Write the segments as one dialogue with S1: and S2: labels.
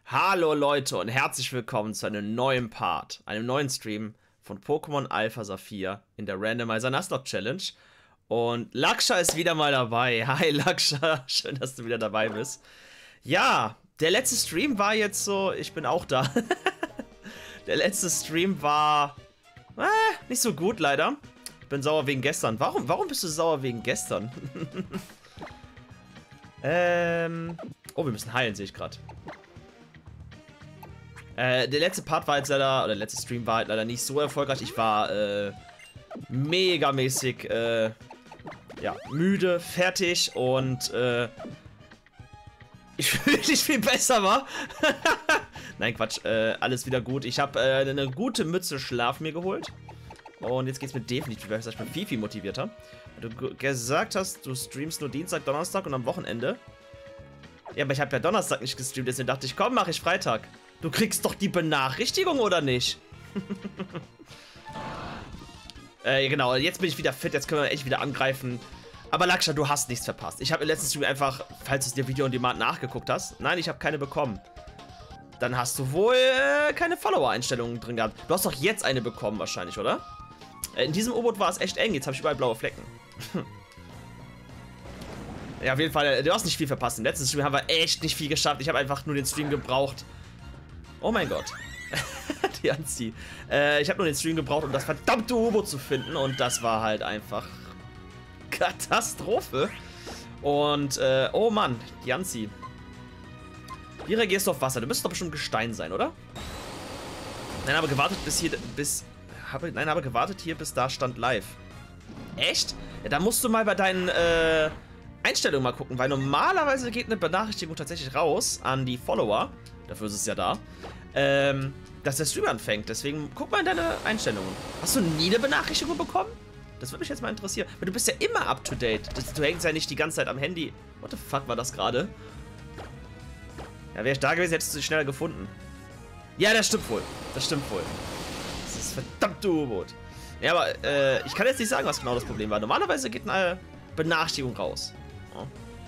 S1: Hallo Leute und herzlich willkommen zu einem neuen Part, einem neuen Stream von Pokémon Alpha Saphir in der Randomizer Nuzlocke Challenge. Und Laksha ist wieder mal dabei. Hi Laksha, schön, dass du wieder dabei bist. Ja, der letzte Stream war jetzt so, ich bin auch da. Der letzte Stream war nicht so gut leider. Ich bin sauer wegen gestern. Warum bist du sauer wegen gestern? Oh, wir müssen heilen, sehe ich gerade. Der letzte Part war jetzt leider, oder der letzte Stream war halt leider nicht so erfolgreich. Ich war megamäßig ja, müde, fertig und ich fühle mich viel besser, wa? Nein, Quatsch, alles wieder gut. Ich habe eine gute Mütze Schlaf mir geholt. Und jetzt geht's mir definitiv besser. Ich bin viel motivierter. Du gesagt hast, du streamst nur Dienstag, Donnerstag und am Wochenende. Ja, aber ich habe ja Donnerstag nicht gestreamt, deswegen dachte ich, komm, mache ich Freitag. Du kriegst doch die Benachrichtigung, oder nicht? Genau, jetzt bin ich wieder fit, jetzt können wir echt wieder angreifen. Aber Laksha, du hast nichts verpasst. Ich habe im letzten Stream einfach, falls du dir Video on Demand nachgeguckt hast, nein, ich habe keine bekommen. Dann hast du wohl keine Follower-Einstellungen drin gehabt. Du hast doch jetzt eine bekommen wahrscheinlich, oder? In diesem U-Boot war es echt eng, jetzt habe ich überall blaue Flecken. Ja, auf jeden Fall, du hast nicht viel verpasst. Im letzten Stream haben wir echt nicht viel geschafft. Ich habe einfach nur den Stream gebraucht. Oh mein Gott. Die Anzieh. Ich habe nur den Stream gebraucht, um das verdammte U-Boot zu finden. Und das war halt einfach Katastrophe. Und, oh Mann, die Anzieh. Wie reagierst du auf Wasser? Du müsstest doch bestimmt Gestein sein, oder? Nein, aber gewartet habe gewartet hier, bis da stand live. Echt? Ja, da musst du mal bei deinen, Einstellungen mal gucken, weil normalerweise geht eine Benachrichtigung tatsächlich raus an die Follower, dafür ist es ja da, dass der Stream anfängt. Deswegen guck mal in deine Einstellungen. Hast du nie eine Benachrichtigung bekommen? Das würde mich jetzt mal interessieren. Weil du bist ja immer up to date. Du hängst ja nicht die ganze Zeit am Handy. What the fuck war das gerade? Ja, wäre ich da gewesen, hättest du sie schneller gefunden. Ja, das stimmt wohl. Das stimmt wohl. Das ist verdammte U-Boot. Ja, aber ich kann jetzt nicht sagen, was genau das Problem war. Normalerweise geht eine Benachrichtigung raus. Oh.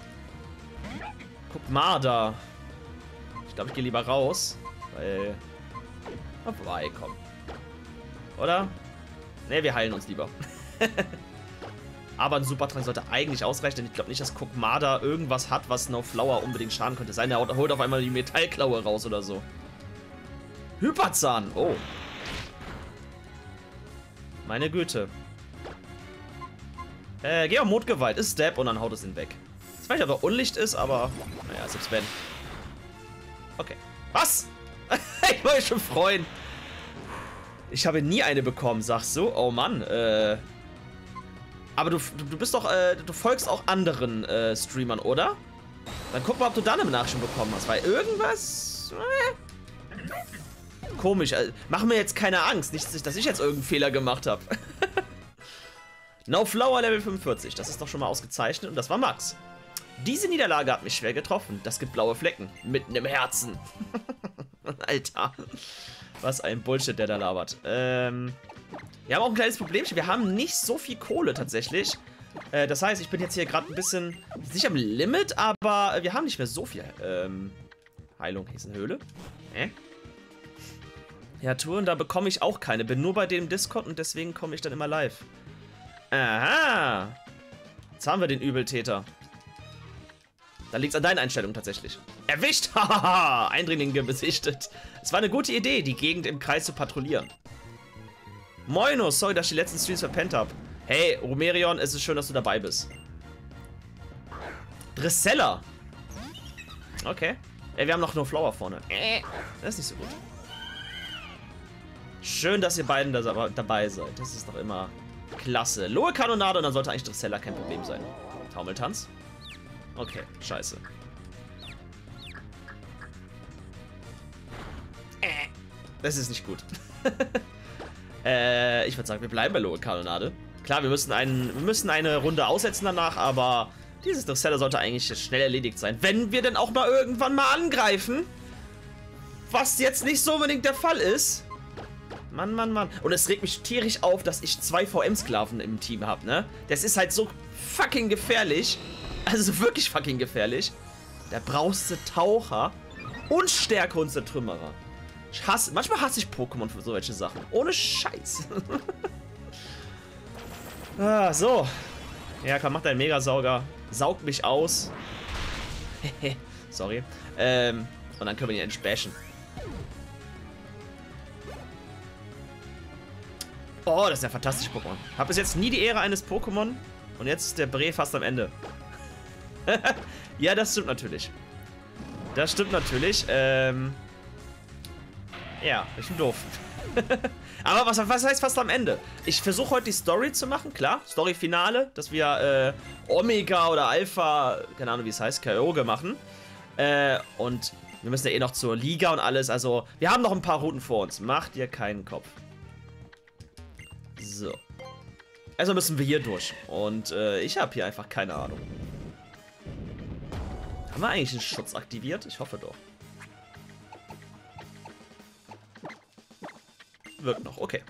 S1: Guck mal da. Ich glaube, ich gehe lieber raus. Weil... Mal vorbei, komm. Oder? Ne, wir heilen uns lieber. Aber ein Supertrank sollte eigentlich ausreichen, denn ich glaube nicht, dass Kokmada irgendwas hat, was No Flower unbedingt schaden könnte. Sein, er holt auf einmal die Metallklaue raus oder so. Hyperzahn! Oh. Meine Güte. Geh auf Mondgewalt, ist Stab und dann haut es ihn weg. Ich weiß nicht, ob er Unlicht ist, aber naja, selbst wenn. Okay. Was? Ich wollte mich schon freuen. Ich habe nie eine bekommen, sagst du? Oh Mann, aber du bist doch, du folgst auch anderen Streamern, oder? Dann guck mal, ob du da eine Benachrichtigung bekommen hast, weil irgendwas... Komisch, mach mir jetzt keine Angst, nicht, dass ich jetzt irgendeinen Fehler gemacht habe. No Flower Level 45, das ist doch schon mal ausgezeichnet und das war Max. Diese Niederlage hat mich schwer getroffen, das gibt blaue Flecken, mitten im Herzen. Alter, was ein Bullshit, der da labert. Wir haben auch ein kleines Problemchen, wir haben nicht so viel Kohle tatsächlich. Das heißt, ich bin jetzt hier gerade ein bisschen, nicht am Limit, aber wir haben nicht mehr so viel. Heilung, hier ist eine Höhle. Ja, Touren, da bekomme ich auch keine. Bin nur bei dem Discord und deswegen komme ich dann immer live. Aha. Jetzt haben wir den Übeltäter. Da liegt es an deinen Einstellungen tatsächlich. Erwischt! Hahaha! Eindringlinge besichtet. Es war eine gute Idee, die Gegend im Kreis zu patrouillieren. Moino, sorry, dass ich die letzten Streams verpennt habe. Hey, Romerion, es ist schön, dass du dabei bist. Dressella. Okay. Ey, wir haben noch No Flower vorne. Das ist nicht so gut. Schön, dass ihr beiden dabei seid. Das ist doch immer klasse. Lohe Kanonade und dann sollte eigentlich Dressella kein Problem sein. Taumeltanz. Okay, scheiße. Das ist nicht gut. Ich würde sagen, wir bleiben bei Lohe Kanonade. Klar, wir müssen eine Runde aussetzen danach, aber dieses Dressella sollte eigentlich schnell erledigt sein. Wenn wir denn auch mal irgendwann mal angreifen. Was jetzt nicht so unbedingt der Fall ist. Mann, Mann, Mann. Und es regt mich tierisch auf, dass ich 2 VM-Sklaven im Team habe, ne? Das ist halt so fucking gefährlich. Also wirklich fucking gefährlich. Der brauchste Taucher Und Stärke und Zertrümmerer. Manchmal hasse ich Pokémon für solche Sachen. Ohne Scheiß. Ah, so. Ja, komm, mach deinen Megasauger. Saug mich aus. Sorry. Und dann können wir ihn endlich bashen. Oh, das ist ja fantastisch, Pokémon. Hab bis jetzt nie die Ehre eines Pokémon. Und jetzt ist der Bre fast am Ende. Ja, das stimmt natürlich. Das stimmt natürlich. Ja, ich bin doof. Aber was heißt fast am Ende? Ich versuche heute die Story zu machen, klar. Story-Finale, dass wir Omega oder Alpha, keine Ahnung wie es heißt, Kyogre machen. Und wir müssen ja eh noch zur Liga und alles. Also, wir haben noch ein paar Routen vor uns. Macht dir keinen Kopf. So. Also müssen wir hier durch. Und ich habe hier einfach keine Ahnung. Haben wir eigentlich einen Schutz aktiviert? Ich hoffe doch. Wirkt noch, okay.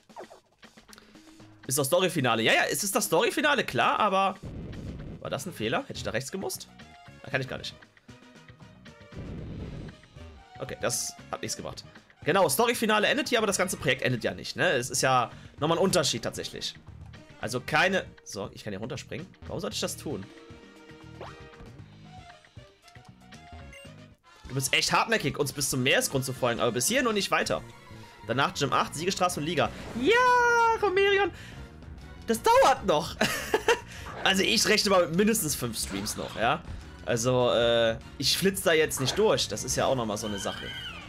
S1: Ist das Story-Finale? Ja, es ist das Story-Finale, klar, aber... War das ein Fehler? Hätte ich da rechts gemusst? Da kann ich gar nicht. Okay, das hat nichts gebracht. Genau, Story-Finale endet hier, aber das ganze Projekt endet ja nicht, ne? Es ist ja nochmal ein Unterschied tatsächlich. Also keine... So, ich kann hier runterspringen. Warum sollte ich das tun? Du bist echt hartnäckig, uns bis zum Meeresgrund zu folgen, aber bis hier nur nicht weiter. Danach Gym 8, Siegestraße und Liga. Ja, Romerion. Das dauert noch. Also ich rechne mal mit mindestens 5 Streams noch, ja. Also, ich flitze da jetzt nicht durch. Das ist ja auch nochmal so eine Sache.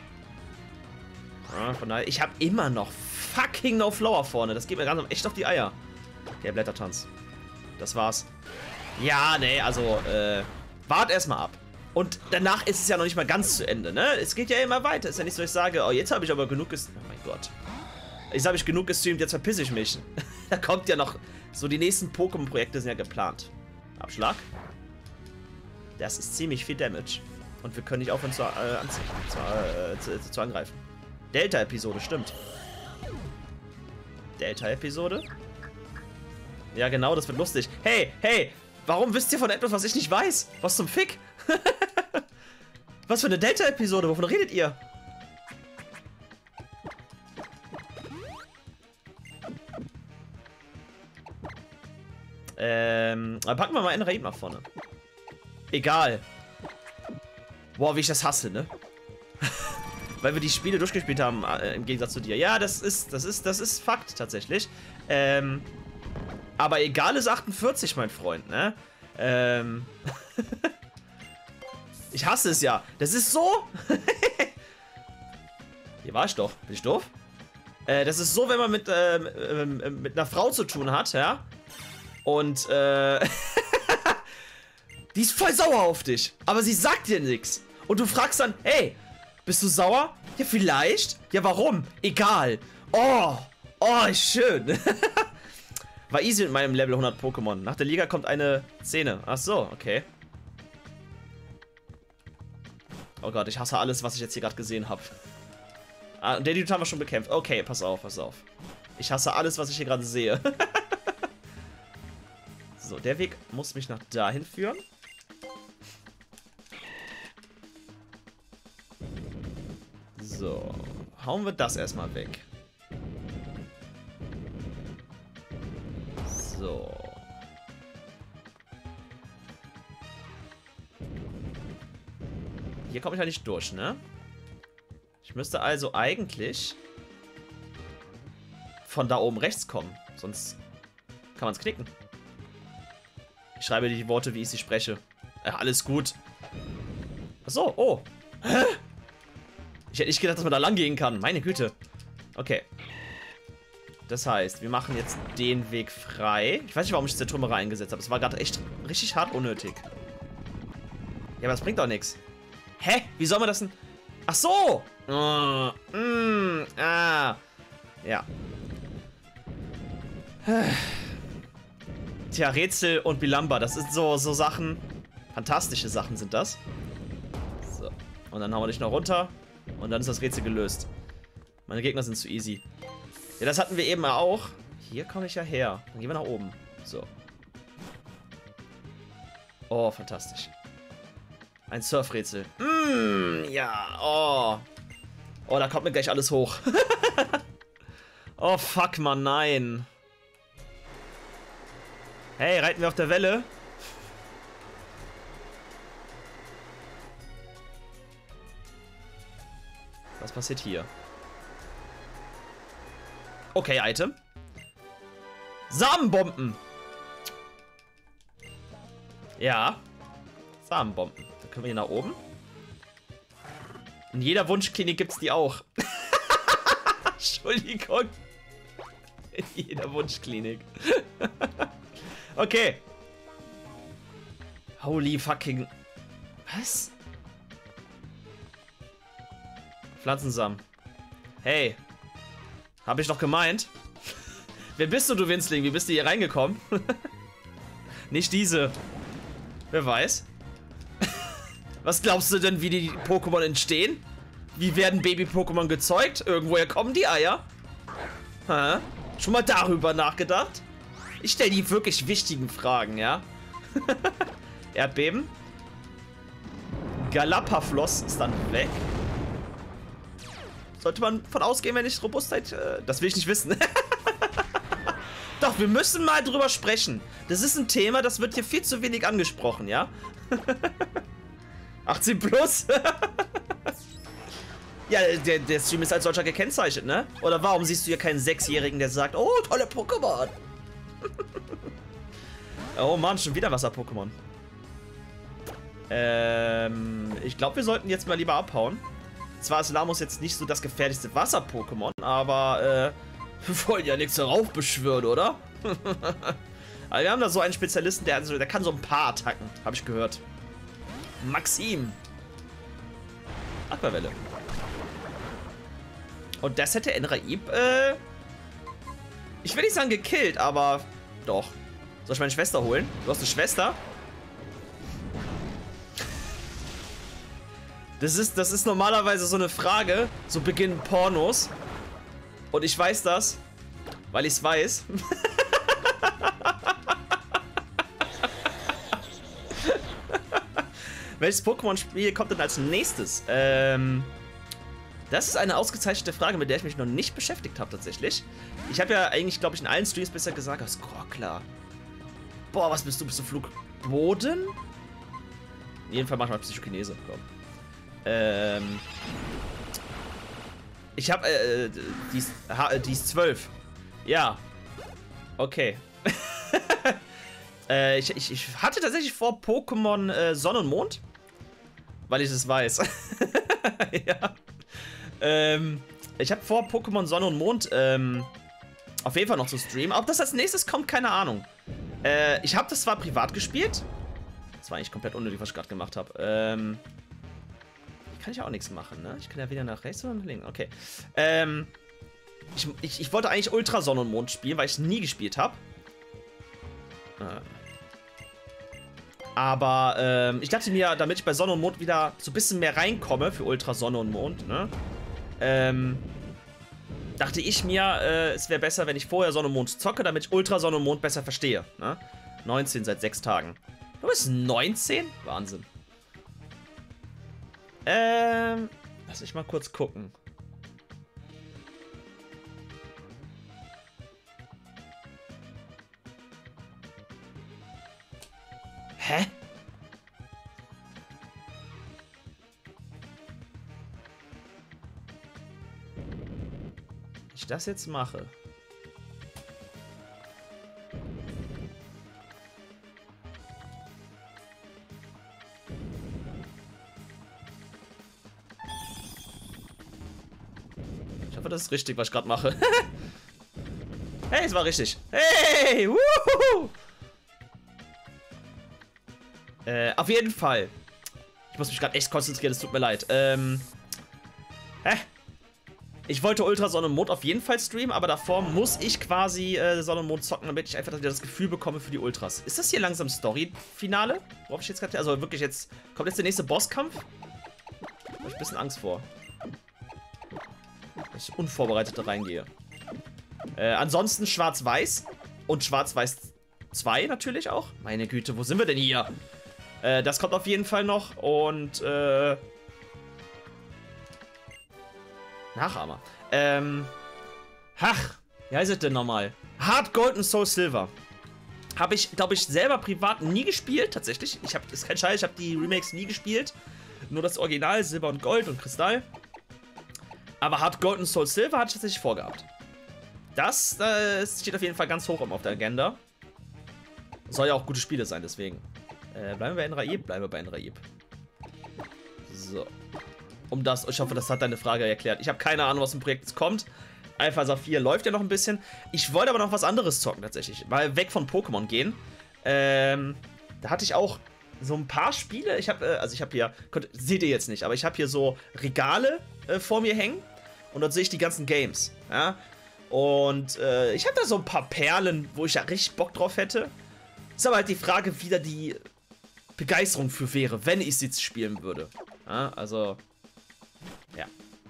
S1: Ja, von daher, ich habe immer noch fucking No Flower vorne. Das geht mir gerade echt auf die Eier. Okay, Blättertanz. Das war's. Ja, nee, also, wart erstmal ab. Und danach ist es ja noch nicht mal ganz zu Ende, ne? Es geht ja immer weiter. Ist ja nicht so, ich sage, oh, jetzt habe ich aber genug gestreamt. Oh mein Gott. Jetzt habe ich genug gestreamt, jetzt verpiss ich mich. Da kommt ja noch... So, die nächsten Pokémon-Projekte sind ja geplant. Abschlag. Das ist ziemlich viel Damage. Und wir können nicht aufhören zu angreifen. Delta-Episode, stimmt. Delta-Episode? Ja, genau, das wird lustig. Hey, hey! Warum wisst ihr von etwas, was ich nicht weiß? Was zum Fick? Was für eine Delta-Episode? Wovon redet ihr? Aber packen wir mal Enraid nach vorne. Egal. Boah, wie ich das hasse, ne? Weil wir die Spiele durchgespielt haben, im Gegensatz zu dir. Ja, das ist Fakt, tatsächlich. Aber egal ist 48, mein Freund, ne? Ich hasse es ja. Das ist so... Hier war ich doch. Bin ich doof? Das ist so, wenn man mit einer Frau zu tun hat, ja? Und, die ist voll sauer auf dich. Aber sie sagt dir nichts. Und du fragst dann, hey, bist du sauer? Ja, vielleicht. Ja, warum? Egal. Oh, schön. War easy mit meinem Level 100 Pokémon. Nach der Liga kommt eine Szene. Ach so, okay. Oh Gott, ich hasse alles, was ich jetzt hier gerade gesehen habe. Ah, den Dude haben wir schon bekämpft. Okay, pass auf, pass auf. Ich hasse alles, was ich hier gerade sehe. So, der Weg muss mich nach dahin führen. So, hauen wir das erstmal weg. So. Hier komme ich ja nicht durch, ne? Ich müsste also eigentlich von da oben rechts kommen. Sonst kann man es knicken. Ich schreibe die Worte, wie ich sie spreche. Alles gut. Achso, oh. Hä? Ich hätte nicht gedacht, dass man da lang gehen kann. Meine Güte. Okay. Das heißt, wir machen jetzt den Weg frei. Ich weiß nicht, warum ich jetzt der Trümmerer eingesetzt habe. Es war gerade echt richtig hart unnötig. Ja, aber das bringt doch nichts. Hä? Wie soll man das denn... Ach so! Ja. Tja, Rätsel und Bilamba, das sind so Sachen. Fantastische Sachen sind das. So. Und dann hauen wir dich noch runter. Und dann ist das Rätsel gelöst. Meine Gegner sind zu easy. Ja, das hatten wir eben auch. Hier komme ich ja her. Dann gehen wir nach oben. So. Oh, fantastisch. Ein Surfrätsel. Ja. Oh. Oh, da kommt mir gleich alles hoch. Oh, fuck, Mann, nein. Hey, reiten wir auf der Welle? Was passiert hier? Okay, Item. Samenbomben. Ja. Samenbomben. Da können wir hier nach oben. In jeder Wunschklinik gibt es die auch. Entschuldigung. In jeder Wunschklinik. Okay. Holy fucking... Was? Pflanzensamen. Hey. Hab ich doch gemeint. Wer bist du Winzling? Wie bist du hier reingekommen? Nicht diese. Wer weiß. Was glaubst du denn, wie die Pokémon entstehen? Wie werden Baby-Pokémon gezeugt? Irgendwoher kommen die Eier? Hä? Schon mal darüber nachgedacht? Ich stelle die wirklich wichtigen Fragen, ja? Erdbeben. Galapafloss ist dann weg. Sollte man von ausgehen, wenn ich Robustheit... das will ich nicht wissen. Doch, wir müssen mal drüber sprechen. Das ist ein Thema, das wird hier viel zu wenig angesprochen, ja? 18 plus? Ja, der Stream ist als solcher gekennzeichnet, ne? Oder warum siehst du hier keinen 6-Jährigen, der sagt, oh, tolle Pokémon? Oh Mann, schon wieder Wasser-Pokémon. Ich glaube, wir sollten jetzt mal lieber abhauen. Zwar ist Lamos jetzt nicht so das gefährlichste Wasser-Pokémon, aber wir wollen ja nichts heraufbeschwören, oder? Aber wir haben da so einen Spezialisten, der kann so ein paar Attacken, habe ich gehört. Maxim. Aquavelle. Und das hätte Enraib, ich will nicht sagen gekillt, aber doch. Soll ich meine Schwester holen? Du hast eine Schwester? Das ist normalerweise so eine Frage, so beginnen Pornos. Und ich weiß das, weil ich es weiß. Welches Pokémon-Spiel kommt denn als nächstes? Das ist eine ausgezeichnete Frage, mit der ich mich noch nicht beschäftigt habe tatsächlich. Ich habe ja eigentlich, glaube ich, in allen Streams bisher gesagt, das ist klar. Boah, was bist du? Bist du Flugboden? In jedem Fall manchmal Psychokinese. Komm. Ich habe, die ist 12. Ja. Okay. Ich hatte tatsächlich vor Pokémon Sonne und Mond. Weil ich es weiß. Ja. Ich habe vor Pokémon Sonne und Mond auf jeden Fall noch zu streamen. Ob das als nächstes kommt, keine Ahnung. Ich habe das zwar privat gespielt. Das war eigentlich komplett unnötig, was ich gerade gemacht habe. Kann ich auch nichts machen, ne? Ich kann ja weder nach rechts oder nach links. Okay. Ich wollte eigentlich Ultra Sonne und Mond spielen, weil ich es nie gespielt habe. Aber ich dachte mir, damit ich bei Sonne und Mond wieder so ein bisschen mehr reinkomme für Ultra Sonne und Mond, ne? Dachte ich mir, es wäre besser, wenn ich vorher Sonne und Mond zocke, damit ich Ultra Sonne und Mond besser verstehe, ne? 19 seit 6 Tagen. Du bist 19? Wahnsinn. Lass ich mal kurz gucken. Hä? Wenn ich das jetzt mache. Ich hoffe, das ist richtig, was ich gerade mache. Hey, es war richtig. Hey, wuhu! Auf jeden Fall. Ich muss mich gerade echt konzentrieren, es tut mir leid. Ich wollte Ultra Sonne und Mond auf jeden Fall streamen, aber davor muss ich quasi Sonne und Mond zocken, damit ich einfach wieder das Gefühl bekomme für die Ultras. Ist das hier langsam Story-Finale? Worauf ich jetzt gerade... Also wirklich jetzt... Kommt jetzt der nächste Bosskampf? Da habe ich ein bisschen Angst vor. Dass ich unvorbereitet da reingehe. Ansonsten Schwarz-Weiß. Und Schwarz-Weiß 2 natürlich auch. Meine Güte, wo sind wir denn hier? Das kommt auf jeden Fall noch. Und, Nachahmer. Wie heißt es denn nochmal? Hard Gold und Soul Silver. Habe ich, glaube ich, selber privat nie gespielt, tatsächlich. Ist kein Scheiß, ich habe die Remakes nie gespielt. Nur das Original, Silber und Gold und Kristall. Aber Hard Gold und Soul Silver hatte ich tatsächlich vorgehabt. Das steht auf jeden Fall ganz hoch auf der Agenda. Soll ja auch gute Spiele sein, deswegen. Bleiben wir bei Enraib? Bleiben wir bei Enraib. So. Ich hoffe, das hat deine Frage erklärt. Ich habe keine Ahnung, was im Projekt jetzt kommt. Alpha Saphir läuft ja noch ein bisschen. Ich wollte aber noch was anderes zocken, tatsächlich. Mal weg von Pokémon gehen. Da hatte ich auch so ein paar Spiele. Ich habe hier, seht ihr jetzt nicht, aber ich habe hier so Regale vor mir hängen. Und dort sehe ich die ganzen Games. Ja? Und ich habe da so ein paar Perlen, wo ich ja richtig Bock drauf hätte. Ist aber halt die Frage, wie da die Begeisterung für wäre, wenn ich sie jetzt spielen würde. Ja, also, ja.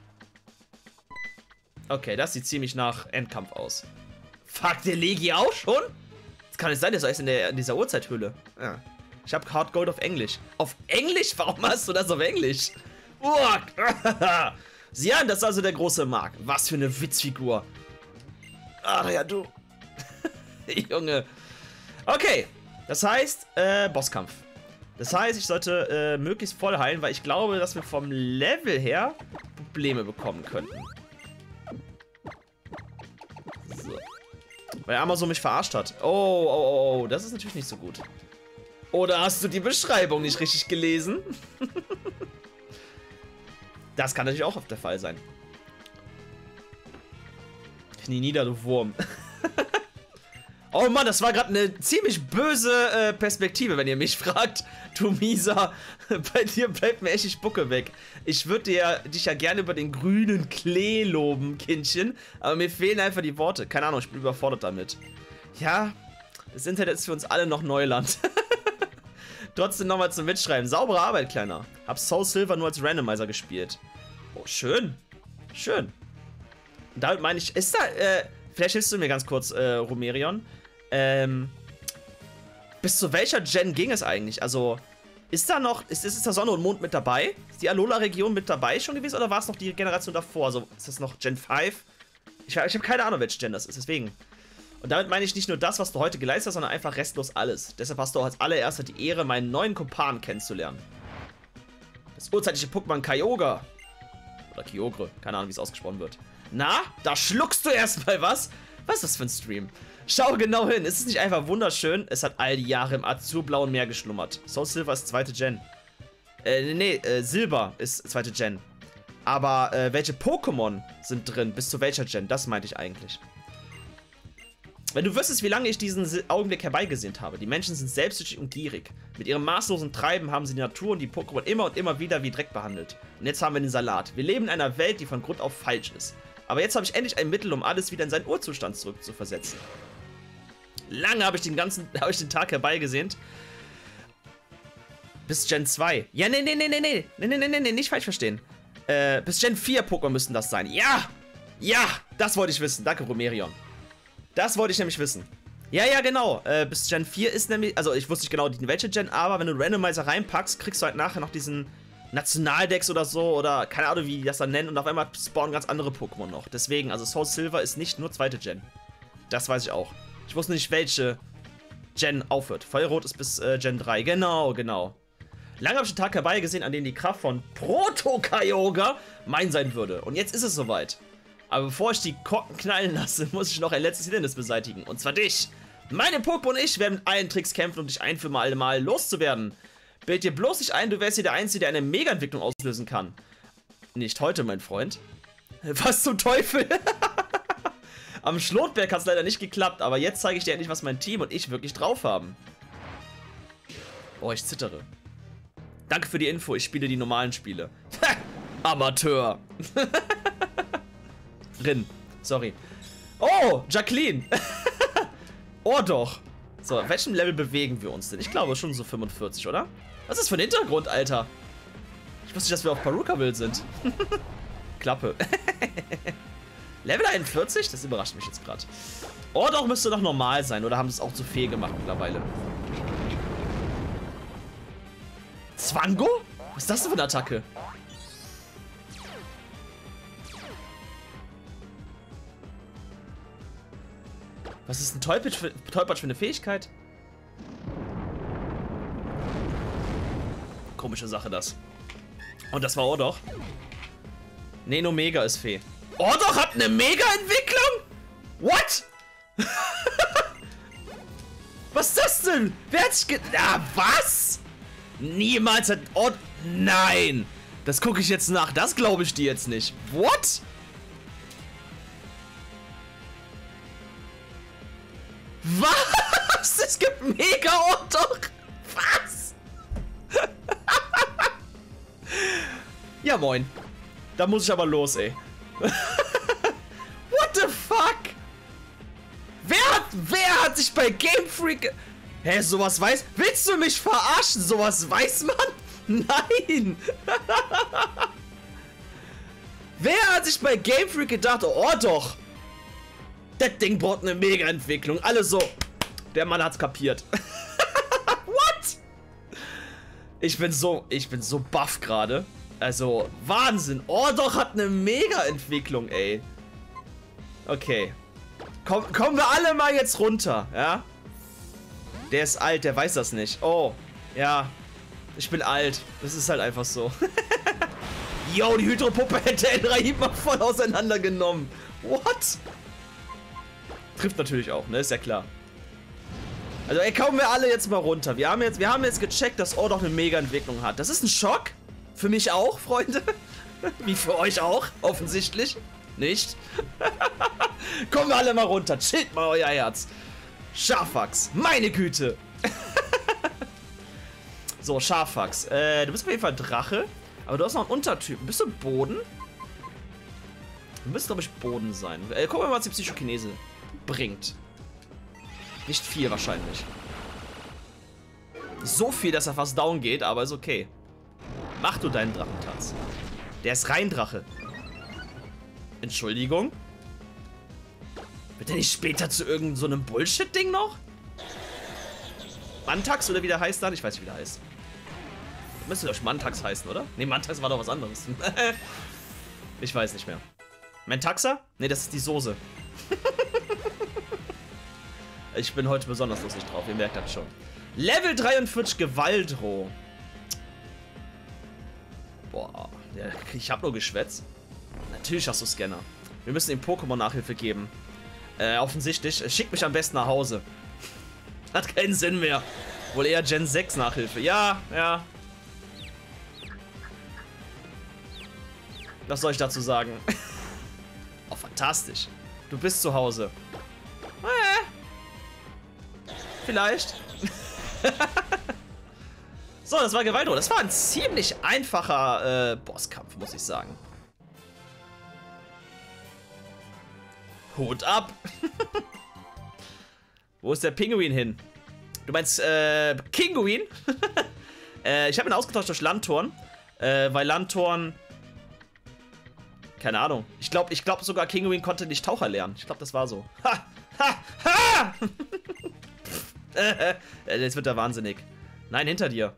S1: Okay, das sieht ziemlich nach Endkampf aus. Fuck, der Legi auch schon? Das kann nicht sein, das ist in dieser Uhrzeithöhle. Ja. Ich habe Hard Gold auf Englisch. Auf Englisch? Warum hast du das auf Englisch? Sian, das ist also der große Mark. Was für eine Witzfigur. Ach ja, du. Junge. Okay, das heißt, Bosskampf. Das heißt, ich sollte möglichst voll heilen, weil ich glaube, dass wir vom Level her Probleme bekommen könnten. So. Weil Amazon mich verarscht hat. Oh, das ist natürlich nicht so gut. Oder hast du die Beschreibung nicht richtig gelesen? Das kann natürlich auch der Fall sein. Knie nieder, du Wurm. Oh Mann, das war gerade eine ziemlich böse Perspektive, wenn ihr mich fragt. Du Mieser, bei dir bleibt mir echt die Spucke weg. Ich würde dich ja gerne über den grünen Klee loben, Kindchen. Aber mir fehlen einfach die Worte. Keine Ahnung, ich bin überfordert damit. Ja, das Internet ist für uns alle noch Neuland. Trotzdem nochmal zum Mitschreiben. Saubere Arbeit, Kleiner. Hab Soul Silver nur als Randomizer gespielt. Oh, schön. Schön. Und damit meine ich, ist da, vielleicht hilfst du mir ganz kurz, Romerion. Bis zu welcher Gen ging es eigentlich? Also, ist da Sonne und Mond mit dabei? Ist die Alola-Region mit dabei schon gewesen oder war es noch die Generation davor? Also, ist das noch Gen 5? Ich habe keine Ahnung, welche Gen das ist, deswegen. Und damit meine ich nicht nur das, was du heute geleistet hast, sondern einfach restlos alles. Deshalb hast du auch als allererster die Ehre, meinen neuen Kumpan kennenzulernen. Das urzeitliche Pokémon Kyogre. Oder Kyogre, keine Ahnung, wie es ausgesprochen wird. Na, da schluckst du erstmal was? Was ist das für ein Stream? Schau genau hin, ist es nicht einfach wunderschön? Es hat all die Jahre im azurblauen Meer geschlummert. Soul Silver ist zweite Gen. Silber ist zweite Gen. Aber welche Pokémon sind drin? Bis zu welcher Gen? Das meinte ich eigentlich. Wenn du wüsstest, wie lange ich diesen Augenblick herbeigesehnt habe. Die Menschen sind selbstsüchtig und gierig. Mit ihrem maßlosen Treiben haben sie die Natur und die Pokémon immer und immer wieder wie Dreck behandelt. Und jetzt haben wir den Salat. Wir leben in einer Welt, die von Grund auf falsch ist. Aber jetzt habe ich endlich ein Mittel, um alles wieder in seinen Urzustand zurückzuversetzen. Lange habe ich den Tag herbeigesehnt. Bis Gen 2. Ja, nee, nicht falsch verstehen. Bis Gen 4 Pokémon müssten das sein. Ja! Ja! Das wollte ich wissen. Danke, Romerion. Das wollte ich nämlich wissen. Ja, genau. Bis Gen 4 ist nämlich, also ich wusste nicht genau welche Gen, aber wenn du einen Randomizer reinpackst, kriegst du halt nachher noch diesen Nationaldex oder so, oder keine Ahnung, wie die das dann nennen, und auf einmal spawnen ganz andere Pokémon noch. Deswegen, also Soul Silver ist nicht nur zweite Gen. Das weiß ich auch. Ich wusste nicht, welche Gen aufhört. Feuerrot ist bis Gen 3. Genau. Lange habe ich einen Tag herbeigesehen, an dem die Kraft von Proto-Kyogre mein sein würde. Und jetzt ist es soweit. Aber bevor ich die Korken knallen lasse, muss ich noch ein letztes Hindernis beseitigen. Und zwar dich. Meine Pokémon und ich werden mit allen Tricks kämpfen, um dich ein für alle Mal loszuwerden. Bild dir bloß nicht ein, du wärst hier der Einzige, der eine Mega-Entwicklung auslösen kann. Nicht heute, mein Freund. Was zum Teufel? Am Schlotberg hat es leider nicht geklappt, aber jetzt zeige ich dir endlich, was mein Team und ich wirklich drauf haben. Boah, ich zittere. Danke für die Info, ich spiele die normalen Spiele. Amateur. Sorry. Oh, Jacqueline. Oh doch. So, auf welchem Level bewegen wir uns denn? Ich glaube schon so 45, oder? Was ist das für ein Hintergrund, Alter? Ich wusste nicht, dass wir auf Perukaville sind. Klappe. Level 41? Das überrascht mich jetzt gerade. Oh doch, müsste doch normal sein. Oder haben sie es auch zu viel gemacht mittlerweile? Zwango? Was ist das denn für eine Attacke? Was ist ein Tollpatsch für eine Fähigkeit? Komische Sache, das. Und das war Ordok. Nee, nur Mega ist Fee. Ordok hat eine Mega-Entwicklung? What? Was ist das denn? Wer hat sich was? Niemals hat Ordok... Nein! Das gucke ich jetzt nach. Das glaube ich dir jetzt nicht. What? Was? Es gibt Mega-Ordok? Was? Ja, moin. Da muss ich aber los, ey. What the fuck? Wer hat sich bei Game Freak... Hä, sowas weiß... Willst du mich verarschen? Sowas weiß man? Nein! Wer hat sich bei Game Freak gedacht, oh doch, das Ding braucht eine Mega-Entwicklung. Alle so, der Mann hat's kapiert. What? Ich bin so baff gerade. Also, Wahnsinn. Oh doch, hat eine Mega-Entwicklung, ey. Okay. Kommen wir alle mal jetzt runter, ja? Der ist alt, der weiß das nicht. Oh, ja. Ich bin alt. Das ist halt einfach so. Yo, die Hydropuppe hätte Enraib mal voll auseinandergenommen. What? Trifft natürlich auch, ne? Ist ja klar. Also, ey, kommen wir alle jetzt mal runter. Wir haben jetzt gecheckt, dass Ordok eine Mega-Entwicklung hat. Das ist ein Schock. Für mich auch, Freunde. Wie für euch auch, offensichtlich. Nicht? Kommen wir alle mal runter. Chillt mal euer Herz. Scharfax. Meine Güte. So, Scharfax. Du bist auf jeden Fall Drache. Aber du hast noch einen Untertypen. Bist du Boden? Du müsstest, glaube ich, Boden sein. Gucken wir mal, was die Psychokinese bringt. Nicht viel wahrscheinlich. So viel, dass er fast down geht, aber ist okay. Mach du deinen Drachentanz. Der ist rein Drache. Entschuldigung? Wird der nicht später zu irgendeinem so einem Bullshit-Ding noch? Mantax oder wie der heißt dann? Ich weiß nicht, wie der heißt. Müsste doch Mantax heißen, oder? Ne, Mantax war doch was anderes. Ich weiß nicht mehr. Mentaxa? Ne, das ist die Soße. Ich bin heute besonders lustig drauf, ihr merkt das schon. Level 43 Gewaldro. Boah, ich hab nur Geschwätz. Natürlich hast du Scanner. Wir müssen ihm Pokémon-Nachhilfe geben. Offensichtlich. Schickt mich am besten nach Hause. Hat keinen Sinn mehr. Wohl eher Gen 6 Nachhilfe. Ja, ja. Was soll ich dazu sagen? Oh, fantastisch. Du bist zu Hause. Vielleicht. So, das war Gewaldro. Das war ein ziemlich einfacher Bosskampf, muss ich sagen. Hut ab. Wo ist der Pinguin hin? Du meinst, Kinguin? Ich habe ihn ausgetauscht durch Landtorn. Weil Landtorn... Keine Ahnung. Ich glaube sogar Kinguin konnte nicht Taucher lernen. Ich glaube, das war so. Ha! Ha! Ha! Jetzt wird er wahnsinnig. Nein, hinter dir.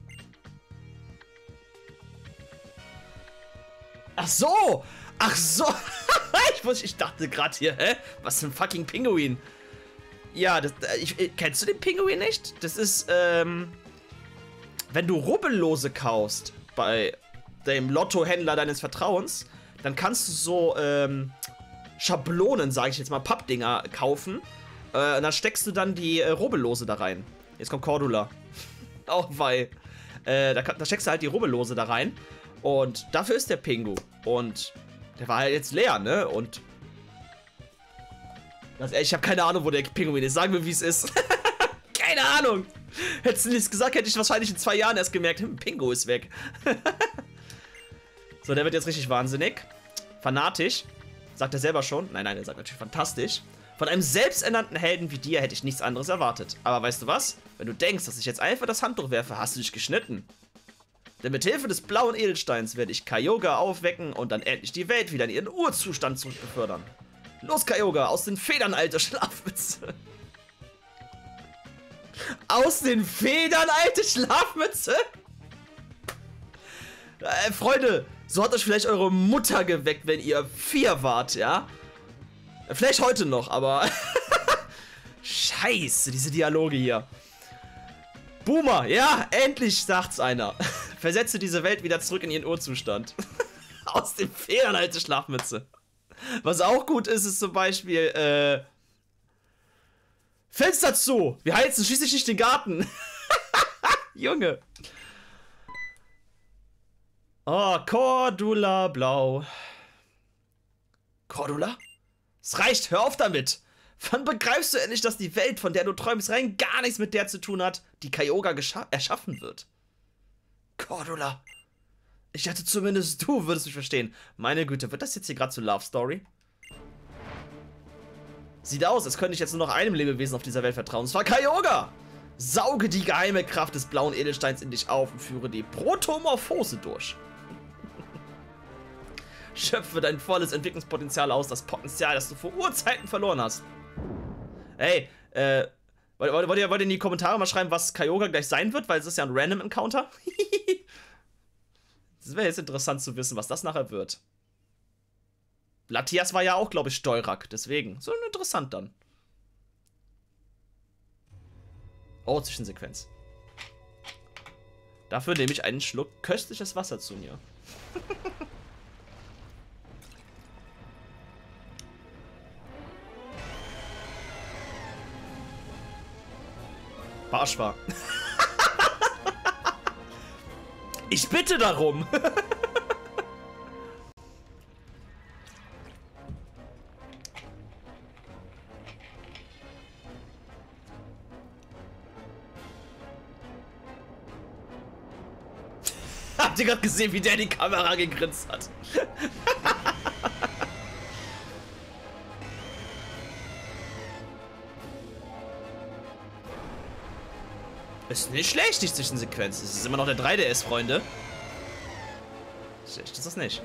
S1: Ach so! Ach so! Ich dachte gerade hier, hä? Was für ein fucking Pinguin? Ja, kennst du den Pinguin nicht? Das ist, wenn du Rubbellose kaufst bei dem Lottohändler deines Vertrauens, dann kannst du so, Schablonen, sage ich jetzt mal, Pappdinger kaufen. Und dann steckst du dann die Rubbellose da rein. Jetzt kommt Cordula. Auch weil, da steckst du halt die Rubbellose da rein. Und dafür ist der Pingu. Und der war halt jetzt leer, ne? Und ganz ehrlich, ich habe keine Ahnung, wo der Pinguin ist. Sagen wir, wie es ist. Keine Ahnung. Hättest du nichts gesagt, hätte ich wahrscheinlich in 2 Jahren erst gemerkt, Pingu ist weg. So, der wird jetzt richtig wahnsinnig. Fanatisch. Sagt er selber schon. Nein, er sagt natürlich fantastisch. Von einem selbsternannten Helden wie dir hätte ich nichts anderes erwartet. Aber weißt du was? Wenn du denkst, dass ich jetzt einfach das Handtuch werfe, hast du dich geschnitten. Denn mit Hilfe des blauen Edelsteins werde ich Kyogre aufwecken und dann endlich die Welt wieder in ihren Urzustand zurückbefördern. Los, Kyogre, aus den Federn, alte Schlafmütze. Aus den Federn, alte Schlafmütze? Freunde, so hat euch vielleicht eure Mutter geweckt, wenn ihr 4 wart, ja? Vielleicht heute noch, aber... Scheiße, diese Dialoge hier. Boomer, ja, endlich sagt's einer. Versetze diese Welt wieder zurück in ihren Urzustand. Aus den Federn, alte Schlafmütze. Was auch gut ist, ist zum Beispiel, Fenster zu! Wir heizen schließlich nicht den Garten. Junge. Oh, Cordula Blau. Cordula? Es reicht, hör auf damit! Wann begreifst du endlich, dass die Welt, von der du träumst, rein gar nichts mit der zu tun hat, die Kyogre erschaffen wird? Cordula. Ich dachte zumindest, du würdest mich verstehen. Meine Güte, wird das jetzt hier gerade zur Love Story? Sieht aus, als könnte ich jetzt nur noch einem Lebewesen auf dieser Welt vertrauen. Und zwar Kyogre! Sauge die geheime Kraft des blauen Edelsteins in dich auf und führe die Protomorphose durch. Schöpfe dein volles Entwicklungspotenzial aus, das Potenzial, das du vor Urzeiten verloren hast. Hey, wollt ihr in die Kommentare mal schreiben, was Kyogre gleich sein wird? Weil es ist ja ein Random Encounter. Das wäre jetzt interessant zu wissen, was das nachher wird. Latias war ja auch, glaube ich, Steurak. Deswegen, so interessant dann. Oh, Zwischensequenz. Dafür nehme ich einen Schluck köstliches Wasser zu mir. Barsch war. Ich bitte darum. Habt ihr gerade gesehen, wie der in die Kamera gegrinst hat? Ist nicht schlecht, die Zwischensequenz. Es ist immer noch der 3DS, Freunde. Schlecht ist das nicht.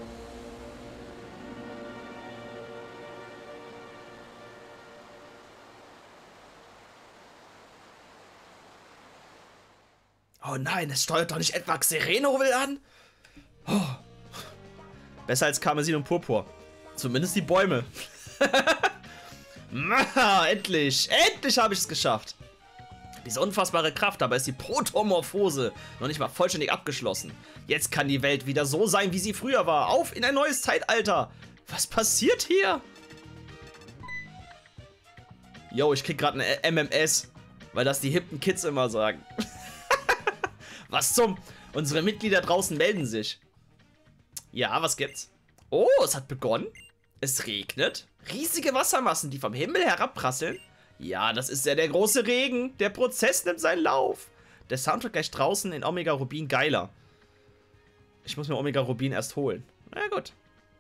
S1: Oh nein, es steuert doch nicht etwa Xerenovel an? Oh. Besser als Karmesin und Purpur. Zumindest die Bäume. Endlich! Endlich habe ich es geschafft. Diese unfassbare Kraft, dabei ist die Protomorphose noch nicht mal vollständig abgeschlossen. Jetzt kann die Welt wieder so sein, wie sie früher war. Auf in ein neues Zeitalter. Was passiert hier? Yo, ich krieg gerade eine MMS, weil das die hippen Kids immer sagen. Was zum? Unsere Mitglieder draußen melden sich. Ja, was gibt's? Oh, es hat begonnen. Es regnet. Riesige Wassermassen, die vom Himmel herabprasseln. Ja, das ist ja der große Regen. Der Prozess nimmt seinen Lauf. Der Soundtrack gleich draußen in Omega Rubin geiler. Ich muss mir Omega Rubin erst holen. Na gut.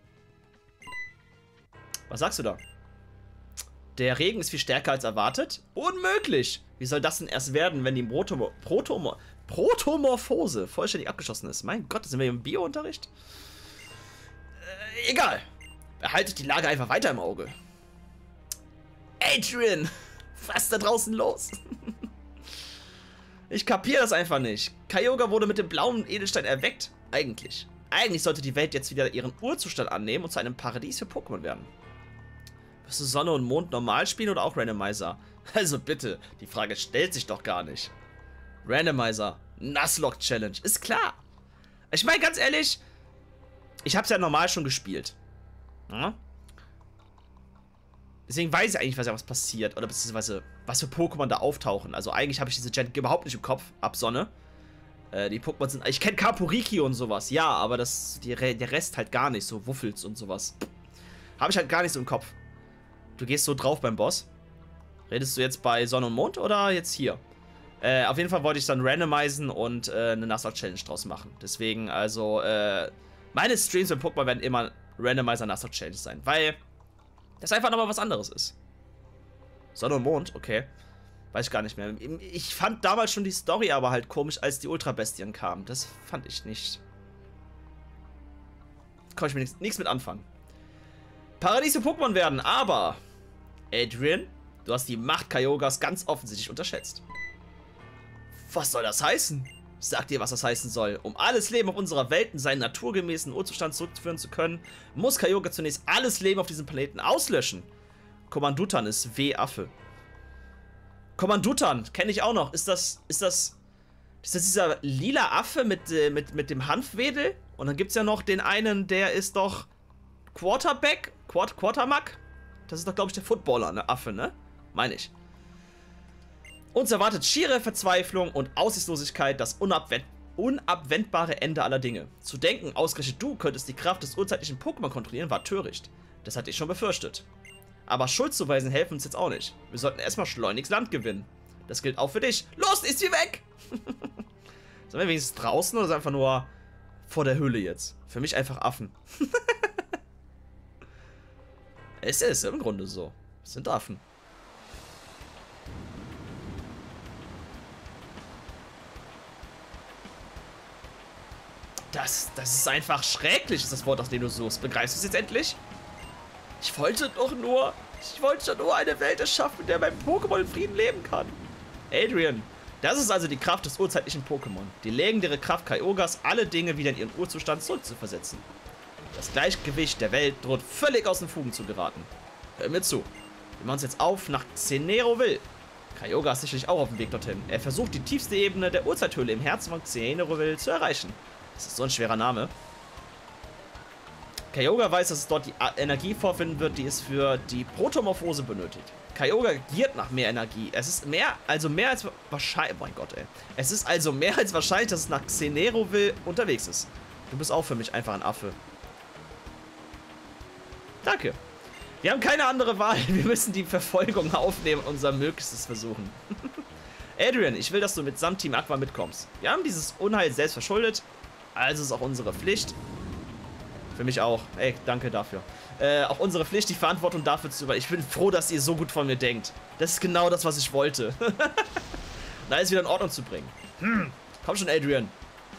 S1: Was sagst du da? Der Regen ist viel stärker als erwartet? Unmöglich! Wie soll das denn erst werden, wenn die Protomorphose vollständig abgeschlossen ist? Mein Gott, sind wir im Bio-Unterricht? Egal. Behaltet die Lage einfach weiter im Auge. Adrian! Was ist da draußen los? Ich kapiere das einfach nicht. Kyogre wurde mit dem blauen Edelstein erweckt. Eigentlich sollte die Welt jetzt wieder ihren Urzustand annehmen und zu einem Paradies für Pokémon werden. Wirst du Sonne und Mond normal spielen oder auch Randomizer? Also bitte, die Frage stellt sich doch gar nicht. Randomizer, Nuzlocke Challenge, ist klar. Ich meine ganz ehrlich, ich habe es ja normal schon gespielt. Ja? Deswegen weiß ich eigentlich, was passiert. Oder beziehungsweise, was für Pokémon da auftauchen. Also eigentlich habe ich diese Gen überhaupt nicht im Kopf, ab Sonne. Die Pokémon sind... Ich kenne Kaporiki und sowas, ja, aber der Rest halt gar nicht. So Wuffels und sowas. Habe ich halt gar nicht so im Kopf. Du gehst so drauf beim Boss. Redest du jetzt bei Sonne und Mond oder jetzt hier? Auf jeden Fall wollte ich dann randomisieren und eine Nuzlocke Challenge draus machen. Deswegen, also, meine Streams beim Pokémon werden immer Randomizer Nuzlocke Challenge sein. Weil das einfach nochmal was anderes ist. Sonne und Mond, okay. Weiß ich gar nicht mehr. Ich fand damals schon die Story aber halt komisch, als die Ultra-Bestien kamen. Das fand ich nicht. Kann ich mir nichts mit anfangen. Paradies für Pokémon werden, aber Adrian, du hast die Macht Kyogres ganz offensichtlich unterschätzt. Was soll das heißen? Ich sag dir, was das heißen soll. Um alles Leben auf unserer Welt in seinen naturgemäßen Urzustand zurückführen zu können, muss Kyogre zunächst alles Leben auf diesem Planeten auslöschen. Kommandutan ist W-Affe. Kommandutan, kenne ich auch noch. Ist das dieser lila Affe mit dem Hanfwedel? Und dann gibt es ja noch den einen, der ist doch Quarterback? Quartermack? Das ist doch, glaube ich, der Footballer, ne? Affe, ne? Meine ich. Uns erwartet schiere Verzweiflung und Aussichtslosigkeit, das unabwendbare Ende aller Dinge. Zu denken, ausgerechnet du könntest die Kraft des urzeitlichen Pokémon kontrollieren, war töricht. Das hatte ich schon befürchtet. Aber Schuldzuweisen helfen uns jetzt auch nicht. Wir sollten erstmal schleunigst Land gewinnen. Das gilt auch für dich. Los, ist sie weg! Sollen wir wenigstens draußen oder ist einfach nur vor der Höhle jetzt? Für mich einfach Affen. Es ist im Grunde so. Es sind Affen. Das ist einfach schrecklich, ist das Wort, aus dem du suchst. Begreifst du es jetzt endlich? Ich wollte nur eine Welt erschaffen, in der mein Pokémon in Frieden leben kann. Adrian, das ist also die Kraft des urzeitlichen Pokémon. Die legendäre Kraft Kyogres, alle Dinge wieder in ihren Urzustand zurückzuversetzen. Das Gleichgewicht der Welt droht völlig aus den Fugen zu geraten. Hör mir zu. Wir machen uns jetzt auf nach Xeneroville. Kyogre ist sicherlich auch auf dem Weg dorthin. Er versucht, die tiefste Ebene der Urzeithöhle im Herzen von Xeneroville zu erreichen. Das ist so ein schwerer Name. Kyogre weiß, dass es dort die Energie vorfinden wird, die es für die Protomorphose benötigt. Kyogre giert nach mehr Energie. Es ist mehr als wahrscheinlich. Oh mein Gott, ey. Es ist also mehr als wahrscheinlich, dass es nach Xeneroville unterwegs ist. Du bist auch für mich einfach ein Affe. Danke. Wir haben keine andere Wahl. Wir müssen die Verfolgung aufnehmen und unser Möglichstes versuchen. Adrian, ich will, dass du mitsamt Team Aqua mitkommst. Wir haben dieses Unheil selbst verschuldet. Also ist auch unsere Pflicht. Für mich auch. Ey, danke dafür. Auch unsere Pflicht, die Verantwortung dafür zu übernehmen. Ich bin froh, dass ihr so gut von mir denkt. Das ist genau das, was ich wollte. Und alles wieder in Ordnung zu bringen. Komm schon, Adrian.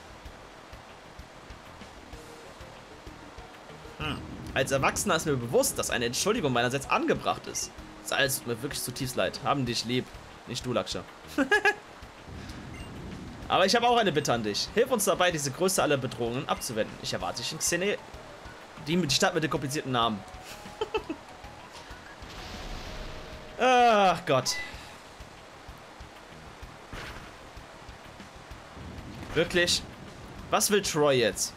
S1: Als Erwachsener ist mir bewusst, dass eine Entschuldigung meinerseits angebracht ist. Das alles tut mir wirklich zutiefst leid. Haben dich lieb. Nicht du, Laksha. Aber ich habe auch eine Bitte an dich. Hilf uns dabei, diese größte aller Bedrohungen abzuwenden. Ich erwarte dich in Xene... Die Stadt mit den komplizierten Namen. Ach Gott. Wirklich? Was will Troy jetzt?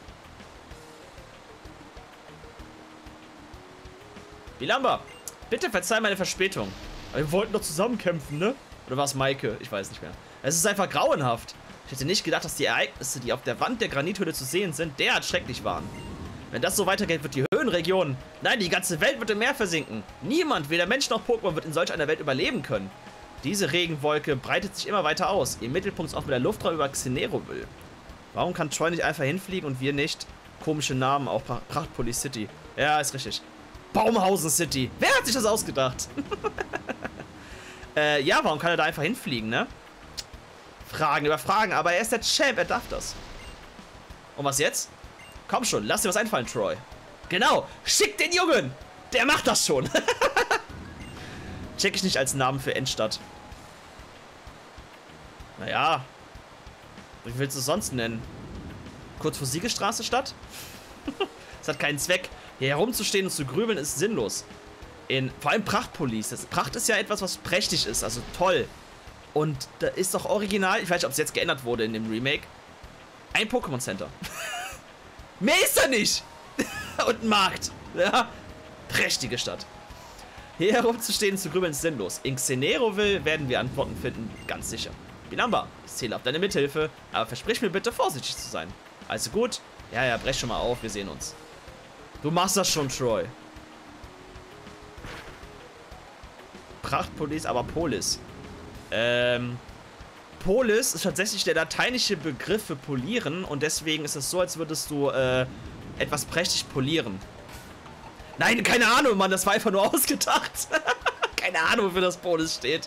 S1: Bilamba, bitte verzeih meine Verspätung. Aber wir wollten doch zusammen kämpfen, ne? Oder war es Maike? Ich weiß nicht mehr. Es ist einfach grauenhaft. Ich hätte nicht gedacht, dass die Ereignisse, die auf der Wand der Granithöhle zu sehen sind, derart schrecklich waren. Wenn das so weitergeht, wird die Höhenregion, nein, die ganze Welt wird im Meer versinken. Niemand, weder Mensch noch Pokémon, wird in solch einer Welt überleben können. Diese Regenwolke breitet sich immer weiter aus. Im Mittelpunkt ist auch wieder Luftraum über Xeneroville. Warum kann Troy nicht einfach hinfliegen und wir nicht? Komische Namen, auch Prachtpulli City. Ja, ist richtig. Baumhausen City. Wer hat sich das ausgedacht? Ja, warum kann er da einfach hinfliegen, ne? Fragen über Fragen, aber er ist der Champ, er darf das. Und was jetzt? Komm schon, lass dir was einfallen, Troy. Genau, schick den Jungen! Der macht das schon. Check ich nicht als Namen für Endstadt. Naja. Wie willst du es sonst nennen? Kurz vor Siegestraße Stadt? Das hat keinen Zweck. Hier herumzustehen und zu grübeln ist sinnlos. Vor allem Prachtpolice. Pracht ist ja etwas, was prächtig ist, also toll. Und da ist doch original, ich weiß nicht, ob es jetzt geändert wurde in dem Remake, ein Pokémon Center. Mehr ist da nicht. Und ein Markt. Ja, prächtige Stadt. Hier herumzustehen und zu grübeln ist sinnlos. In Xeneroville werden wir Antworten finden, ganz sicher. Bilamba, ich zähle auf deine Mithilfe, aber versprich mir bitte, vorsichtig zu sein. Also gut? Ja, brech schon mal auf, wir sehen uns. Du machst das schon, Troy. Prachtpolis, aber Polis. Polis ist tatsächlich der lateinische Begriff für polieren und deswegen ist es so, als würdest du etwas prächtig polieren. Nein, keine Ahnung, Mann, das war einfach nur ausgedacht. Keine Ahnung, wofür das Polis steht.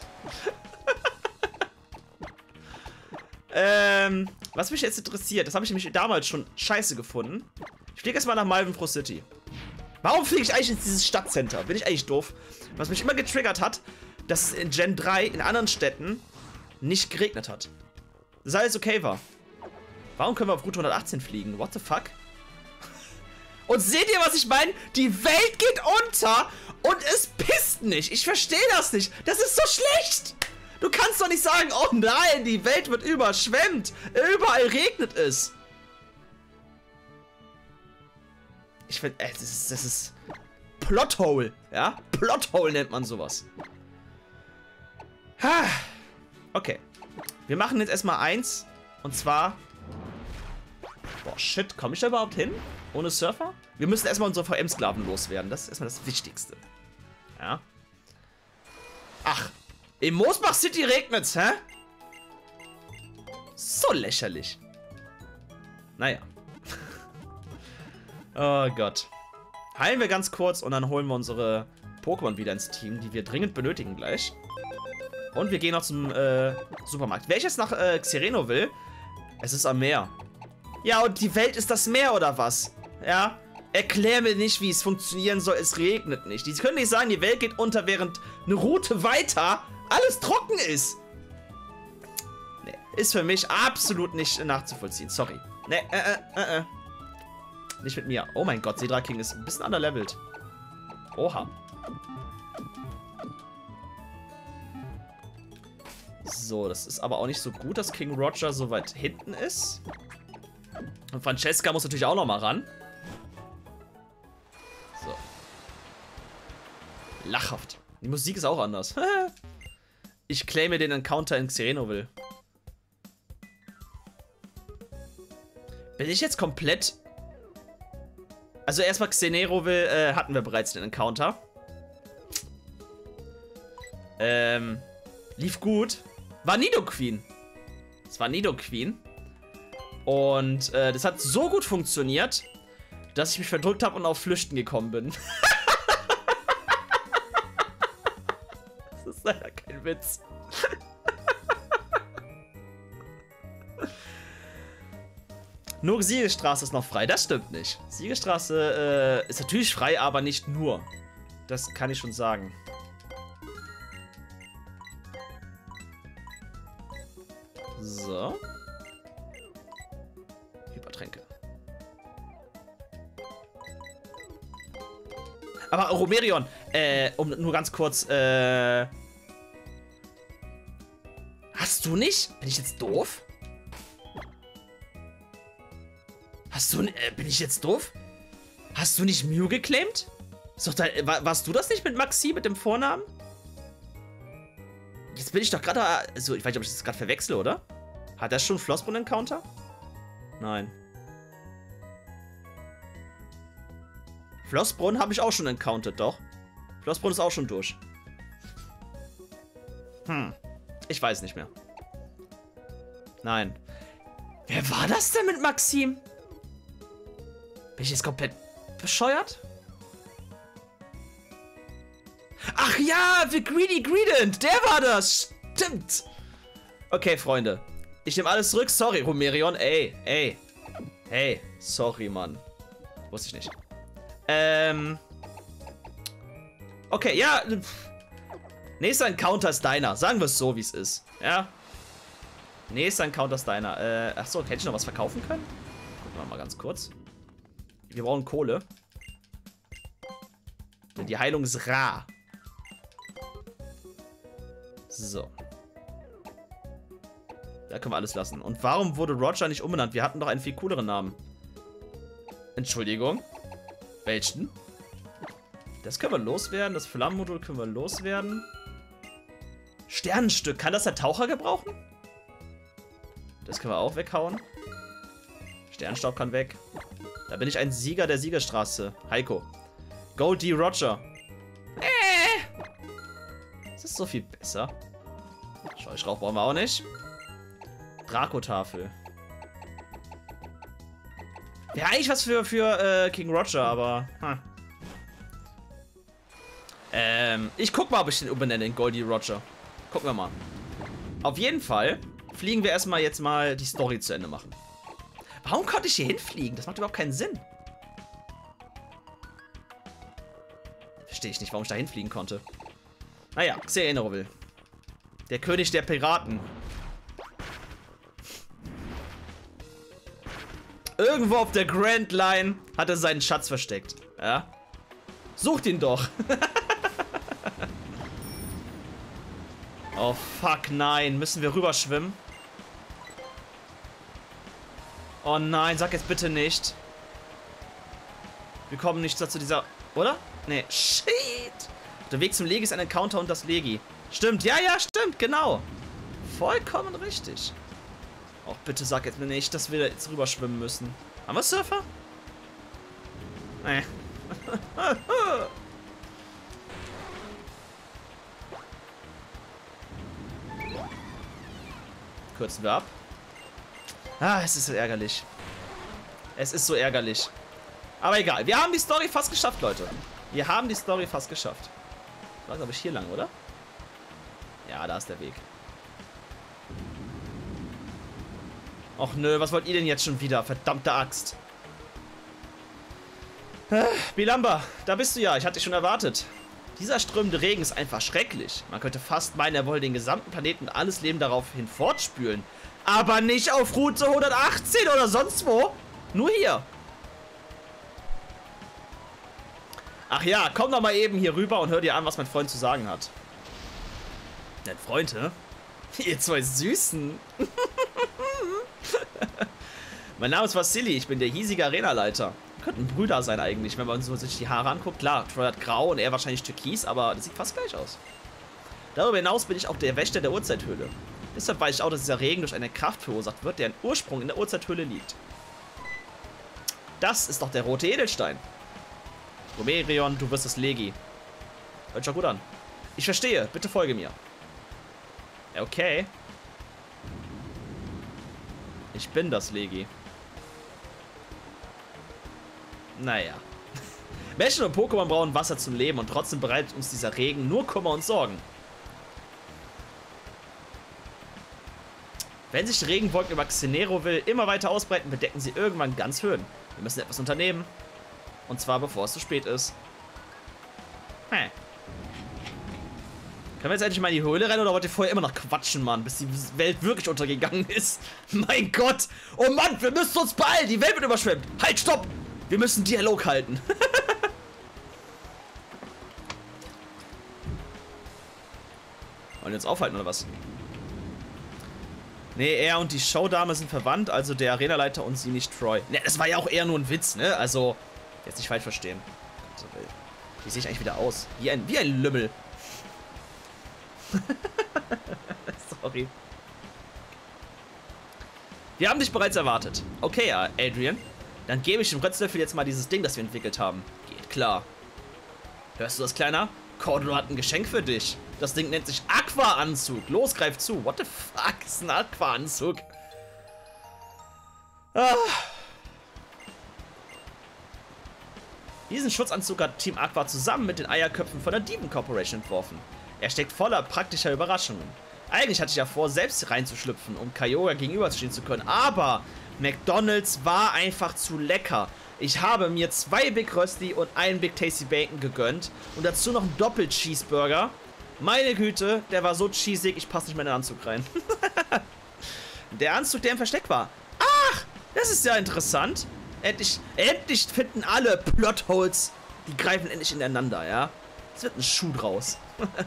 S1: Was mich jetzt interessiert, das habe ich nämlich damals schon scheiße gefunden. Ich fliege erstmal nach Malvenfroh City. Warum fliege ich eigentlich in dieses Stadtcenter? Bin ich eigentlich doof? Was mich immer getriggert hat, dass es in Gen 3 in anderen Städten nicht geregnet hat. Das alles okay war. Warum können wir auf Route 118 fliegen? What the fuck? Und seht ihr, was ich meine? Die Welt geht unter und es pisst nicht. Ich verstehe das nicht. Das ist so schlecht. Du kannst doch nicht sagen, oh nein, die Welt wird überschwemmt. Überall regnet es. Ich finde, das ist Plothole. Ja? Plothole nennt man sowas. Okay. Wir machen jetzt erstmal eins. Und zwar... Boah, shit. Komme ich da überhaupt hin? Ohne Surfer? Wir müssen erstmal unsere VM-Sklaven loswerden. Das ist erstmal das Wichtigste. Ja. Ach. In Moosbach City regnet's, hä? So lächerlich. Naja. Oh Gott. Heilen wir ganz kurz und dann holen wir unsere Pokémon wieder ins Team, die wir dringend benötigen gleich. Und wir gehen noch zum Supermarkt. Wer ich jetzt nach Xereno will, es ist am Meer. Ja, und die Welt ist das Meer, oder was? Ja? Erklär mir nicht, wie es funktionieren soll. Es regnet nicht. Die können nicht sagen, die Welt geht unter, während eine Route weiter alles trocken ist. Nee, ist für mich absolut nicht nachzuvollziehen. Sorry. Nee, Nicht mit mir. Oh mein Gott, Sedra King ist ein bisschen underlevelt. Oha. So, das ist aber auch nicht so gut, dass King Roger so weit hinten ist. Und Francesca muss natürlich auch noch mal ran. So. Lachhaft. Die Musik ist auch anders. Ich claime den Encounter in Xerenoville. Bin ich jetzt komplett... Also erstmal Xerenoville hatten wir bereits den Encounter. Lief gut. War Nidoqueen. Es war Nidoqueen. Und das hat so gut funktioniert, dass ich mich verdrückt habe und auf Flüchten gekommen bin. Das ist leider kein Witz. Nur Siegestraße ist noch frei. Das stimmt nicht. Siegestraße ist natürlich frei, aber nicht nur. Das kann ich schon sagen. So. Hypertränke. Aber Romerion, um nur ganz kurz, hast du nicht? Bin ich jetzt doof? Hast du, bin ich jetzt doof? Hast du nicht Mew geclaimt? Ist doch da, warst du das nicht mit Maxi, mit dem Vornamen? Jetzt bin ich doch gerade, also ich weiß nicht, ob ich das gerade verwechsel, oder? Hat er schon Flossbrunn-Encounter? Nein. Flossbrunn habe ich auch schon encountered, doch. Flossbrunn ist auch schon durch. Ich weiß nicht mehr. Nein. Wer war das denn mit Maxim? Bin ich jetzt komplett bescheuert? Ach ja, The Greedy Greedent, der war das. Stimmt. Okay, Freunde. Ich nehme alles zurück. Sorry, Romerion. Ey. Hey, sorry, Mann. Wusste ich nicht. Okay, ja. Nächster Encounter ist deiner. Sagen wir es so, wie es ist. Ja. Nächster Encounter ist deiner. Achso, hätte ich noch was verkaufen können? Gucken wir mal ganz kurz. Wir brauchen Kohle. Denn die Heilung ist rar. So. Da können wir alles lassen. Und warum wurde Roger nicht umbenannt? Wir hatten doch einen viel cooleren Namen. Entschuldigung. Welchen? Das können wir loswerden. Das Flammenmodul können wir loswerden. Sternenstück. Kann das der Taucher gebrauchen? Das können wir auch weghauen. Sternstaub kann weg. Da bin ich ein Sieger der Siegerstraße. Heiko. Goldie Roger. Das ist so viel besser. Scheuschrauch brauchen wir auch nicht. Dracotafel. Ja, eigentlich was für King Roger, aber... ich guck mal, ob ich den umbenenne in Goldie Roger. Gucken wir mal. Auf jeden Fall fliegen wir erstmal jetzt mal die Story zu Ende machen. Warum konnte ich hier hinfliegen? Das macht überhaupt keinen Sinn. Verstehe ich nicht, warum ich da hinfliegen konnte. Naja, Xerenoville. Der König der Piraten. Irgendwo auf der Grand Line hat er seinen Schatz versteckt. Ja? Sucht ihn doch. Oh, fuck, nein. Müssen wir rüberschwimmen? Oh nein, sag jetzt bitte nicht. Wir kommen nicht zu dieser... Oder? Nee, shit. Der Weg zum Legi ist ein Encounter und das Legi. Stimmt, ja, stimmt, genau. Vollkommen richtig. Och, bitte sag jetzt mir nicht, dass wir jetzt rüberschwimmen müssen. Haben wir Surfer? Nee. Kürzen wir ab. Ah, es ist so ärgerlich. Es ist so ärgerlich. Aber egal, wir haben die Story fast geschafft, Leute. Wir haben die Story fast geschafft. War, glaube ich, hier lang, oder? Ja, da ist der Weg. Och nö, was wollt ihr denn jetzt schon wieder? Verdammte Axt. Bilamba, da bist du ja. Ich hatte dich schon erwartet. Dieser strömende Regen ist einfach schrecklich. Man könnte fast meinen, er wolle den gesamten Planeten und alles Leben daraufhin fortspülen. Aber nicht auf Route 118 oder sonst wo. Nur hier. Ach ja, komm doch mal eben hier rüber und hör dir an, was mein Freund zu sagen hat. Dein Freund, hä? Ihr zwei Süßen. Mein Name ist Vasili, ich bin der hiesige Arenaleiter. Wir könnten Brüder sein eigentlich, wenn man sich die Haare anguckt. Klar, Troy hat grau und er wahrscheinlich türkis, aber das sieht fast gleich aus. Darüber hinaus bin ich auch der Wächter der Urzeithöhle. Deshalb weiß ich auch, dass dieser Regen durch eine Kraft verursacht wird, deren Ursprung in der Urzeithöhle liegt. Das ist doch der rote Edelstein. Romerion, du wirst das Legi. Hört schon gut an. Ich verstehe, bitte folge mir. Okay. Ich bin das Legi. Naja. Menschen und Pokémon brauchen Wasser zum Leben und trotzdem bereitet uns dieser Regen nur Kummer und Sorgen. Wenn sich die Regenwolken über Xeneroville immer weiter ausbreiten, bedecken sie irgendwann ganz Höhen. Wir müssen etwas unternehmen. Und zwar bevor es zu spät ist. Können wir jetzt endlich mal in die Höhle rennen oder wollt ihr vorher immer noch quatschen, Mann, bis die Welt wirklich untergegangen ist? Mein Gott! Oh Mann, wir müssen uns beeilen! Die Welt wird überschwemmt! Halt, stopp! Wir müssen Dialog halten. Wollen wir uns aufhalten oder was? Nee, er und die Showdame sind verwandt, also der Arenaleiter und sie nicht Troy. Ne, das war ja auch eher nur ein Witz, ne? Also, jetzt nicht falsch verstehen. Wie sehe ich eigentlich wieder aus? Wie ein Lümmel. Sorry. Wir haben dich bereits erwartet. Okay, Adrian. Dann gebe ich dem Rötzlöffel jetzt mal dieses Ding, das wir entwickelt haben. Geht klar. Hörst du das, Kleiner? Cordolo hat ein Geschenk für dich. Das Ding nennt sich Aqua-Anzug. Los, greif zu. What the fuck ist ein Aqua-Anzug? Diesen Schutzanzug hat Team Aqua zusammen mit den Eierköpfen von der Dieben Corporation entworfen. Er steckt voller praktischer Überraschungen. Eigentlich hatte ich ja vor, selbst reinzuschlüpfen, um Kyogre gegenüberstehen zu können, aber McDonald's war einfach zu lecker. Ich habe mir 2 Big Rösti und einen Big Tasty Bacon gegönnt und dazu noch einen Doppel-Cheeseburger. Meine Güte, der war so cheesig, ich passe nicht mehr in den Anzug rein. Der Anzug, der im Versteck war. Ach, das ist ja interessant. Endlich finden alle Plotholes, die greifen endlich ineinander, ja. Es wird ein Schuh draus.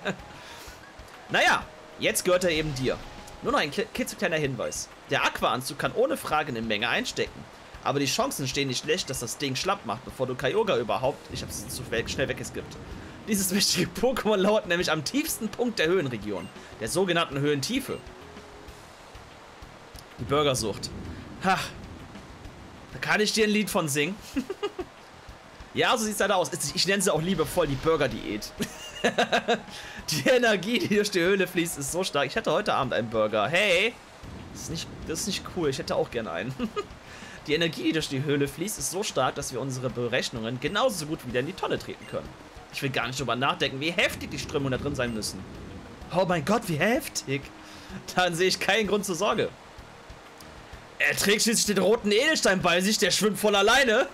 S1: Naja, jetzt gehört er eben dir. Nur noch ein klitzekleiner Hinweis. Der Aqua-Anzug kann ohne Frage eine Menge einstecken. Aber die Chancen stehen nicht schlecht, dass das Ding schlapp macht, bevor du Kyogre überhaupt... Ich habe es zu schnell weggeskippt. Dieses wichtige Pokémon lauert nämlich am tiefsten Punkt der Höhenregion. Der sogenannten Höhentiefe. Die Burgersucht. Ha. Da kann ich dir ein Lied von singen. Ja, so sieht es leider aus. Ich nenne sie auch liebevoll die Burger-Diät. Die Energie, die durch die Höhle fließt, ist so stark. Ich hätte heute Abend einen Burger. Hey! Das ist nicht cool. Ich hätte auch gerne einen. Die Energie, die durch die Höhle fließt, ist so stark, dass wir unsere Berechnungen genauso gut wieder in die Tonne treten können. Ich will gar nicht drüber nachdenken, wie heftig die Strömungen da drin sein müssen. Oh mein Gott, wie heftig! Dann sehe ich keinen Grund zur Sorge. Er trägt schließlich den roten Edelstein bei sich, der schwimmt voll alleine.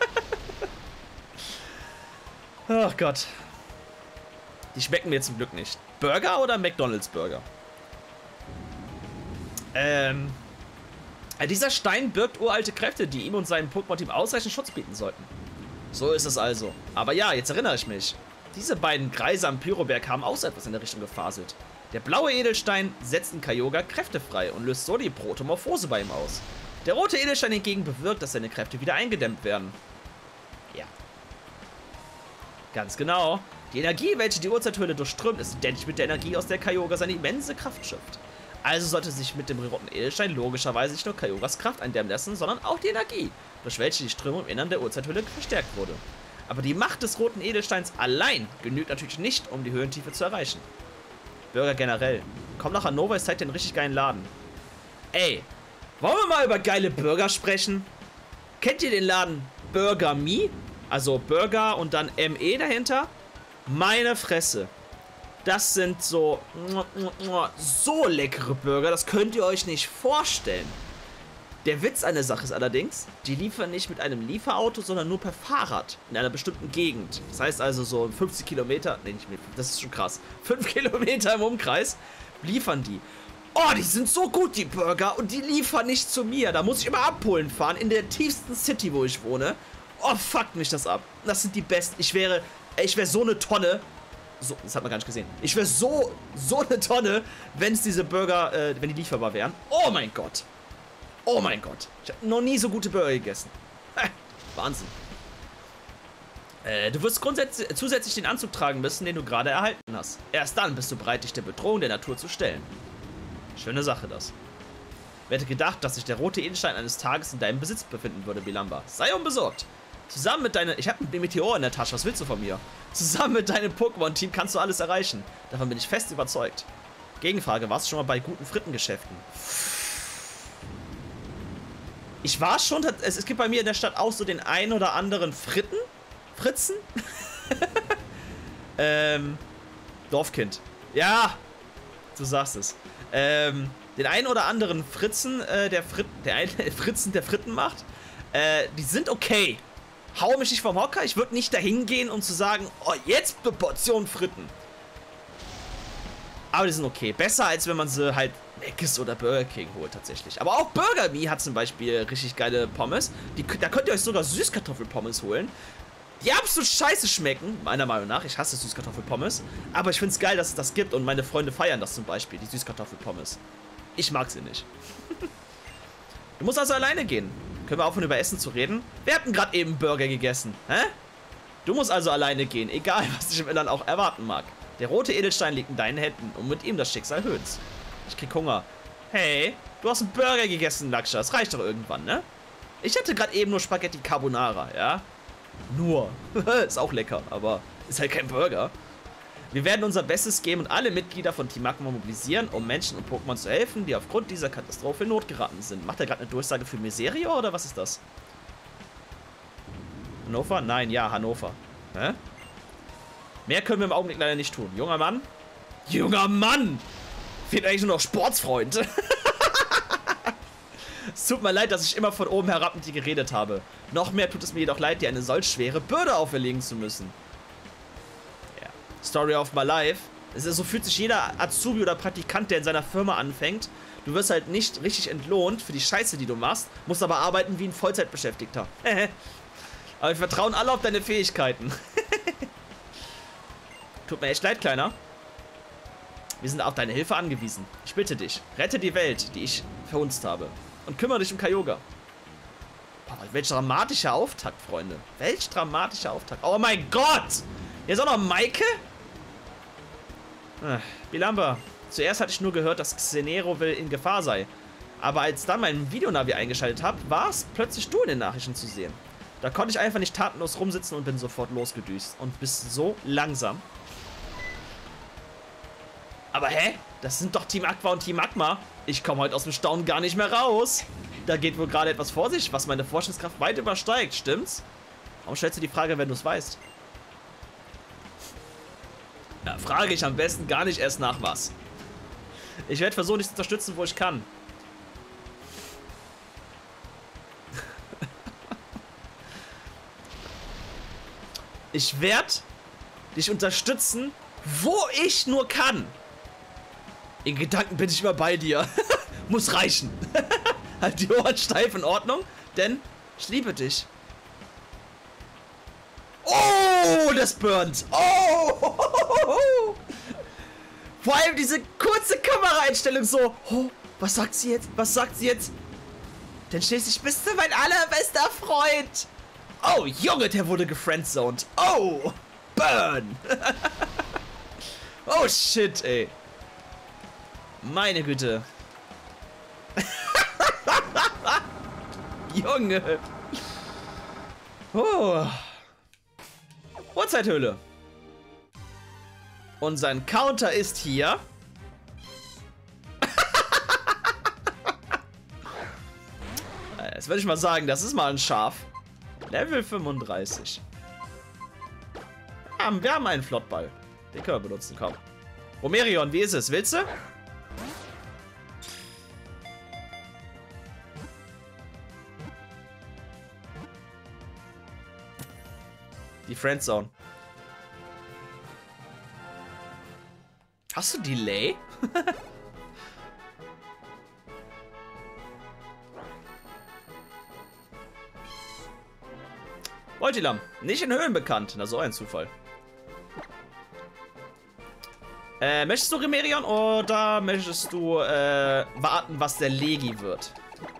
S1: Ach Gott. Die schmecken mir zum Glück nicht. Burger oder McDonald's Burger? Dieser Stein birgt uralte Kräfte, die ihm und seinem Pokémon-Team ausreichend Schutz bieten sollten. So ist es also. Aber ja, jetzt erinnere ich mich. Diese beiden Kreise am Pyroberg haben auch so etwas in der Richtung gefaselt. Der blaue Edelstein setzt in Kyogre Kräfte frei und löst so die Protomorphose bei ihm aus. Der rote Edelstein hingegen bewirkt, dass seine Kräfte wieder eingedämmt werden. Ja. Ganz genau. Die Energie, welche die Urzeithöhle durchströmt, ist identisch mit der Energie, aus der Kyogre seine immense Kraft schöpft. Also sollte sich mit dem roten Edelstein logischerweise nicht nur Kyogres Kraft eindämmen lassen, sondern auch die Energie, durch welche die Strömung im Innern der Urzeithöhle verstärkt wurde. Aber die Macht des roten Edelsteins allein genügt natürlich nicht, um die Höhlentiefe zu erreichen. Burger generell. Komm nach Hannover, es zeigt dir einen richtig geilen Laden. Ey, wollen wir mal über geile Burger sprechen? Kennt ihr den Laden Burger Me? Also Burger und dann ME dahinter? Meine Fresse. Das sind so leckere Burger, das könnt ihr euch nicht vorstellen. Der Witz an der Sache ist allerdings, die liefern nicht mit einem Lieferauto, sondern nur per Fahrrad in einer bestimmten Gegend. Das heißt also so 50 Kilometer, nee, nicht mehr, das ist schon krass, 5 Kilometer im Umkreis liefern die. Oh, die sind so gut, die Burger, und die liefern nicht zu mir. Da muss ich immer abholen fahren, in der tiefsten City, wo ich wohne. Oh, fuck mich das ab. Das sind die besten. Ich wäre so eine Tonne. So, das hat man gar nicht gesehen. Ich wäre so eine Tonne, wenn es diese Burger, wenn die lieferbar wären. Oh mein Gott. Oh mein Gott. Ich habe noch nie so gute Burger gegessen. Wahnsinn. Du wirst zusätzlich den Anzug tragen müssen, den du gerade erhalten hast. Erst dann bist du bereit, dich der Bedrohung der Natur zu stellen. Schöne Sache, das. Wer hätte gedacht, dass sich der rote Edelstein eines Tages in deinem Besitz befinden würde, Bilamba? Sei unbesorgt. Zusammen mit deinem... Ich habe einen Meteor in der Tasche, was willst du von mir? Zusammen mit deinem Pokémon-Team kannst du alles erreichen. Davon bin ich fest überzeugt. Gegenfrage, warst du schon mal bei guten Frittengeschäften? Ich war schon... Es gibt bei mir in der Stadt auch so den ein oder anderen Fritzen? Dorfkind. Ja, du sagst es. Den einen oder anderen Fritzen, der Fritten macht, die sind okay. Hau mich nicht vom Hocker, ich würde nicht dahin gehen, um zu sagen, oh, jetzt eine Portion Fritten. Aber die sind okay. Besser, als wenn man sie halt Mc's oder Burger King holt, tatsächlich. Aber auch Burger Me hat zum Beispiel richtig geile Pommes. Da könnt ihr euch sogar Süßkartoffelpommes holen, die absolut scheiße schmecken, meiner Meinung nach. Ich hasse Süßkartoffelpommes. Aber ich finde es geil, dass es das gibt und meine Freunde feiern das zum Beispiel, die Süßkartoffelpommes. Ich mag sie nicht. Du musst also alleine gehen. Können wir aufhören, über Essen zu reden? Wir hatten gerade eben Burger gegessen. Hä? Du musst also alleine gehen, egal was dich im Innern auch erwarten mag. Der rote Edelstein liegt in deinen Händen und mit ihm das Schicksal Höhns. Ich krieg Hunger. Hey, du hast einen Burger gegessen, Laksha. Das reicht doch irgendwann, ne? Ich hatte gerade eben nur Spaghetti Carbonara, ja? Nur. Ist auch lecker, aber ist halt kein Burger. Wir werden unser Bestes geben und alle Mitglieder von Team Magma mobilisieren, um Menschen und Pokémon zu helfen, die aufgrund dieser Katastrophe in Not geraten sind. Macht er gerade eine Durchsage für Miserio oder was ist das? Hannover? Nein, ja, Hannover. Hä? Mehr können wir im Augenblick leider nicht tun. Junger Mann? Junger Mann! Fehlt eigentlich nur noch Sportsfreund. Es tut mir leid, dass ich immer von oben herab mit dir geredet habe. Noch mehr tut es mir jedoch leid, dir eine solch schwere Bürde auferlegen zu müssen. Story of my life. So fühlt sich jeder Azubi oder Praktikant, der in seiner Firma anfängt. Du wirst halt nicht richtig entlohnt für die Scheiße, die du machst, musst aber arbeiten wie ein Vollzeitbeschäftigter. Aber wir vertrauen alle auf deine Fähigkeiten. Tut mir echt leid, Kleiner. Wir sind auf deine Hilfe angewiesen. Ich bitte dich, rette die Welt, die ich verhunzt habe. Und kümmere dich um Kyogre. Boah, welch dramatischer Auftakt, Freunde. Welch dramatischer Auftakt. Oh mein Gott! Jetzt auch noch Maike? Bilamba, zuerst hatte ich nur gehört, dass Xenero in Gefahr sei. Aber als dann mein Videonavi eingeschaltet habe, war es plötzlich du in den Nachrichten zu sehen. Da konnte ich einfach nicht tatenlos rumsitzen und bin sofort losgedüst. Und bist so langsam. Aber hä? Das sind doch Team Aqua und Team Magma. Ich komme heute aus dem Staunen gar nicht mehr raus. Da geht wohl gerade etwas vor sich, was meine Forschungskraft weit übersteigt, stimmt's? Warum stellst du die Frage, wenn du es weißt? Ja, frage ich am besten gar nicht erst nach was. Ich werde versuchen, dich zu unterstützen, wo ich kann. Ich werde dich unterstützen, wo ich nur kann. In Gedanken bin ich immer bei dir. Muss reichen. Halt die Ohren steif, in Ordnung, denn ich liebe dich. Oh, das burnt. Oh. Vor allem diese kurze Kameraeinstellung so. Oh, was sagt sie jetzt? Was sagt sie jetzt? Denn schließlich bist du mein allerbester Freund. Oh, Junge, der wurde gefriendzoned. Oh, burn. Oh, shit, ey. Meine Güte. Junge. Oh. Uhrzeithöhle. Und sein Counter ist hier. Jetzt würde ich mal sagen, das ist mal ein Schaf. Level 35. Ja, wir haben einen Flottball. Den können wir benutzen, komm. Romerion, wie ist es? Willst du? Die Friendzone. Hast du Delay? Voltilam, nicht in Höhlen bekannt. Na, so ein Zufall. Möchtest du Remerion oder möchtest du warten, was der Legi wird?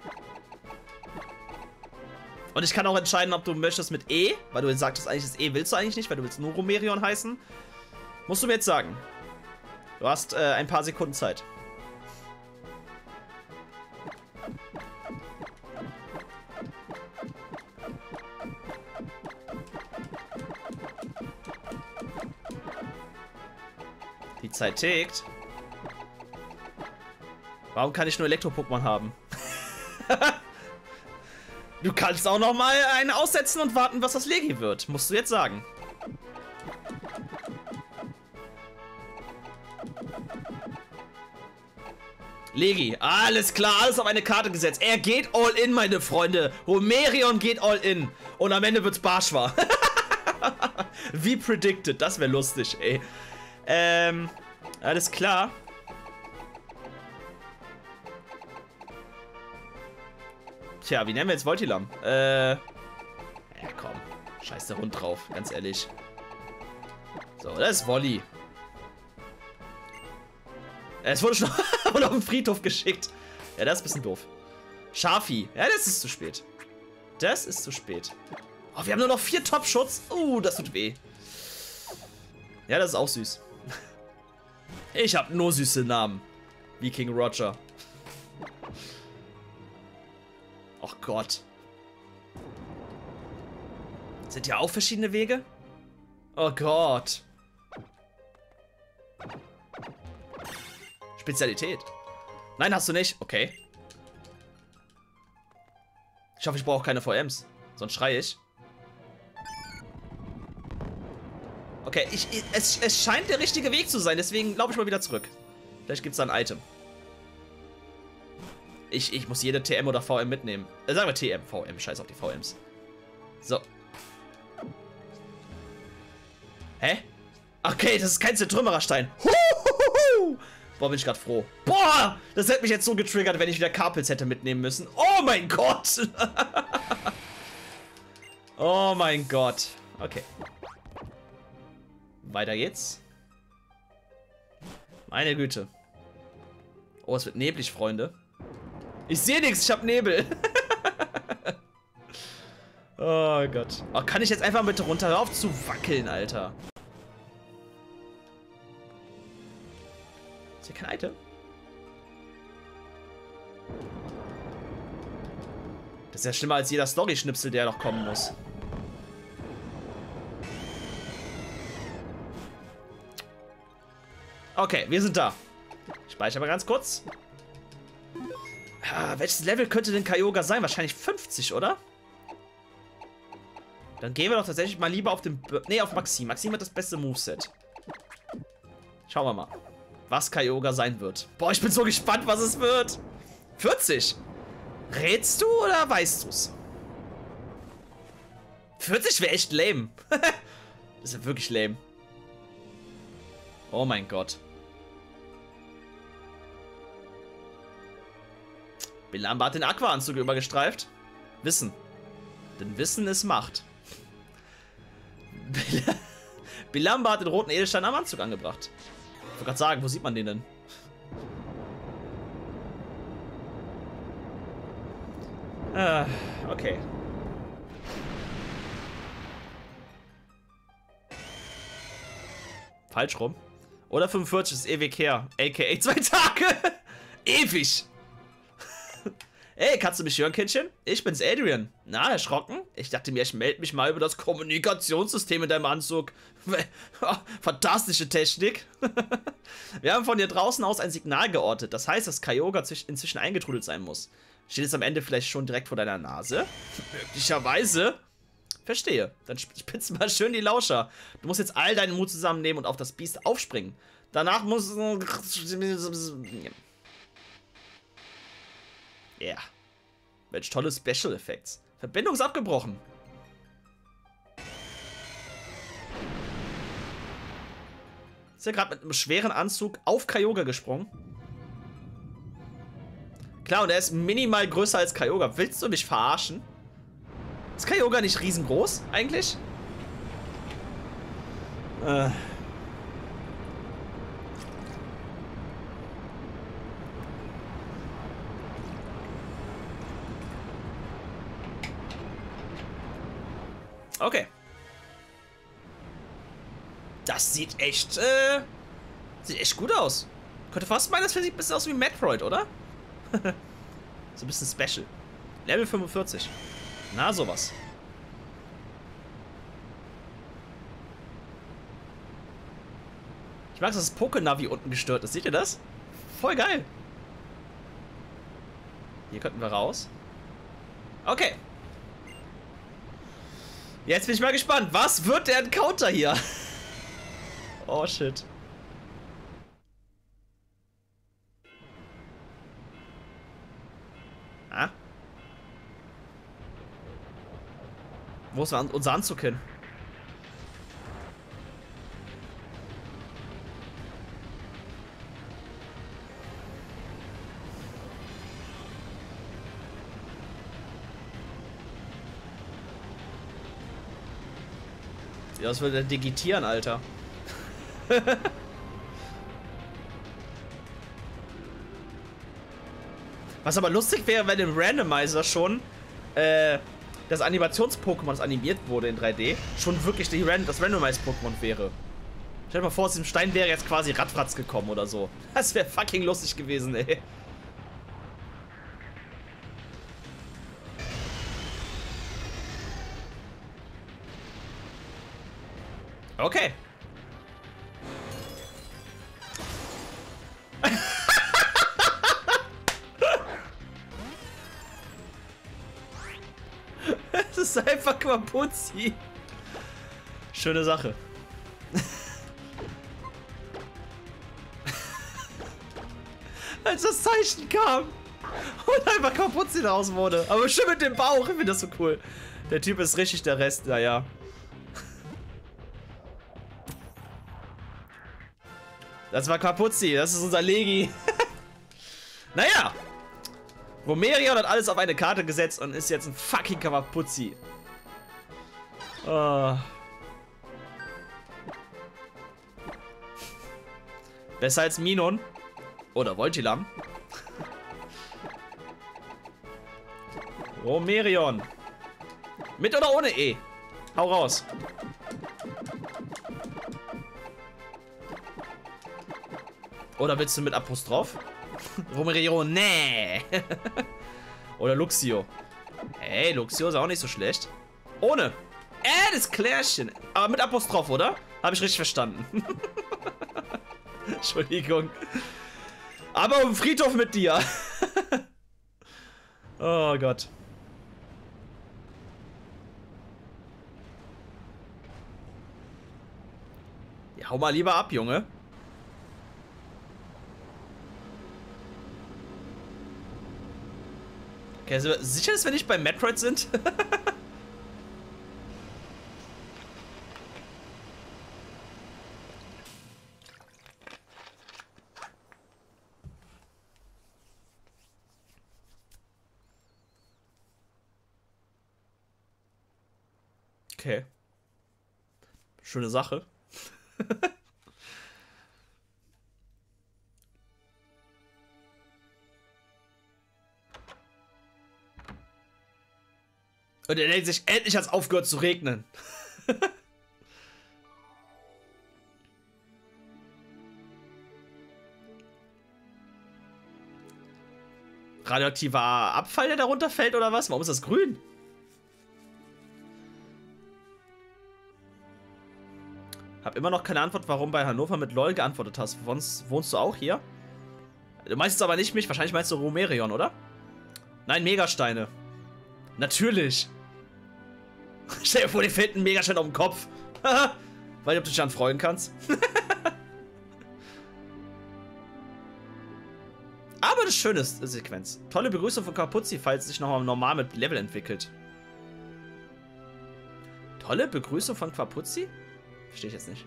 S1: Und ich kann auch entscheiden, ob du möchtest mit E, weil du sagtest eigentlich, das E willst du eigentlich nicht, weil du willst nur Romerion heißen. Musst du mir jetzt sagen. Du hast ein paar Sekunden Zeit. Die Zeit tickt. Warum kann ich nur Elektro-Pokémon haben? Du kannst auch noch mal einen aussetzen und warten, was das Legi wird. Musst du jetzt sagen. Legi, alles klar, alles auf eine Karte gesetzt. Er geht all in, meine Freunde. Romerion geht all in. Und am Ende wird's Barschwa. Wie predicted, das wäre lustig, ey. Alles klar. Tja, wie nennen wir jetzt Voltilam? Ja, komm. Scheiß der Hund drauf, ganz ehrlich. So, das ist Wolli. Es wurde schon auf den Friedhof geschickt. Ja, das ist ein bisschen doof. Schafi. Ja, das ist zu spät. Das ist zu spät. Oh, wir haben nur noch 4 Top-Schutz. Das tut weh. Ja, das ist auch süß. Ich habe nur süße Namen. Wie King Roger. Och Gott. Sind hier auch verschiedene Wege? Oh Gott. Spezialität. Nein, hast du nicht. Okay. Ich hoffe, ich brauche keine VMs. Sonst schreie ich. Okay, es scheint der richtige Weg zu sein. Deswegen laufe ich mal wieder zurück. Vielleicht gibt es da ein Item. Ich muss jede TM oder VM mitnehmen. Sagen wir TM, VM. Scheiß auf die VMs. So. Hä? Okay, das ist kein Zertrümmererstein. Boah, bin ich gerade froh. Boah, das hätte mich jetzt so getriggert, wenn ich wieder Carpels hätte mitnehmen müssen. Oh mein Gott. Oh mein Gott. Okay. Weiter geht's. Meine Güte. Oh, es wird neblig, Freunde. Ich sehe nichts, ich habe Nebel. Oh Gott. Oh, kann ich jetzt einfach bitte runter? Hör auf zu wackeln, Alter. Ist hier kein Item? Das ist ja schlimmer als jeder Story-Schnipsel, der noch kommen muss. Okay, wir sind da. Ich speichere mal ganz kurz. Welches Level könnte denn Kyogre sein? Wahrscheinlich 50, oder? Dann gehen wir doch tatsächlich mal lieber auf den... auf Maxim. Maxim hat das beste Moveset. Schauen wir mal, was Kyogre sein wird. Boah, ich bin so gespannt, was es wird. 40. Rätst du oder weißt du's? 40 wäre echt lame. Das ist ja wirklich lame. Oh mein Gott. Bilamba hat den Aqua-Anzug übergestreift. Wissen. Denn Wissen ist Macht. Bilamba hat den roten Edelstein am Anzug angebracht. Ich wollte gerade sagen, wo sieht man den denn? Okay. Falsch rum. Oder 45 ist ewig her. A.k.a. 2 Tage. Ewig. Ey, kannst du mich hören, Kindchen? Ich bin's, Adrian. Na, erschrocken? Ich dachte mir, ich melde mich mal über das Kommunikationssystem in deinem Anzug. Fantastische Technik. Wir haben von hier draußen aus ein Signal geortet. Das heißt, dass Kyogre inzwischen eingetrudelt sein muss. Steht es am Ende vielleicht schon direkt vor deiner Nase? Möglicherweise. Verstehe. Dann spitz mal schön die Lauscher. Du musst jetzt all deinen Mut zusammennehmen und auf das Biest aufspringen. Danach muss... Ja. Yeah. Welch tolle Special Effects. Verbindung ist abgebrochen. Ist ja gerade mit einem schweren Anzug auf Kyogre gesprungen. Klar, und er ist minimal größer als Kyogre. Willst du mich verarschen? Ist Kyogre nicht riesengroß, eigentlich? Okay. Das sieht echt gut aus. Könnte fast meinen, das sieht ein bisschen aus wie Metroid, oder? So ein bisschen special. Level 45. Na, sowas. Ich mag, dass das Poké-Navi unten gestört ist. Seht ihr das? Voll geil. Hier könnten wir raus. Okay. Jetzt bin ich mal gespannt. Was wird der Encounter hier? Oh, shit. Ah? Wo ist unser Anzug hin? Ja, das würde er digitieren, Alter. Was aber lustig wäre, wenn im Randomizer schon das Animations-Pokémon, das animiert wurde in 3D, schon wirklich das Randomize-Pokémon wäre. Stell dir mal vor, aus dem Stein wäre jetzt quasi Radfratz gekommen oder so. Das wäre fucking lustig gewesen, ey. Okay. Es ist einfach Quapuzzi. Schöne Sache. Als das Zeichen kam und einfach Quapuzzi daraus wurde. Aber schön mit dem Bauch, ich finde das so cool. Der Typ ist richtig der Rest, naja. Das war Quapuzzi, das ist unser Legi. Naja. Romerion hat alles auf eine Karte gesetzt und ist jetzt ein fucking Quapuzzi. Oh. Besser als Minon. Oder Voltilam. Romerion. Mit oder ohne E? Hau raus. Oder willst du mit Apostroph? Romerion, nee. Oder Luxio. Hey, Luxio ist auch nicht so schlecht. Ohne. Das Klärchen. Aber mit Apostroph, oder? Habe ich richtig verstanden. Entschuldigung. Aber im Friedhof mit dir. Oh Gott. Ja, hau mal lieber ab, Junge. Okay, also sicher, dass wir nicht bei Metroid sind? Okay. Schöne Sache. Und er denkt sich, endlich hat es aufgehört zu regnen. Radioaktiver Abfall, der darunter fällt, oder was? Warum ist das grün? Hab immer noch keine Antwort, warum bei Hannover mit LOL geantwortet hast. Wohnst du auch hier? Du meinst jetzt aber nicht mich, wahrscheinlich meinst du Romerion, oder? Nein, Megasteine. Natürlich. Stell dir vor, dir fällt ein Megastein auf den Kopf. Weil du dich daran freuen kannst. Aber eine schöne Sequenz. Tolle Begrüßung von Capuzzi, falls es sich nochmal normal mit Level entwickelt. Tolle Begrüßung von Capuzzi? Verstehe ich jetzt nicht.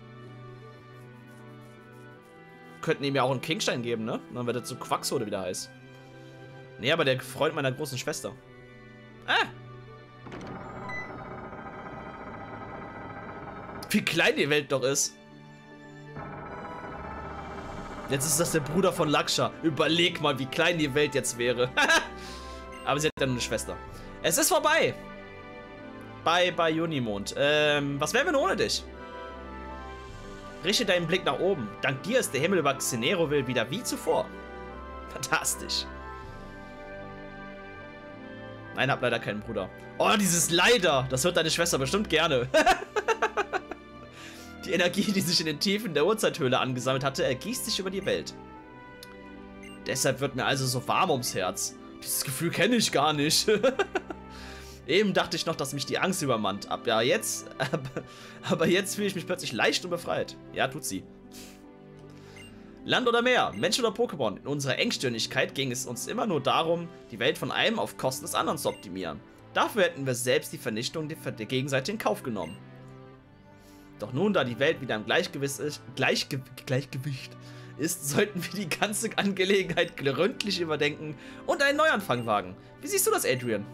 S1: Könnten ihm ja auch einen Kingstein geben, ne? Dann wird er zu Quaxo oder wie der heißt. Nee, aber der Freund meiner großen Schwester. Ah! Wie klein die Welt doch ist. Jetzt ist das der Bruder von Laksha. Überleg mal, wie klein die Welt jetzt wäre. Aber sie hat ja nur eine Schwester. Es ist vorbei. Bei Junimond. Was wären wir nur ohne dich? Richte deinen Blick nach oben. Dank dir ist der Himmel über Xeneroville wieder wie zuvor. Fantastisch. Nein, hab leider keinen Bruder. Oh, dieses Leider. Das hört deine Schwester bestimmt gerne. Die Energie, die sich in den Tiefen der Urzeithöhle angesammelt hatte, ergießt sich über die Welt. Deshalb wird mir also so warm ums Herz. Dieses Gefühl kenne ich gar nicht. Eben dachte ich noch, dass mich die Angst übermannt. Aber jetzt fühle ich mich plötzlich leicht und befreit. Ja, tut sie. Land oder Meer, Mensch oder Pokémon. In unserer Engstirnigkeit ging es uns immer nur darum, die Welt von einem auf Kosten des anderen zu optimieren. Dafür hätten wir selbst die Vernichtung der Gegenseite in Kauf genommen. Doch nun, da die Welt wieder im Gleichgewicht ist, sollten wir die ganze Angelegenheit gründlich überdenken und einen Neuanfang wagen. Wie siehst du das, Adrian?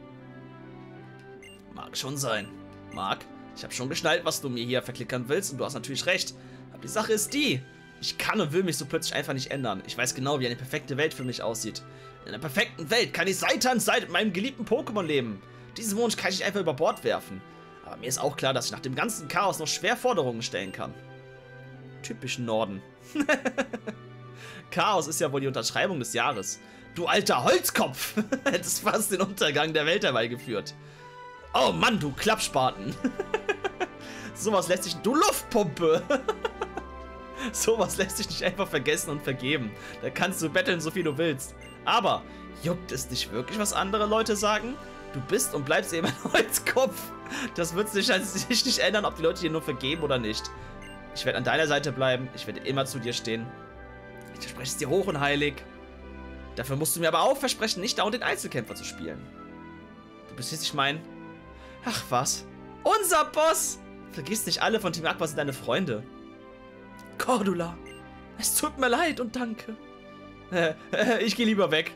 S1: Mag schon sein. Mark, ich habe schon geschnallt, was du mir hier verklickern willst und du hast natürlich recht. Aber die Sache ist die, ich kann und will mich so plötzlich einfach nicht ändern. Ich weiß genau, wie eine perfekte Welt für mich aussieht. In einer perfekten Welt kann ich Seite an Seite mit meinem geliebten Pokémon leben. Diesen Wunsch kann ich nicht einfach über Bord werfen. Aber mir ist auch klar, dass ich nach dem ganzen Chaos noch schwer Forderungen stellen kann. Typisch Norden. Chaos ist ja wohl die Unterschreibung des Jahres. Du alter Holzkopf! Hättest fast den Untergang der Welt herbeigeführt. Oh Mann, du Klappspaten! Sowas lässt sich... Du Luftpumpe! Sowas lässt sich nicht einfach vergessen und vergeben. Da kannst du betteln, so viel du willst. Aber juckt es dich wirklich, was andere Leute sagen? Du bist und bleibst eben ein Holzkopf. Das wird sich nicht ändern, ob die Leute dir nur vergeben oder nicht. Ich werde an deiner Seite bleiben. Ich werde immer zu dir stehen. Ich verspreche es dir hoch und heilig. Dafür musst du mir aber auch versprechen, nicht dauernd den Einzelkämpfer zu spielen. Du bist jetzt, ich meine... Ach was. Unser Boss! Vergiss nicht, alle von Team Aqua sind deine Freunde. Cordula, es tut mir leid und danke. Ich gehe lieber weg.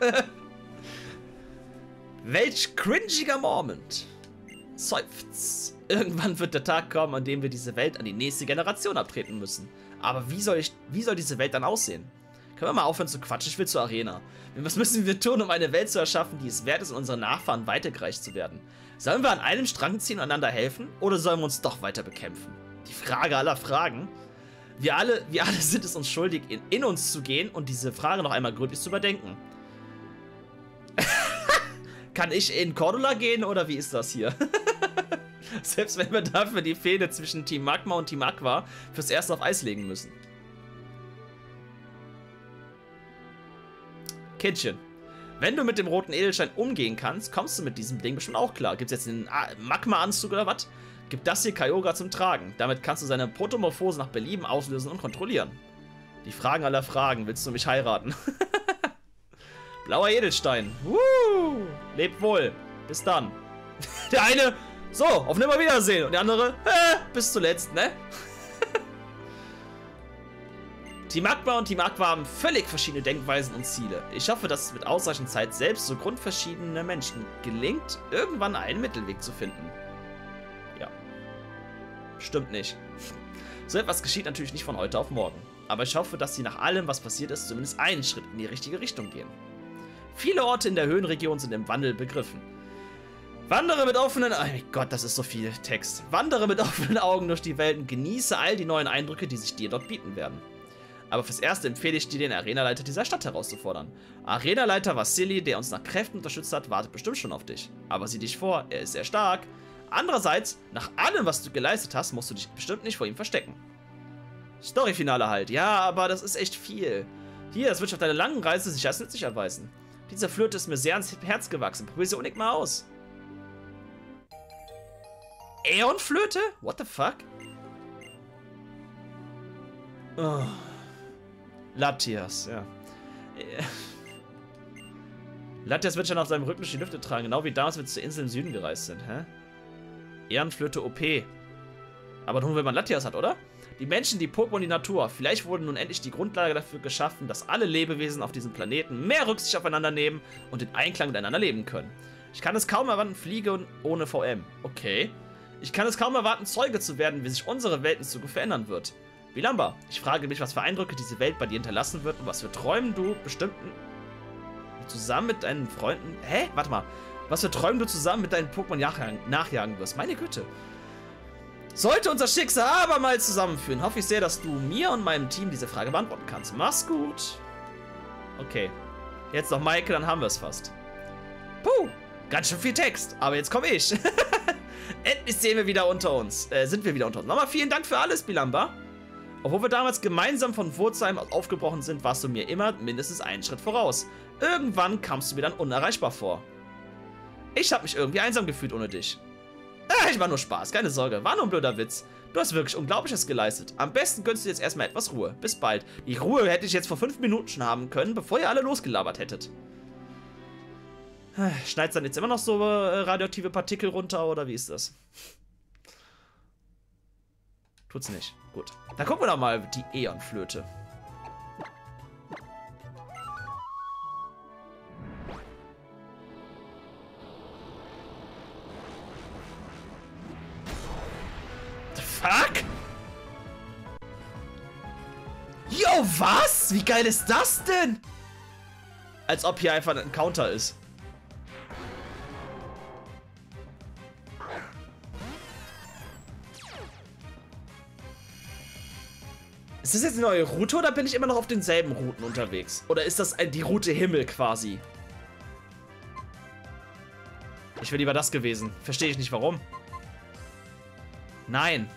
S1: Welch cringiger Moment. Seufz. Irgendwann wird der Tag kommen, an dem wir diese Welt an die nächste Generation abtreten müssen. Aber wie soll diese Welt dann aussehen? Können wir mal aufhören zu quatschen? Ich will zur Arena. Was müssen wir tun, um eine Welt zu erschaffen, die es wert ist, unseren Nachfahren weitergereicht zu werden? Sollen wir an einem Strang ziehen und einander helfen? Oder sollen wir uns doch weiter bekämpfen? Die Frage aller Fragen. Wir alle sind es uns schuldig, in uns zu gehen und diese Frage noch einmal gründlich zu überdenken. Kann ich in Cordula gehen oder wie ist das hier? Selbst wenn wir dafür die Fehde zwischen Team Magma und Team Aqua fürs Erste auf Eis legen müssen. Kindchen, wenn du mit dem roten Edelstein umgehen kannst, kommst du mit diesem Ding bestimmt auch klar. Gibt's jetzt den Magma-Anzug oder was? Gib das hier Kyogre zum Tragen. Damit kannst du seine Protomorphose nach Belieben auslösen und kontrollieren. Die Fragen aller Fragen. Willst du mich heiraten? Blauer Edelstein. Lebt wohl. Bis dann. Der eine, so, auf Nimmerwiedersehen. Und der andere, bis zuletzt, ne? Team Magma und Team Aqua haben völlig verschiedene Denkweisen und Ziele. Ich hoffe, dass es mit ausreichend Zeit selbst so grundverschiedene Menschen gelingt, irgendwann einen Mittelweg zu finden. Stimmt nicht. So etwas geschieht natürlich nicht von heute auf morgen. Aber ich hoffe, dass sie nach allem, was passiert ist, zumindest einen Schritt in die richtige Richtung gehen. Viele Orte in der Höhenregion sind im Wandel begriffen. Wandere mit offenen... Oh mein Gott, das ist so viel Text. Wandere mit offenen Augen durch die Welt und genieße all die neuen Eindrücke, die sich dir dort bieten werden. Aber fürs Erste empfehle ich dir, den Arenaleiter dieser Stadt herauszufordern. Arenaleiter Vasili, der uns nach Kräften unterstützt hat, wartet bestimmt schon auf dich. Aber sieh dich vor, er ist sehr stark. Andererseits, nach allem, was du geleistet hast, musst du dich bestimmt nicht vor ihm verstecken. Storyfinale halt. Ja, aber das ist echt viel. Hier, das wird sich auf deiner langen Reise sicher als nützlich erweisen. Diese Flöte ist mir sehr ans Herz gewachsen. Probier sie unbedingt mal aus. Äonflöte? What the fuck? Oh. Latias, ja. Latias wird schon auf seinem Rücken durch die Lüfte tragen, genau wie damals, als wir zur Insel im Süden gereist sind, hä? Äonflöte OP. Aber nur, wenn man Latias hat, oder? Die Menschen, die Pokémon, die Natur. Vielleicht wurde nun endlich die Grundlage dafür geschaffen, dass alle Lebewesen auf diesem Planeten mehr Rücksicht aufeinander nehmen und in Einklang miteinander leben können. Ich kann es kaum erwarten, fliege ohne VM. Okay. Ich kann es kaum erwarten, Zeuge zu werden, wie sich unsere Welt in Zukunft verändern wird. Bilamba, ich frage mich, was für Eindrücke diese Welt bei dir hinterlassen wird und was für Träumen du bestimmten zusammen mit deinen Freunden... Hä? Warte mal. Was für Träumen du zusammen mit deinen Pokémon nachjagen wirst. Meine Güte. Sollte unser Schicksal aber mal zusammenführen, hoffe ich sehr, dass du mir und meinem Team diese Frage beantworten kannst. Mach's gut. Okay. Jetzt noch Maike, dann haben wir es fast. Puh, ganz schön viel Text. Aber jetzt komme ich. Endlich sind wir wieder unter uns. Nochmal vielen Dank für alles, Bilamba. Obwohl wir damals gemeinsam von Wurzheim aufgebrochen sind, warst du mir immer mindestens einen Schritt voraus. Irgendwann kamst du mir dann unerreichbar vor. Ich habe mich irgendwie einsam gefühlt ohne dich. Ich war nur Spaß, keine Sorge. War nur ein blöder Witz. Du hast wirklich Unglaubliches geleistet. Am besten gönnst du jetzt erstmal etwas Ruhe. Bis bald. Die Ruhe hätte ich jetzt vor 5 Minuten schon haben können, bevor ihr alle losgelabert hättet. Schneid's dann jetzt immer noch so radioaktive Partikel runter, oder wie ist das? Tut's nicht. Gut. Dann gucken wir doch mal die Äonflöte. Fuck? Yo, was? Wie geil ist das denn? Als ob hier einfach ein Counter ist. Ist das jetzt eine neue Route oder bin ich immer noch auf denselben Routen unterwegs? Oder ist das die Route Himmel quasi? Ich wäre lieber das gewesen. Verstehe ich nicht warum. Nein.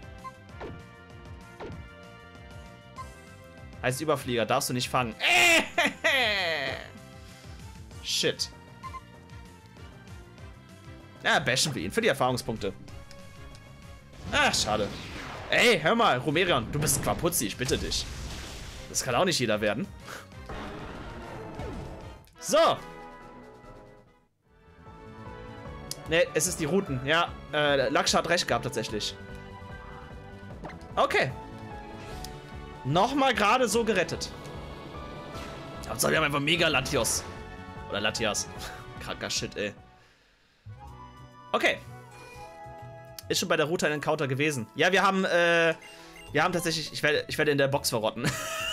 S1: Heißt Überflieger, darfst du nicht fangen. Shit. Ja, bashen wir ihn für die Erfahrungspunkte. Ach, schade. Ey, hör mal, Romerion, du bist ein Quapuzzi, ich bitte dich. Das kann auch nicht jeder werden. So. Ne, es ist die Routen. Ja, Laksha hat recht gehabt tatsächlich. Okay. Nochmal gerade so gerettet. Hauptsache wir haben einfach mega Latios. Oder Latias. Kranker Shit, ey. Okay. Ist schon bei der Route ein Encounter gewesen. Ja, wir haben tatsächlich... Ich werde in der Box verrotten.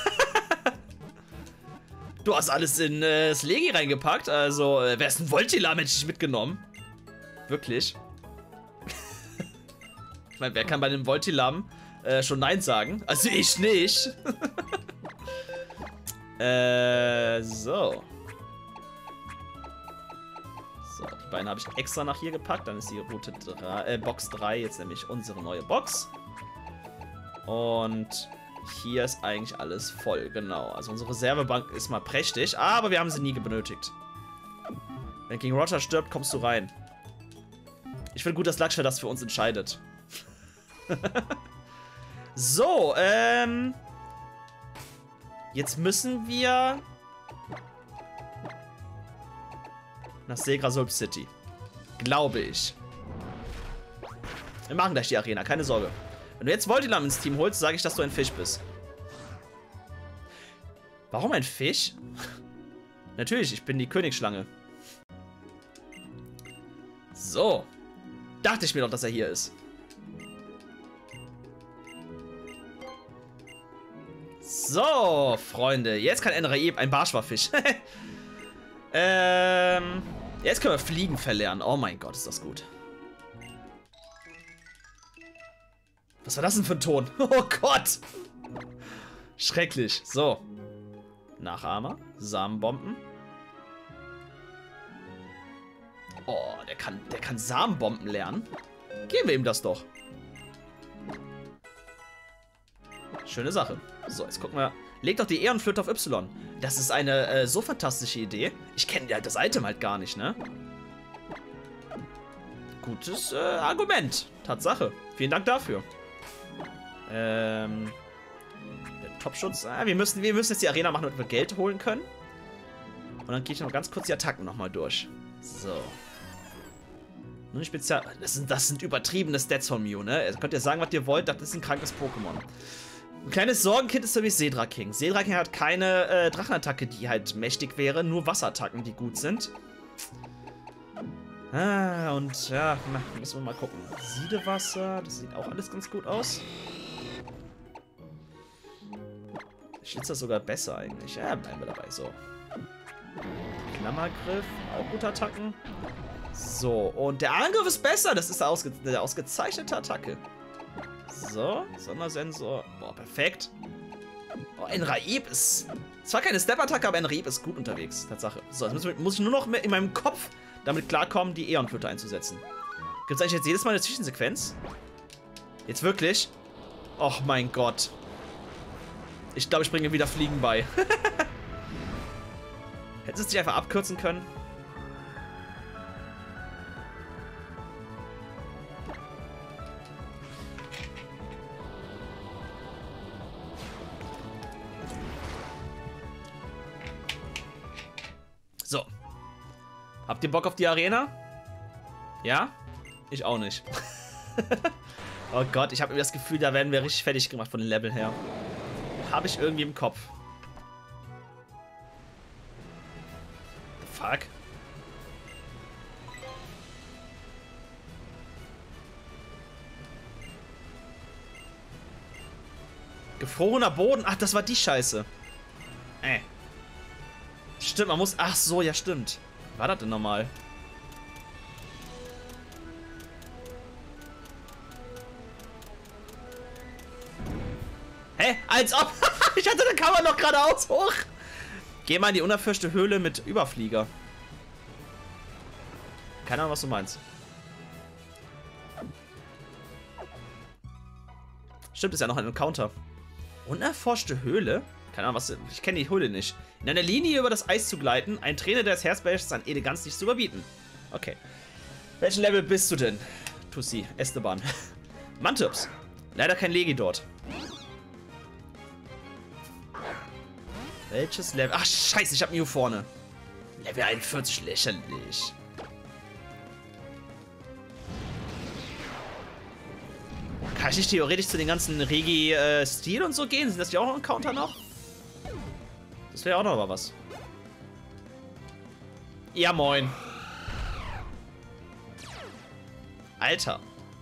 S1: Du hast alles in das Legi reingepackt. Also, wer ist ein Voltilam, hätte ich mitgenommen. Wirklich. Ich meine, wer kann bei einem Voltilam schon Nein sagen? Also ich nicht. So. So, die beiden habe ich extra nach hier gepackt. Dann ist die Route 3, Box 3 jetzt nämlich unsere neue Box. Und hier ist eigentlich alles voll, genau. Also unsere Reservebank ist mal prächtig, aber wir haben sie nie benötigt. Wenn King Roger stirbt, kommst du rein. Ich finde gut, dass Laksha das für uns entscheidet. So, jetzt müssen wir nach Segrasulp City. Glaube ich. Wir machen gleich die Arena, keine Sorge. Wenn du jetzt Voltilam ins Team holst, sage ich, dass du ein Fisch bist. Warum ein Fisch? Natürlich, ich bin die Königsschlange. So. Dachte ich mir doch, dass er hier ist. So, Freunde. Jetzt kann Enraib ein Barschwarfisch. Jetzt können wir Fliegen verlernen. Oh mein Gott, ist das gut. Was war das denn für ein Ton? Oh Gott. Schrecklich. So. Nachahmer. Samenbomben. Oh, der kann Samenbomben lernen. Geben wir ihm das doch. Schöne Sache. So, jetzt gucken wir. Leg doch die Ehrenflöte auf Y. Das ist eine so fantastische Idee. Ich kenne ja das Item halt gar nicht, ne? Gutes Argument. Tatsache. Vielen Dank dafür. Der Topschutz. Wir müssen jetzt die Arena machen, damit wir Geld holen können. Und dann gehe ich noch ganz kurz die Attacken nochmal durch. So. Nun Spezial. Das sind übertriebene Stats von Mew, ne? Ihr könnt ja sagen, was ihr wollt. Das ist ein krankes Pokémon. Ein kleines Sorgenkind ist so wie Sedra King. Sedra King hat keine Drachenattacke, die halt mächtig wäre. Nur Wasserattacken, die gut sind. Und ja, müssen wir mal gucken. Siedewasser, das sieht auch alles ganz gut aus. Schlitzer sogar besser eigentlich. Ja, bleiben wir dabei. So. Klammergriff, auch gute Attacken. So, und der Angriff ist besser. Das ist eine ausgezeichnete Attacke. So, Sondersensor. Boah, perfekt. Oh, Enraib ist zwar keine Step-Attacke, aber Enraib ist gut unterwegs. Tatsache. So, jetzt muss ich nur noch in meinem Kopf damit klarkommen, die Ehrenflöte einzusetzen. Gibt es eigentlich jetzt jedes Mal eine Zwischensequenz? Jetzt wirklich? Och mein Gott. Ich glaube, ich bringe wieder Fliegen bei. Hätten sie es nicht einfach abkürzen können? So. Habt ihr Bock auf die Arena? Ja? Ich auch nicht. Oh Gott, ich habe irgendwie das Gefühl, da werden wir richtig fertig gemacht von den Level her. Habe ich irgendwie im Kopf. Fuck. Gefrorener Boden? Ach, das war die Scheiße. Stimmt, man muss... Ach so, ja stimmt. Wie war das denn nochmal? Hä? Als ob... Ich hatte den Kamera noch geradeaus hoch. Geh mal in die unerforschte Höhle mit Überflieger. Keine Ahnung, was du meinst. Stimmt, ist ja noch ein Encounter. Unerforschte Höhle? Keine Ahnung, was... Ich kenne die Höhle nicht. In einer Linie über das Eis zu gleiten, ein Trainer des Herzbergs ist an Eleganz nicht zu überbieten. Okay. Welchen Level bist du denn? Tussi, Esteban. Mantips. Leider kein Legi dort. Welches Level? Ach, scheiße, ich hab Mew vorne. Level 41, lächerlich. Kann ich nicht theoretisch zu den ganzen Regi-Stil und so gehen? Sind das ja auch noch ein Counter noch? Das wäre auch noch mal was. Ja, moin. Alter.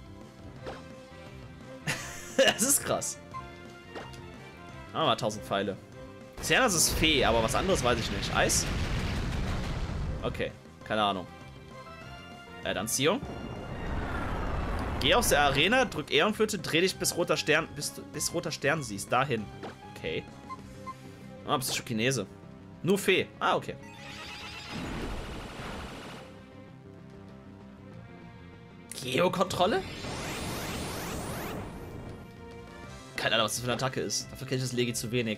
S1: Das ist krass. Ah, mal 1000 Pfeile. Ja, das ist Fee, aber was anderes weiß ich nicht. Eis? Okay, keine Ahnung. Dann Ziehung. Geh aus der Arena, drück Ehrenflöte, dreh dich bis roter Stern, bis roter Stern siehst. Dahin. Okay. Ah, bist du schon Chinese. Nur Fee. Ah, okay. Geo-Kontrolle? Keine Ahnung, was das für eine Attacke ist. Dafür kenne ich das Legi zu wenig.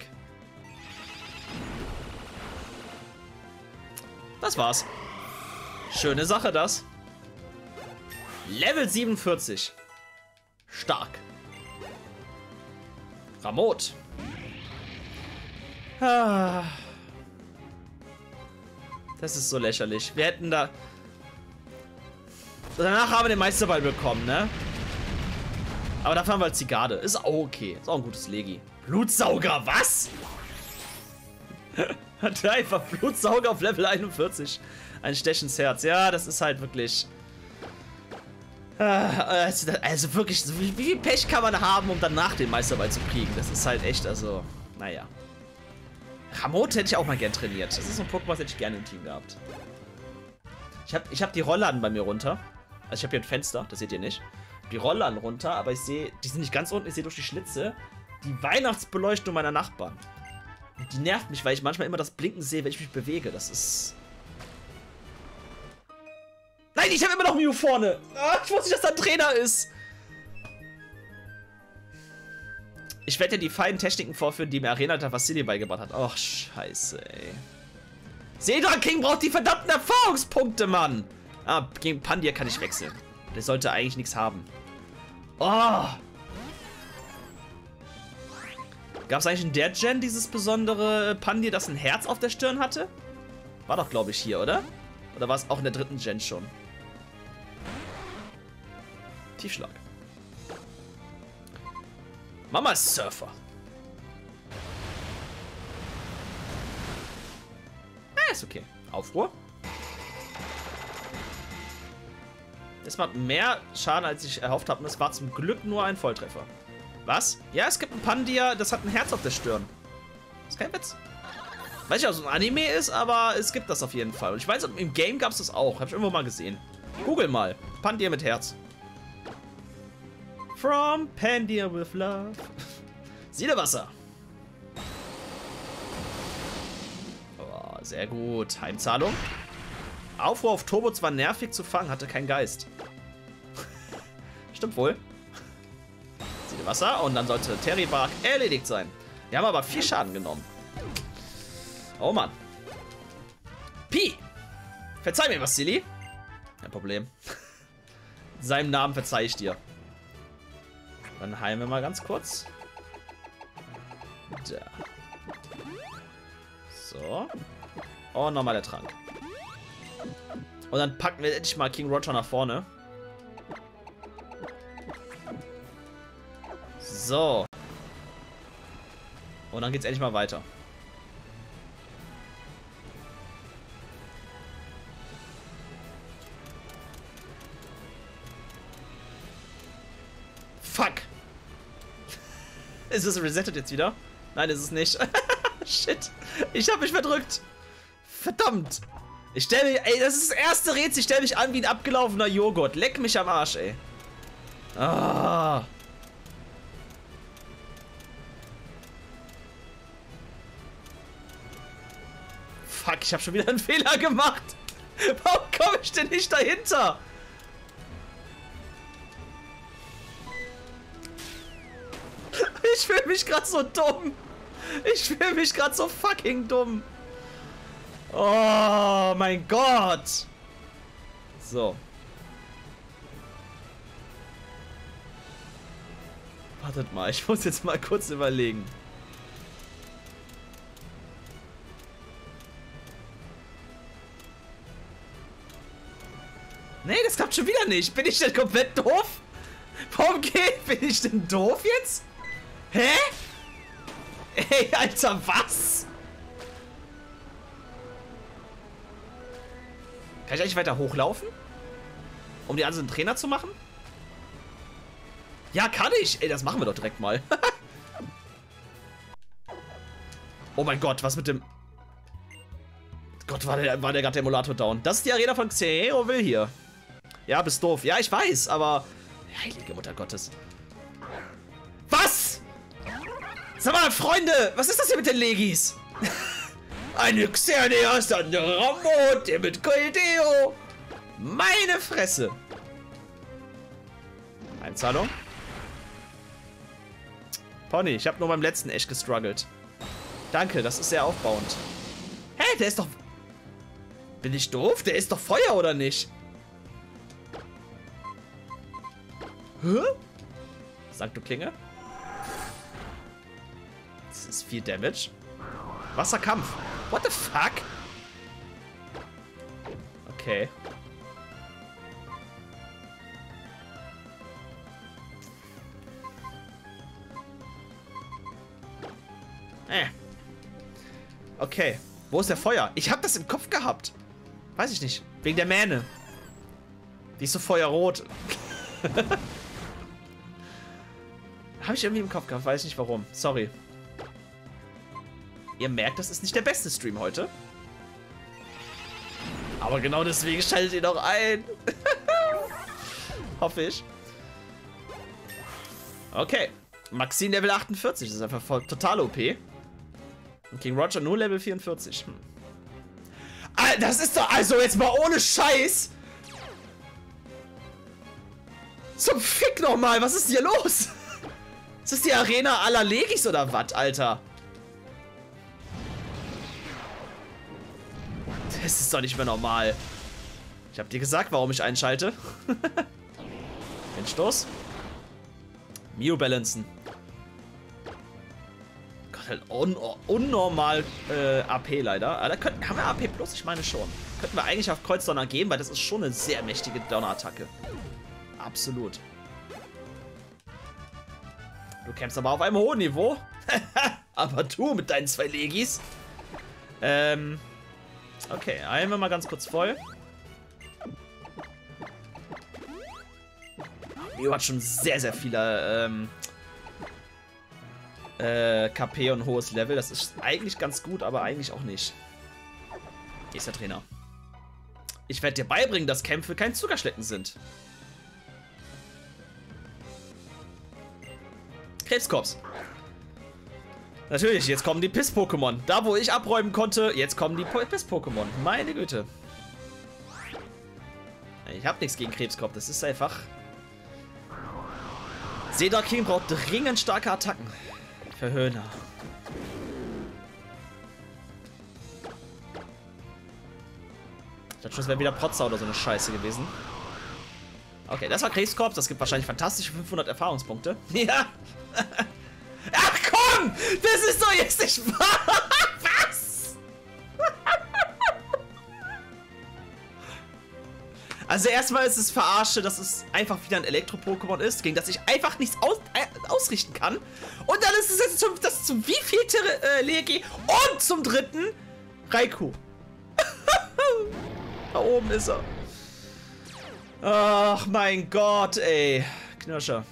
S1: Das war's. Schöne Sache, das. Level 47. Stark. Ramot. Ah. Das ist so lächerlich. Wir hätten da... Danach haben wir den Meisterball bekommen, ne? Aber dafür haben wir halt Zigarde. Ist auch okay. Ist auch ein gutes Legi. Blutsauger, was? Hat er einfach Blutsauger auf Level 41. Ein Stech ins Herz. Ja, das ist halt wirklich... Also wirklich, wie viel Pech kann man haben, um danach den Meisterball zu kriegen? Das ist halt echt, also... Naja. Ramote hätte ich auch mal gern trainiert. Das ist so ein Pokémon, das hätte ich gerne im Team gehabt. Ich hab die Rollladen bei mir runter. Also ich habe hier ein Fenster, das seht ihr nicht. Die Rollladen runter, aber ich sehe, die sind nicht ganz unten, ich sehe durch die Schlitze die Weihnachtsbeleuchtung meiner Nachbarn. Und die nervt mich, weil ich manchmal immer das Blinken sehe, wenn ich mich bewege. Das ist... Nein, ich habe immer noch Mew vorne. Ah, ich wusste nicht, dass da ein Trainer ist. Ich werde dir die feinen Techniken vorführen, die mir Arenaleiter Vasili beigebracht hat. Och, scheiße, ey. Seedra King braucht die verdammten Erfahrungspunkte, Mann. Ah, gegen Pandia kann ich wechseln. Der sollte eigentlich nichts haben. Oh. Gab es eigentlich in der Gen dieses besondere Pandia, das ein Herz auf der Stirn hatte? War doch, glaube ich, hier, oder? Oder war es auch in der dritten Gen schon? Tiefschlag. Mama ist Surfer. Ist okay. Aufruhr. Das macht mehr Schaden, als ich erhofft habe. Und es war zum Glück nur ein Volltreffer. Was? Ja, es gibt ein Pandia, das hat ein Herz auf der Stirn. Das ist kein Witz. Weiß nicht, ob es ein Anime ist, aber es gibt das auf jeden Fall. Und ich weiß, im Game gab es das auch. Habe ich irgendwo mal gesehen. Google mal. Pandia mit Herz. From Pandia with Love. Siedewasser. Oh, sehr gut. Heimzahlung. Aufruhr auf Turbo, zwar nervig zu fangen, hatte keinen Geist. Stimmt wohl. Siedewasser und dann sollte Terry Bark erledigt sein. Wir haben aber 4 Schaden genommen. Oh Mann. Pi. Verzeih mir, Vasili. Kein Problem. Seinem Namen verzeih ich dir. Dann heilen wir mal ganz kurz. Da. So. Und nochmal der Trank. Und dann packen wir endlich mal King Roger nach vorne. So. Und dann geht's endlich mal weiter. Fuck. Ist es resettet jetzt wieder? Nein, ist es nicht. Shit. Ich hab mich verdrückt. Verdammt. Ich stelle mich... Ey, das ist das erste Rätsel. Ich stelle mich an wie ein abgelaufener Joghurt. Leck mich am Arsch, ey. Ah. Fuck, ich habe schon wieder einen Fehler gemacht. Warum komme ich denn nicht dahinter? Ich fühle mich gerade so dumm. Ich fühle mich gerade so fucking dumm. Oh mein Gott. So. Wartet mal, ich muss jetzt mal kurz überlegen. Nee, das klappt schon wieder nicht. Bin ich denn komplett doof? Warum bin ich denn doof jetzt? Hä? Ey, Alter, was? Kann ich eigentlich weiter hochlaufen? Um die anderen Trainer zu machen? Ja, kann ich. Ey, das machen wir doch direkt mal. Oh mein Gott, was mit dem... Gott, war der gerade der Emulator down. Das ist die Arena von Xero will hier. Ja, bist doof. Ja, ich weiß, aber... Heilige Mutter Gottes. Was? Sag mal, Freunde, was ist das hier mit den Legis? Eine Xerneas, der andere Ramot, der mit Coldeo. Meine Fresse. Einzahlung. Pony, ich habe nur beim letzten echt gestruggelt. Danke, das ist sehr aufbauend. Hä, der ist doch... Bin ich doof? Der ist doch Feuer, oder nicht? Hä? Sancto Klinge. Das ist viel Damage. Wasserkampf. What the fuck? Okay. Okay. Wo ist der Feuer? Ich hab das im Kopf gehabt. Weiß ich nicht. Wegen der Mähne. Die ist so feuerrot. Habe ich irgendwie im Kopf gehabt. Weiß nicht warum. Sorry. Ihr merkt, das ist nicht der beste Stream heute. Aber genau deswegen schaltet ihr doch ein. Hoffe ich. Okay. Maxine Level 48. Das ist einfach voll, total OP. Und King Roger nur Level 44. Das ist doch also jetzt mal ohne Scheiß. Zum Fick nochmal. Was ist hier los? Ist das die Arena aller Legis oder was, Alter? Das ist doch nicht mehr normal. Ich hab dir gesagt, warum ich einschalte. Den Stoß. Mio balancen. Gott, halt unnormal AP leider. Aber da haben wir AP Plus? Ich meine schon. Könnten wir eigentlich auf Kreuzdonner geben, weil das ist schon eine sehr mächtige Donnerattacke. Absolut. Du kämpfst aber auf einem hohen Niveau. Aber du mit deinen 2 Legis. Okay, heilen wir mal ganz kurz voll. Mio hat schon sehr, sehr viele KP und hohes Level. Das ist eigentlich ganz gut, aber eigentlich auch nicht. Hier ist der Trainer. Ich werde dir beibringen, dass Kämpfe kein Zuckerschlecken sind. Krebskorps. Natürlich, jetzt kommen die Piss-Pokémon. Da, wo ich abräumen konnte, jetzt kommen die Piss-Pokémon. Meine Güte. Ich habe nichts gegen Krebskorps. Das ist einfach... Cedar King braucht dringend starke Attacken. Für Höhner. Ich dachte schon, es wäre wieder Protzer oder so eine Scheiße gewesen. Okay, das war Krebskorps. Das gibt wahrscheinlich fantastische 500 Erfahrungspunkte. Ja. Ach komm! Das ist doch jetzt nicht wahr! Was? Also erstmal ist es Verarsche, dass es einfach wieder ein Elektro-Pokémon ist, gegen das ich einfach nichts ausrichten kann. Und dann ist es jetzt zum wievielte Legi und zum 3. Raikou. Da oben ist er. Ach mein Gott, ey. Knirscher.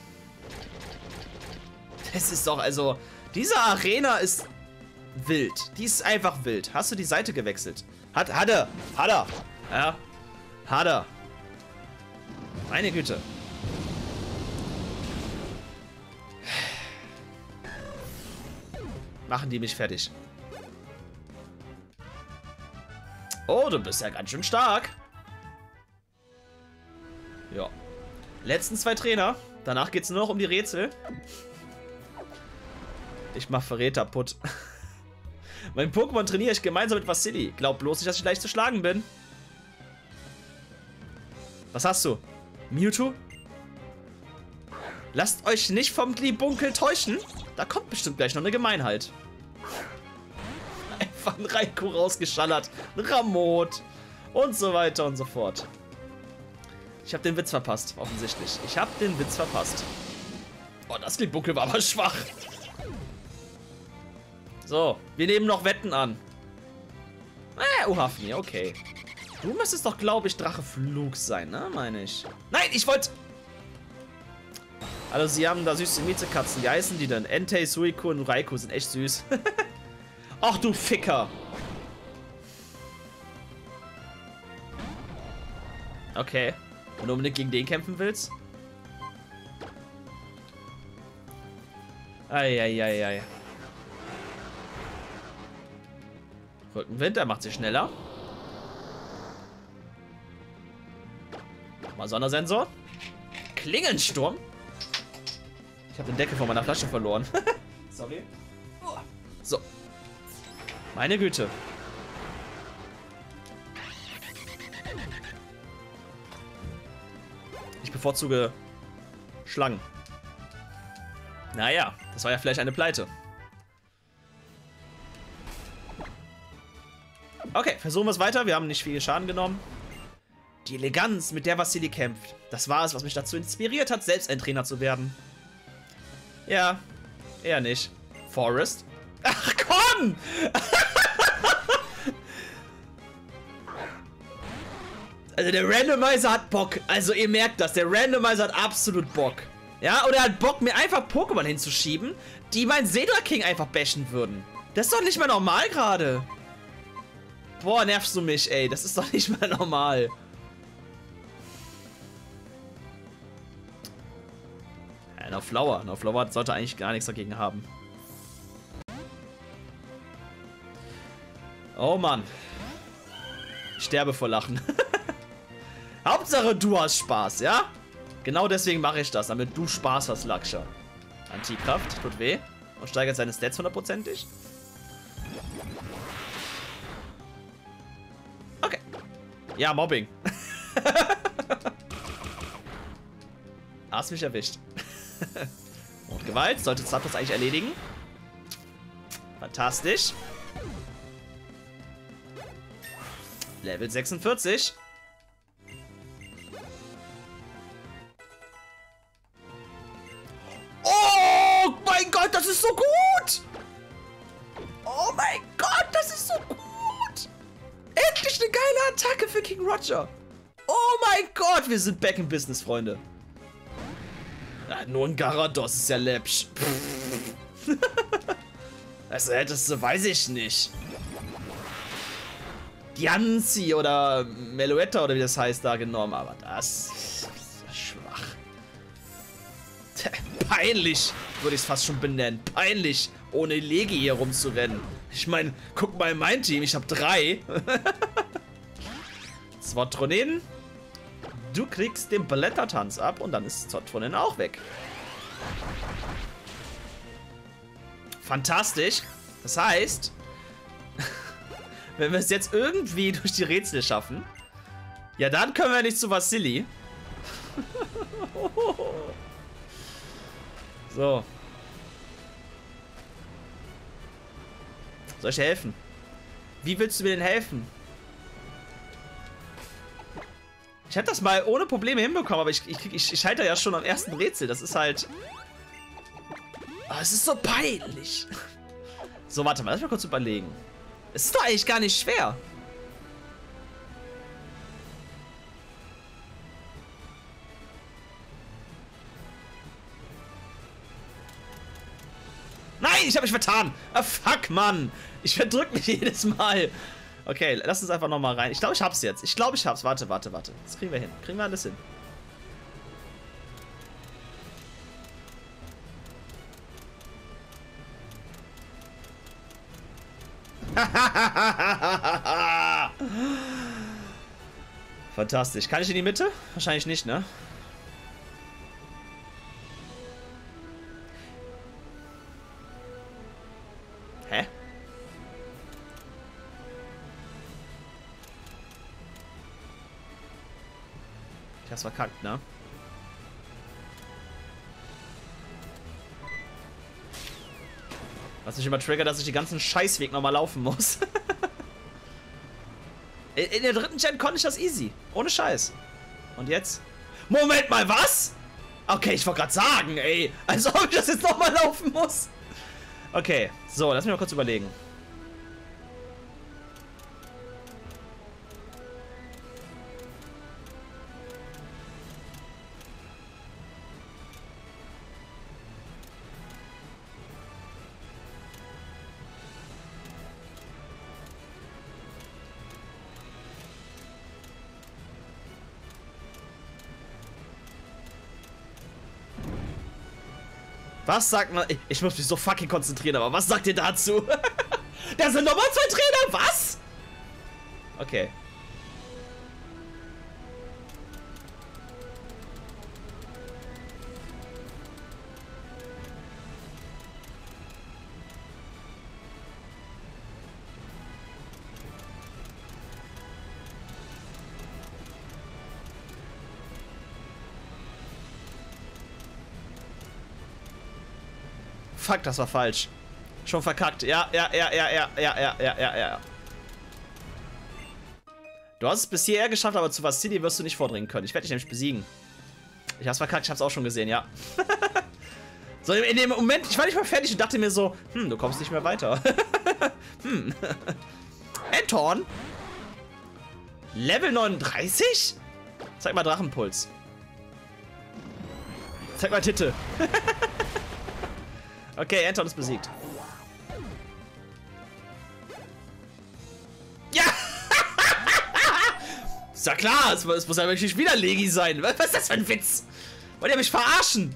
S1: Das ist doch, also, diese Arena ist wild. Die ist einfach wild. Hast du die Seite gewechselt? Hat er. Ja, hat er. Meine Güte. Machen die mich fertig. Oh, du bist ja ganz schön stark. Ja. Letzten 2 Trainer. Danach geht es nur noch um die Rätsel. Ich mach Verräter putt. Mein Pokémon trainiere ich gemeinsam mit Vasili. Glaub bloß nicht, dass ich leicht zu schlagen bin. Was hast du? Mewtwo? Lasst euch nicht vom Glibunkel täuschen. Da kommt bestimmt gleich noch eine Gemeinheit. Einfach ein Raikou rausgeschallert. Ein Ramot. Und so weiter und so fort. Ich habe den Witz verpasst, offensichtlich. Ich habe den Witz verpasst. Oh, das Glibunkel war aber schwach. So, wir nehmen noch Wetten an. Hafni, okay. Du müsstest doch, glaube ich, Dracheflug sein, ne? Meine ich. Nein, ich wollte... Also, sie haben da süße Miezekatzen. Wie heißen die denn? Entei, Suicune und Raikou sind echt süß. Ach, du Ficker. Okay. Wenn du unbedingt gegen den kämpfen willst? Eieieiei. Rückenwind, der macht sich schneller. Nochmal Sondersensor. Klingensturm. Ich habe den Deckel von meiner Flasche verloren. Sorry. So. Meine Güte. Ich bevorzuge Schlangen. Naja, das war ja vielleicht eine Pleite. Okay, versuchen wir es weiter. Wir haben nicht viel Schaden genommen. Die Eleganz, mit der Vasili kämpft. Das war es, was mich dazu inspiriert hat, selbst ein Trainer zu werden. Ja, eher nicht. Forest? Ach komm! Also der Randomizer hat Bock. Also ihr merkt das, der Randomizer hat absolut Bock. Ja, oder er hat Bock, mir einfach Pokémon hinzuschieben, die meinen Cedar King einfach bashen würden. Das ist doch nicht mehr normal gerade. Boah, nervst du mich, ey. Das ist doch nicht mehr normal. Ja, No Flower. No Flower sollte eigentlich gar nichts dagegen haben. Oh Mann. Ich sterbe vor Lachen. Hauptsache, du hast Spaß, ja? Genau deswegen mache ich das, damit du Spaß hast, Laksha. Antikraft, tut weh. Und steigert seine Stats 100%ig. Okay. Ja, Mobbing. Hast mich erwischt. Und Gewalt sollte Zapdos eigentlich erledigen. Fantastisch. Level 46. Oh mein Gott, das ist so gut! Oh mein Gott, das ist so gut! Endlich eine geile Attacke für King Roger. Oh mein Gott, wir sind back in Business, Freunde. Ja, nur ein Garados ist ja läppsch. Also hättest du, weiß ich nicht. Diancie oder Meloetta oder wie das heißt da genommen, aber das ist schwach. Peinlich, würde ich es fast schon benennen. Peinlich, ohne Legi hier rumzurennen. Ich meine, guck mal in mein Team, ich habe 3. Zwottronin, du kriegst den Blättertanz ab und dann ist Zwottronin auch weg. Fantastisch. Das heißt, wenn wir es jetzt irgendwie durch die Rätsel schaffen, ja, dann können wir nicht zu Vasili. So. Soll ich dir helfen? Wie willst du mir denn helfen? Ich hätte das mal ohne Probleme hinbekommen, aber ich scheitere ja schon am ersten Rätsel. Das ist halt... Oh, es ist so peinlich. So, warte mal, lass mich mal kurz überlegen. Es ist doch eigentlich gar nicht schwer. Nein, ich habe mich vertan. Ah, fuck, Mann. Ich verdrück mich jedes Mal. Okay, lass uns einfach nochmal rein. Ich glaube, ich hab's jetzt. Ich glaube, ich hab's. Warte. Das kriegen wir hin. Kriegen wir alles hin. Fantastisch. Kann ich in die Mitte? Wahrscheinlich nicht, ne? Hä? Ich hab's verkackt, ne? Was mich immer triggert, dass ich den ganzen Scheißweg nochmal laufen muss. In der dritten Gen konnte ich das easy. Ohne Scheiß. Und jetzt? Moment mal, was? Okay, ich wollte gerade sagen, ey. Als ob ich das jetzt nochmal laufen muss. Okay, so, lass mich mal kurz überlegen. Was sagt man? Ich muss mich so fucking konzentrieren, aber was sagt ihr dazu? Da sind nochmal 2 Trainer, was? Okay. Fuck, das war falsch. Schon verkackt. Ja. Du hast es bis hierher geschafft, aber zu Vasili wirst du nicht vordringen können. Ich werde dich nämlich besiegen. Ich hab's verkackt, ich hab's auch schon gesehen, ja. So, in dem Moment, ich war nicht mal fertig und dachte mir so, du kommst nicht mehr weiter. Anton? Level 39? Zeig mal Drachenpuls. Zeig mal Titte. Okay, Anton ist besiegt. Ist ja klar, es muss ja wirklich wieder Legi sein. Was ist das für ein Witz? Wollt ihr mich verarschen?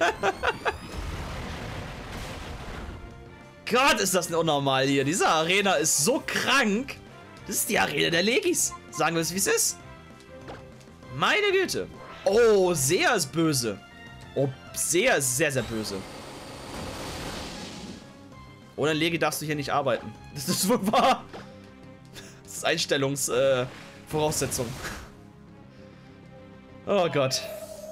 S1: Gott, ist das unnormal hier. Diese Arena ist so krank. Das ist die Arena der Legis. Sagen wir es, wie es ist. Meine Güte. Oh, Sea ist böse. Oh, Sea ist sehr, sehr böse. Ohne Legi darfst du hier nicht arbeiten. Das ist wohl wahr. Das ist Einstellungsvoraussetzung. Oh Gott.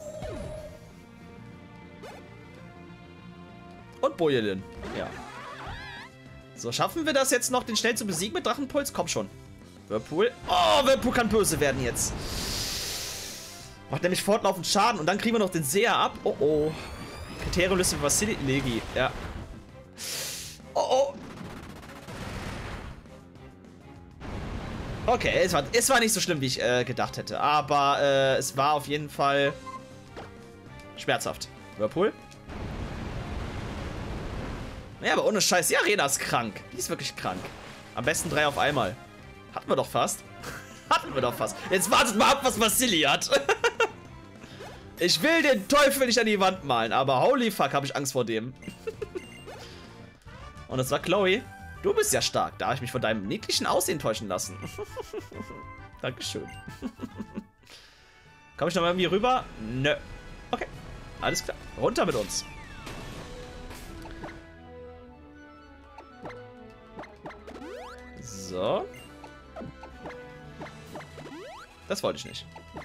S1: Und Bojelin. Ja. So, schaffen wir das jetzt noch, den schnell zu besiegen mit Drachenpuls? Komm schon. Whirlpool. Oh, Whirlpool kann böse werden jetzt. Macht nämlich fortlaufend Schaden und dann kriegen wir noch den Seher ab. Oh, oh. Kriteriumliste für Vasili Legi. Ja. Oh, oh. Okay, es war nicht so schlimm, wie ich gedacht hätte. Aber es war auf jeden Fall schmerzhaft. Whirlpool. Ja, aber ohne Scheiß, die Arena ist krank. Die ist wirklich krank. Am besten 3 auf einmal. Hatten wir doch fast. Hatten wir doch fast. Jetzt wartet mal ab, was Vasili hat. Ich will den Teufel nicht an die Wand malen, aber holy fuck, habe ich Angst vor dem. Und das war Chloe. Du bist ja stark. Da habe ich mich von deinem niedlichen Aussehen täuschen lassen. Dankeschön. Komme ich noch mal irgendwie rüber? Nö. Okay. Alles klar. Runter mit uns. So. Das wollte ich nicht.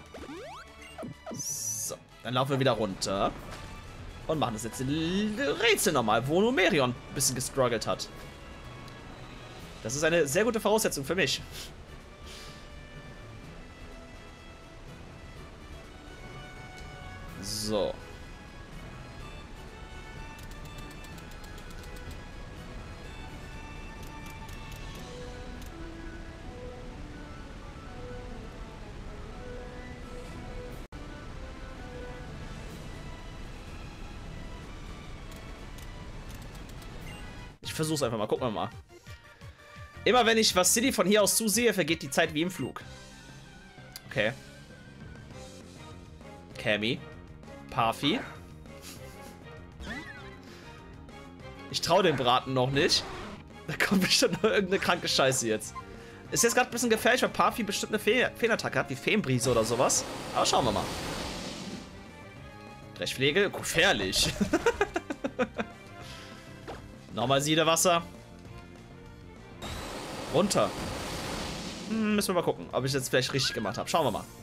S1: So. Dann laufen wir wieder runter. Und machen das jetzt Rätsel nochmal, wo Numerion ein bisschen gestruggelt hat. Das ist eine sehr gute Voraussetzung für mich. So. Ich versuch's einfach mal. Gucken wir mal. Immer wenn ich Vasili von hier aus zusehe, vergeht die Zeit wie im Flug. Okay. Cammy. Parfi. Ich traue dem Braten noch nicht. Da kommt bestimmt noch irgendeine kranke Scheiße jetzt. Ist jetzt gerade ein bisschen gefährlich, weil Parfi bestimmt eine Feenattacke hat, wie Feenbrise oder sowas. Aber schauen wir mal. Dreschflegel, gefährlich. Nochmal Siedewasser. Runter. Müssen wir mal gucken, ob ich jetzt vielleicht richtig gemacht habe. Schauen wir mal.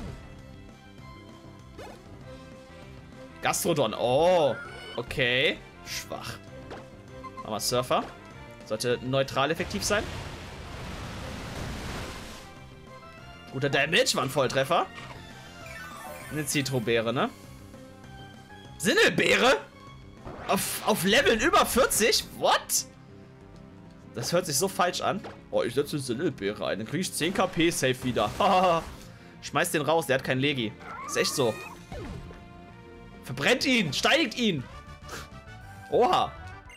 S1: Gastrodon. Oh. Okay. Schwach. Machen wir Surfer. Sollte neutral effektiv sein. Guter Damage. War ein Volltreffer. Eine Zitrobeere, ne? Sinnelbeere? Auf Leveln über 40? What? Das hört sich so falsch an. Oh, ich setze Sinnelbeere ein. Dann kriege ich 10 KP safe wieder. Schmeiß den raus, der hat kein Legi. Ist echt so. Verbrennt ihn! Steinigt ihn! Oha!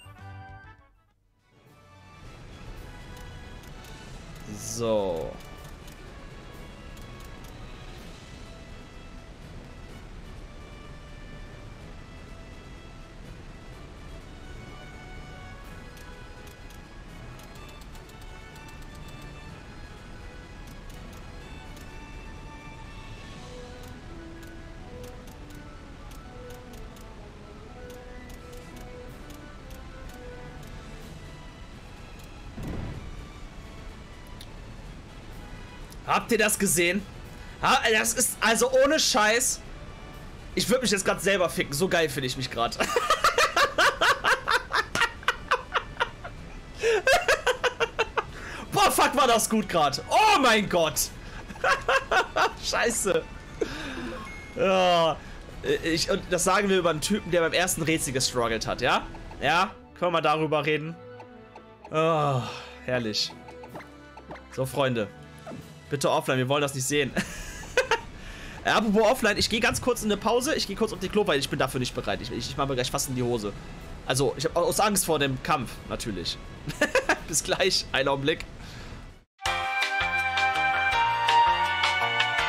S1: So. Habt ihr das gesehen? Das ist also ohne Scheiß. Ich würde mich jetzt gerade selber ficken. So geil finde ich mich gerade. Boah, fuck, war das gut gerade. Oh mein Gott. Scheiße. Ja. Und das sagen wir über einen Typen, der beim ersten Rätsel gestruggelt hat, ja? Ja? Können wir mal darüber reden? Oh, herrlich. So, Freunde. Bitte offline, wir wollen das nicht sehen. Apropos offline, ich gehe ganz kurz in eine Pause. Ich gehe kurz auf die Klo, weil ich bin dafür nicht bereit. Ich mache mir gleich fast in die Hose. Also, ich habe aus Angst vor dem Kampf, natürlich. Bis gleich, einen Augenblick.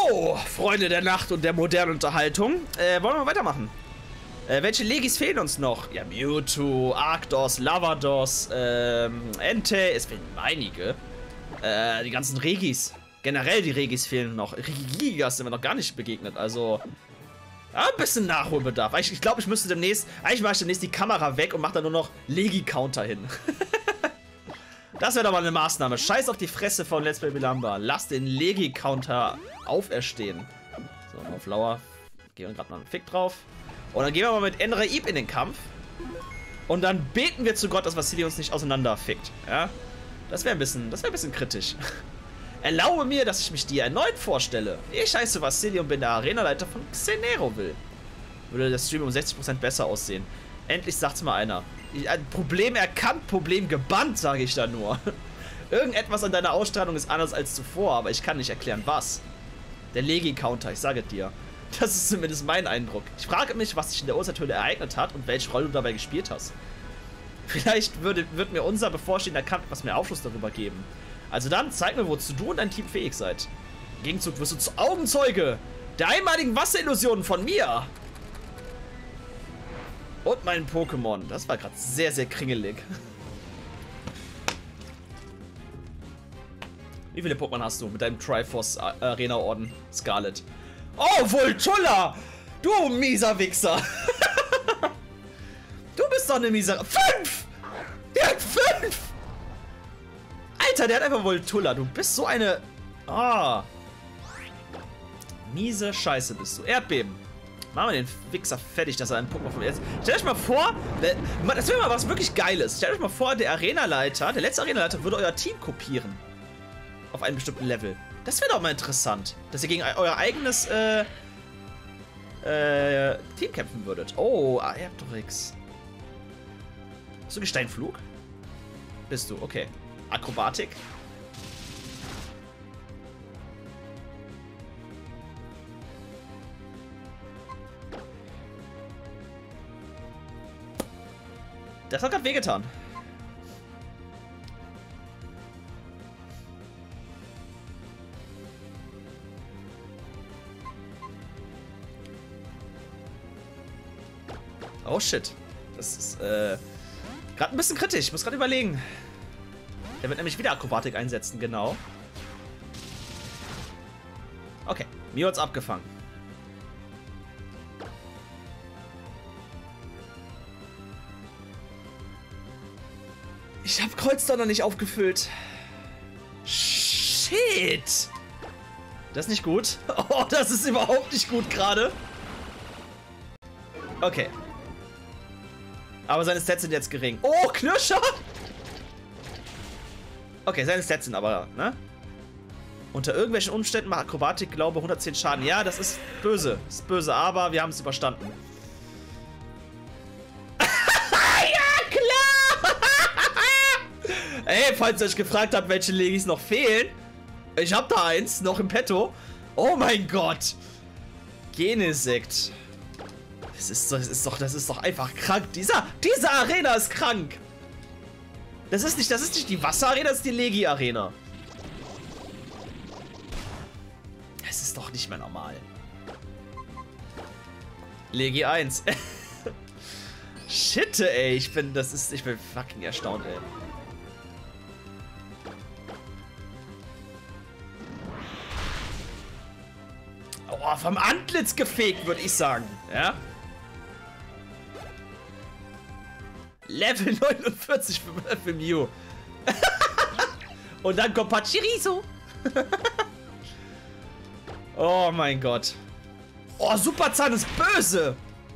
S1: So, Freunde der Nacht und der modernen Unterhaltung. Wollen wir mal weitermachen? Welche Legis fehlen uns noch? Ja, Mewtwo, Arctos, Lavados, Entei. Es fehlen einige. Die ganzen Regis. Generell die Regis fehlen noch. Regigigas sind wir noch gar nicht begegnet. Also, ja, ein bisschen Nachholbedarf. Ich glaube, ich müsste demnächst... Eigentlich mache ich demnächst die Kamera weg und mache da nur noch Legi-Counter hin. Das wäre doch mal eine Maßnahme. Scheiß auf die Fresse von Let's Play Bilamba. Lass den Legi-Counter auferstehen. So, auf Lauer. Gehen wir gerade mal einen Fick drauf. Und dann gehen wir mal mit Enraib in den Kampf. Und dann beten wir zu Gott, dass Vasili uns nicht auseinanderfickt. Ja? Das wäre ein bisschen kritisch. Erlaube mir, dass ich mich dir erneut vorstelle. Ich heiße Vasili und bin der Arenaleiter von Xenero will. Würde der Stream um 60% besser aussehen. Endlich sagt's mal einer. Ein Problem erkannt, Problem gebannt, sage ich da nur. Irgendetwas an deiner Ausstrahlung ist anders als zuvor, aber ich kann nicht erklären, was. Der Legi-Counter, ich sage dir. Das ist zumindest mein Eindruck. Ich frage mich, was sich in der Urzeithöhle ereignet hat und welche Rolle du dabei gespielt hast. Vielleicht wird mir unser bevorstehender Kampf etwas mehr Aufschluss darüber geben. Also dann, zeig mir, wozu du und dein Team fähig seid. Im Gegenzug wirst du zu Augenzeuge der einmaligen Wasserillusionen von mir. Und meinen Pokémon. Das war gerade sehr, sehr kringelig. Wie viele Pokémon hast du mit deinem Triforce Arena Orden, Scarlet? Oh, Voltulla! Du mieser Wichser! Du bist doch eine mieser... 5! Der hat 5! Alter, der hat einfach Voltulla. Du bist so eine... Ah. Miese Scheiße bist du. Erdbeben. Machen wir den Wichser fertig, dass er einen Pokémon von mir jetzt... Stellt euch mal vor... Das wäre mal was wirklich Geiles. Stellt euch mal vor, der Arenaleiter, der letzte Arenaleiter würde euer Team kopieren. Auf einem bestimmten Level. Das wäre doch mal interessant. Dass ihr gegen euer eigenes Team kämpfen würdet. Oh, Aerodrix. Bist du Gesteinflug? Bist du, okay. Akrobatik. Das hat gerade wehgetan. Oh shit. Das ist gerade ein bisschen kritisch. Ich muss gerade überlegen. Der wird nämlich wieder Akrobatik einsetzen, genau. Okay, Mio hat's abgefangen. Ich habe Kreuzdonner nicht aufgefüllt. Shit. Das ist nicht gut. Oh, das ist überhaupt nicht gut gerade. Okay. Aber seine Stats sind jetzt gering. Oh, Knirscher! Okay, seine Stats sind aber, ne? Unter irgendwelchen Umständen macht Akrobatik, glaube 110 Schaden. Ja, das ist böse. Das ist böse, aber wir haben es überstanden. Ja, klar! Ey, falls ihr euch gefragt habt, welche Legis noch fehlen. Ich hab da eins noch im Petto. Oh mein Gott. Genesekt. Das ist doch einfach krank. Diese Arena ist krank. Das ist nicht die Wasserarena, das ist die Legi-Arena. Das ist doch nicht mehr normal. Legi 1. Shit, ey. Ich bin fucking erstaunt, ey. Oh, vom Antlitz gefegt, würde ich sagen. Ja? Level 49 für Mew. Und dann kommt Pachirisu. Oh mein Gott. Oh, Superzahn ist böse.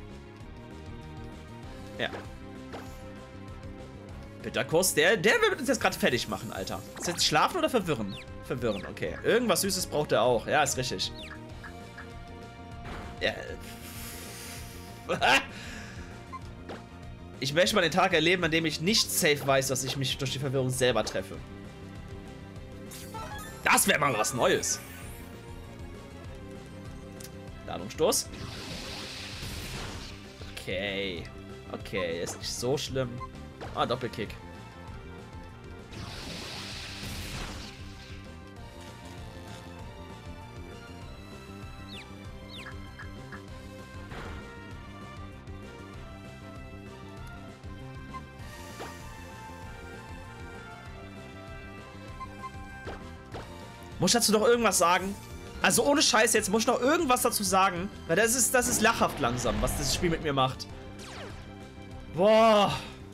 S1: Ja. Bitterkuss, der wird uns jetzt gerade fertig machen, Alter. Ist jetzt schlafen oder verwirren? Verwirren, okay. Irgendwas Süßes braucht er auch. Ja, ist richtig. Ja. Ich möchte mal den Tag erleben, an dem ich nicht safe weiß, dass ich mich durch die Verwirrung selber treffe. Das wäre mal was Neues. Ladungsstoß. Okay. Okay, ist nicht so schlimm. Ah, Doppelkick. Muss ich dazu noch irgendwas sagen? Also ohne Scheiß jetzt, muss ich noch irgendwas dazu sagen? Weil das ist lachhaft langsam, was das Spiel mit mir macht. Boah.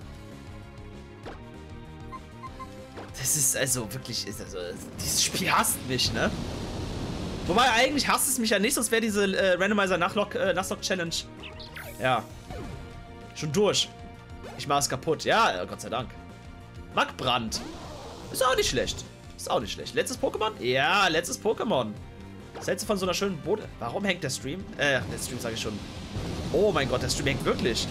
S1: Das ist also wirklich, dieses Spiel hasst mich, ne? Wobei eigentlich hasst es mich ja nicht, sonst wäre diese Randomizer Nuzlocke Challenge, ja, schon durch. Ich mache es kaputt. Ja, Gott sei Dank. Magbrand. Ist auch nicht schlecht. Ist auch nicht schlecht. Letztes Pokémon? Ja, letztes Pokémon. Das hältst du von so einer schönen Boden. Warum hängt der Stream? Der Stream sage ich schon. Oh mein Gott, der Stream hängt wirklich.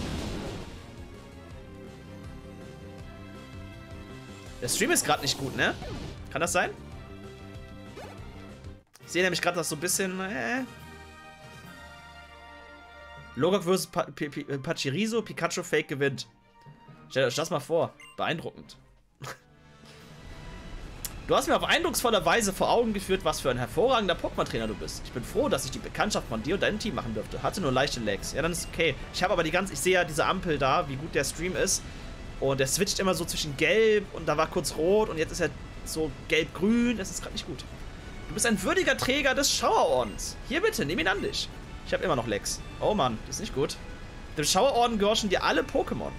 S1: Der Stream ist gerade nicht gut, ne? Kann das sein? Ich sehe nämlich gerade, dass so ein bisschen... Logok vs. Pachirisu, Pikachu Fake gewinnt. Stellt euch das mal vor. Beeindruckend. Du hast mir auf eindrucksvolle Weise vor Augen geführt, was für ein hervorragender Pokémon-Trainer du bist. Ich bin froh, dass ich die Bekanntschaft von dir und deinem Team machen durfte. Hatte nur leichte Lags. Ja, dann ist okay. Ich habe aber ich sehe ja diese Ampel da, wie gut der Stream ist. Und der switcht immer so zwischen gelb und da war kurz rot und jetzt ist er so gelb-grün. Das ist gerade nicht gut. Du bist ein würdiger Träger des Schauerordens. Hier bitte, nimm ihn an dich. Ich habe immer noch Lags. Oh Mann, das ist nicht gut. Dem Schauerorden gehorchen dir alle Pokémon.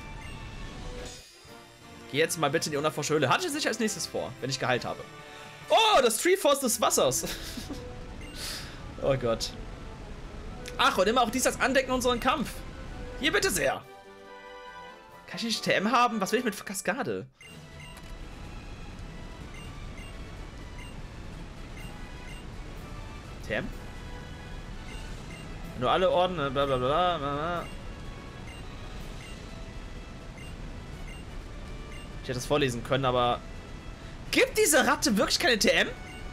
S1: Geh jetzt mal bitte in die unerforschte Höhle. Hatte ich sicher als nächstes vor, wenn ich geheilt habe. Oh, das Treeforce des Wassers. Oh Gott. Ach, und immer auch dies als Andecken unseren Kampf. Hier bitte sehr. Kann ich nicht TM haben? Was will ich mit Kaskade? TM? Nur alle Orden, bla bla bla bla. Ich hätte das vorlesen können, aber... Gibt diese Ratte wirklich keine TM?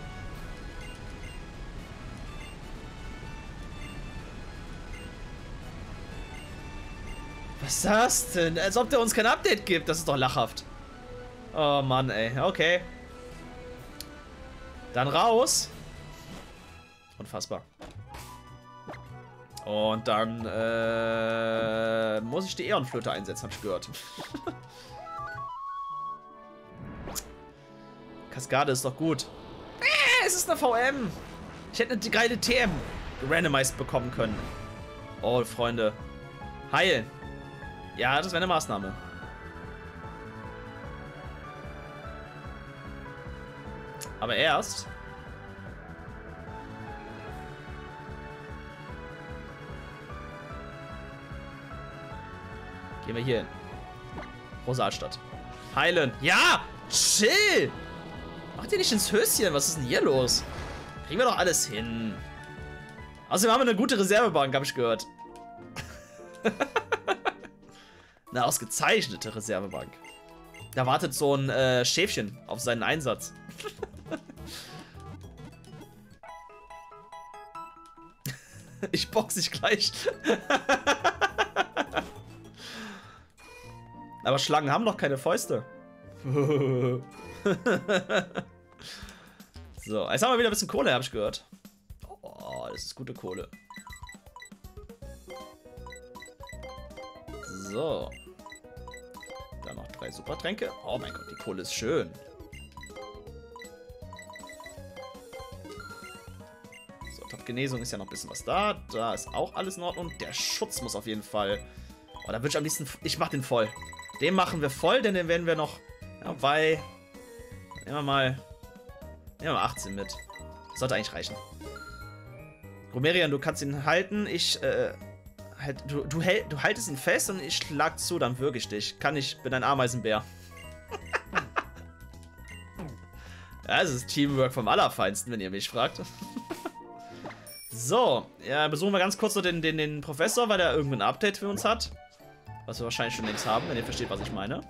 S1: Was ist das denn? Als ob der uns kein Update gibt. Das ist doch lachhaft. Oh Mann, ey. Okay. Dann raus. Unfassbar. Und dann muss ich die Ehrenflöte einsetzen, hab ich gehört. Kaskade ist doch gut. Es ist eine VM. Ich hätte eine geile TM gerandomized bekommen können. Oh, Freunde. Heilen. Ja, das wäre eine Maßnahme. Aber erst... Gehen wir hier hin. Rosalstadt. Heilen. Ja! Chill! Macht ihr nicht ins Höschen? Was ist denn hier los? Kriegen wir doch alles hin. Außerdem haben wir eine gute Reservebank, habe ich gehört. Eine ausgezeichnete Reservebank. Da wartet so ein Schäfchen auf seinen Einsatz. Ich box dich gleich. Aber Schlangen haben doch keine Fäuste. So, jetzt haben wir wieder ein bisschen Kohle, habe ich gehört. Oh, das ist gute Kohle. So. Dann noch 3 Supertränke. Oh mein Gott, die Kohle ist schön. So, Top-Genesung ist ja noch ein bisschen was da. Da ist auch alles in Ordnung. Der Schutz muss auf jeden Fall... Oh, da würde ich am liebsten... Ich mach den voll. Den machen wir voll, denn den werden wir noch... Ja, bei... Nehmen wir mal 18 mit. Das sollte eigentlich reichen. Romerian, du kannst ihn halten. Du haltest ihn fest und ich schlag zu, dann würge ich dich. Bin ein Ameisenbär. Ja, das ist Teamwork vom Allerfeinsten, wenn ihr mich fragt. So, ja, besuchen wir ganz kurz so den Professor, weil der irgendein Update für uns hat. Was wir wahrscheinlich schon längst haben, wenn ihr versteht, was ich meine.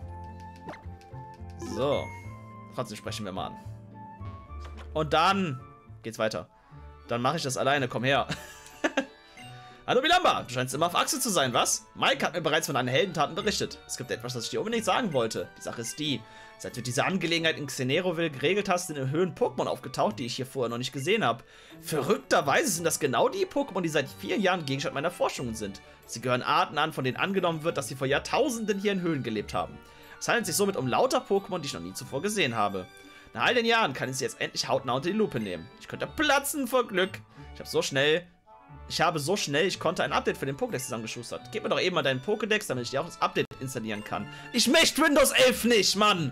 S1: So. Trotzdem sprechen wir mal an. Und dann geht's weiter. Dann mache ich das alleine, komm her. Hallo Bilamba, du scheinst immer auf Achse zu sein, was? Mike hat mir bereits von deinen Heldentaten berichtet. Es gibt etwas, das ich dir unbedingt sagen wollte. Die Sache ist die, seit du diese Angelegenheit in Xeneroville geregelt hast, sind in Höhen Pokémon aufgetaucht, die ich hier vorher noch nicht gesehen habe. Verrückterweise sind das genau die Pokémon, die seit 4 Jahren Gegenstand meiner Forschungen sind. Sie gehören Arten an, von denen angenommen wird, dass sie vor Jahrtausenden hier in Höhlen gelebt haben. Es handelt sich somit um lauter Pokémon, die ich noch nie zuvor gesehen habe. Nach all den Jahren kann ich sie jetzt endlich hautnah unter die Lupe nehmen. Ich könnte platzen vor Glück. Ich habe so schnell, ich konnte ein Update für den Pokédex zusammengeschustert. Gib mir doch eben mal deinen Pokédex, damit ich dir auch das Update installieren kann. Ich möchte Windows 11 nicht, Mann!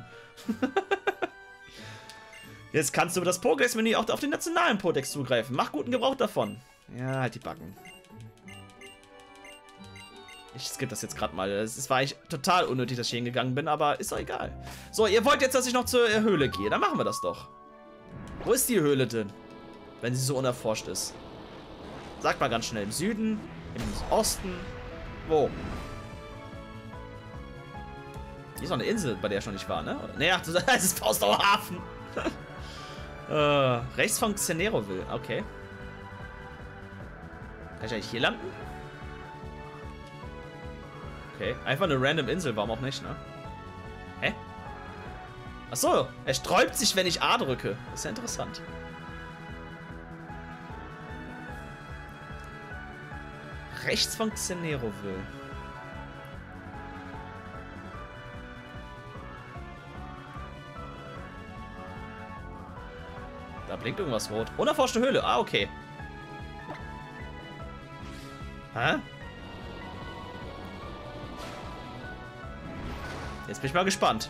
S1: Jetzt kannst du über das Pokédex-Menü auch auf den nationalen Pokédex zugreifen. Mach guten Gebrauch davon. Ja, halt die Backen. Ich skippe das jetzt gerade mal. Es war eigentlich total unnötig, dass ich hingegangen bin, aber ist doch egal. So, ihr wollt jetzt, dass ich noch zur Höhle gehe. Dann machen wir das doch. Wo ist die Höhle denn? Wenn sie so unerforscht ist. Sagt mal ganz schnell. Im Süden, im Osten. Wo? Hier ist noch eine Insel, bei der ich noch nicht war, ne? Naja, das ist Faustauer Hafen. Rechts von Xeneroville. Okay. Kann ich eigentlich hier landen? Okay. Einfach eine random Insel, warum auch nicht, ne? Hä? Achso, er sträubt sich, wenn ich A drücke. Das ist ja interessant. Rechts von Xeneroville. Da blinkt irgendwas rot. Unerforschte Höhle. Ah, okay. Hä? Jetzt bin ich mal gespannt.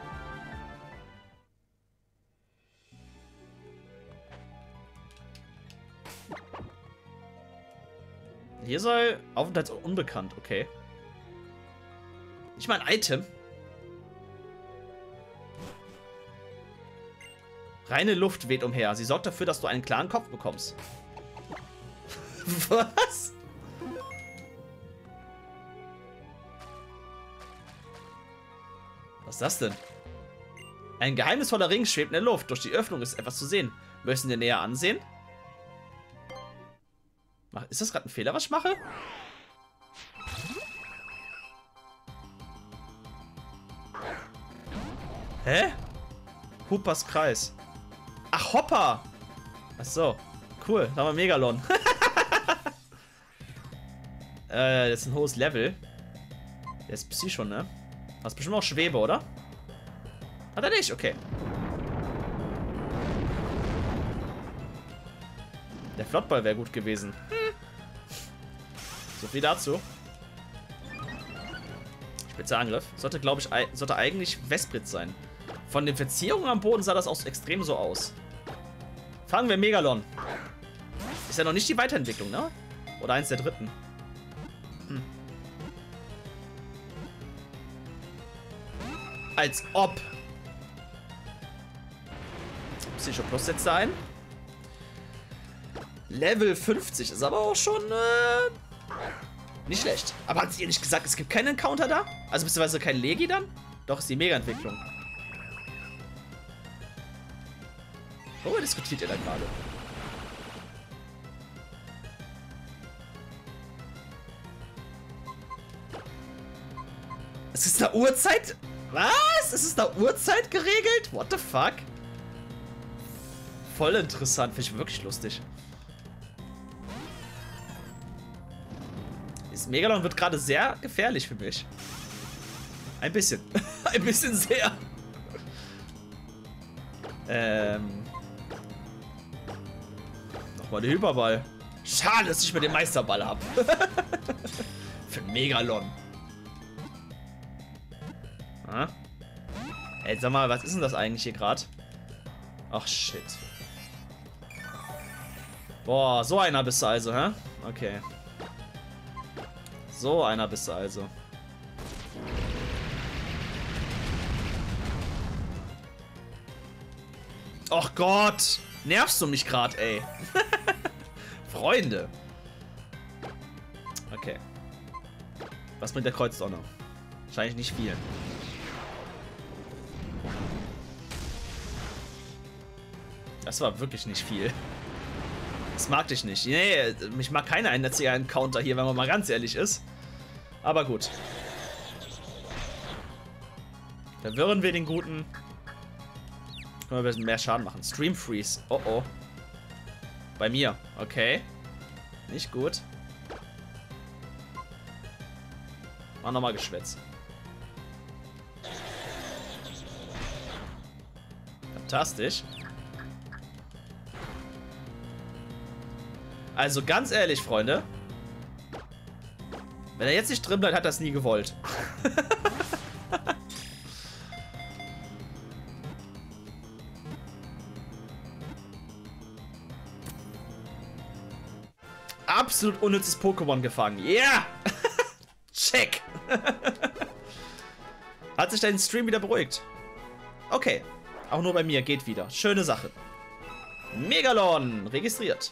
S1: Hier soll Aufenthaltsunbekannt, okay. Nicht mal ein Item. Reine Luft weht umher. Sie sorgt dafür, dass du einen klaren Kopf bekommst. Was? Was ist das denn? Ein geheimnisvoller Ring schwebt in der Luft. Durch die Öffnung ist etwas zu sehen. Möchten wir näher ansehen? Ist das gerade ein Fehler, was ich mache? Hä? Hoopers Kreis. Ach, Hopper! Achso. Cool, da haben wir Megalon. Das ist ein hohes Level. Der ist Psycho, ne? Hast bestimmt auch Schwebe, oder? Hat er nicht? Okay. Der Flottball wäre gut gewesen. So viel dazu. Spitzer Angriff. Sollte, glaube ich, sollte eigentlich Vesprit sein. Von den Verzierungen am Boden sah das auch extrem so aus. Fangen wir Megalon. Ist ja noch nicht die Weiterentwicklung, ne? Oder eins der dritten. Als ob. Psycho Plus setzt er ein. Level 50 ist aber auch schon nicht schlecht. Aber hat sie ihr nicht gesagt, es gibt keinen Encounter da? Also beziehungsweise kein Legi dann? Doch, ist die Mega-Entwicklung. Worüber diskutiert ihr da gerade? Es ist eine Uhrzeit? Was? Es ist eine Uhrzeit geregelt? What the fuck? Voll interessant. Finde ich wirklich lustig. Das Megalon wird gerade sehr gefährlich für mich. Ein bisschen. Ein bisschen sehr. Nochmal der Hyperball. Schade, dass ich mir den Meisterball habe. Für Megalon. Ah. Ey, sag mal, was ist denn das eigentlich hier gerade? Ach, shit. Boah, so einer bist du also, hä? Okay. So einer bist du also. Och Gott! Nervst du mich gerade, ey? Freunde. Okay. Was bringt der Kreuzdonner? Wahrscheinlich nicht viel. Das war wirklich nicht viel. Das mag dich nicht. Nee, mich mag keiner ein letzter Encounter hier, wenn man mal ganz ehrlich ist. Aber gut. Verwirren wir den Guten. Können wir ein bisschen mehr Schaden machen. Stream Freeze. Oh oh. Bei mir. Okay. Nicht gut. Mach nochmal Geschwätz. Fantastisch. Also ganz ehrlich, Freunde. Wenn er jetzt nicht drin bleibt, hat er es nie gewollt. Absolut unnützes Pokémon gefangen. Yeah! Check! Hat sich dein Stream wieder beruhigt? Okay. Auch nur bei mir. Geht wieder. Schöne Sache. Megalon. Registriert.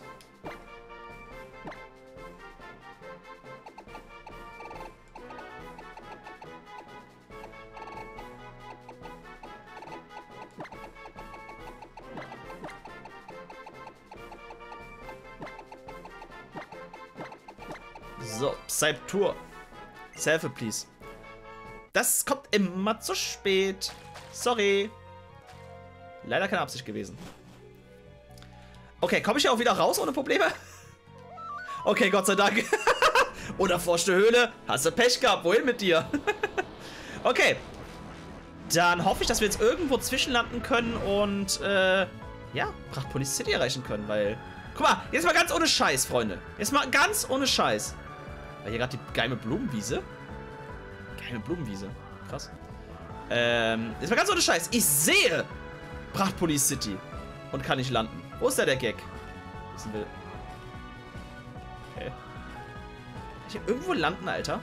S1: So, Psyptour. Selfie, please. Das kommt immer zu spät. Sorry. Leider keine Absicht gewesen. Okay, komme ich hier auch wieder raus ohne Probleme? Okay, Gott sei Dank. Unerforschte Höhle. Hast du Pech gehabt? Wohin mit dir? Okay. Dann hoffe ich, dass wir jetzt irgendwo zwischenlanden können und, ja, Prachtpolis City erreichen können, weil... Guck mal, jetzt mal ganz ohne Scheiß, Freunde. Jetzt mal ganz ohne Scheiß. War hier gerade die geile Blumenwiese? Geile Blumenwiese. Krass. Jetzt mal ganz ohne Scheiß. Ich sehe Prachtpolis City und kann nicht landen. Wo ist da der Gag? Wissen will. Okay. Kann ich hier irgendwo landen, Alter?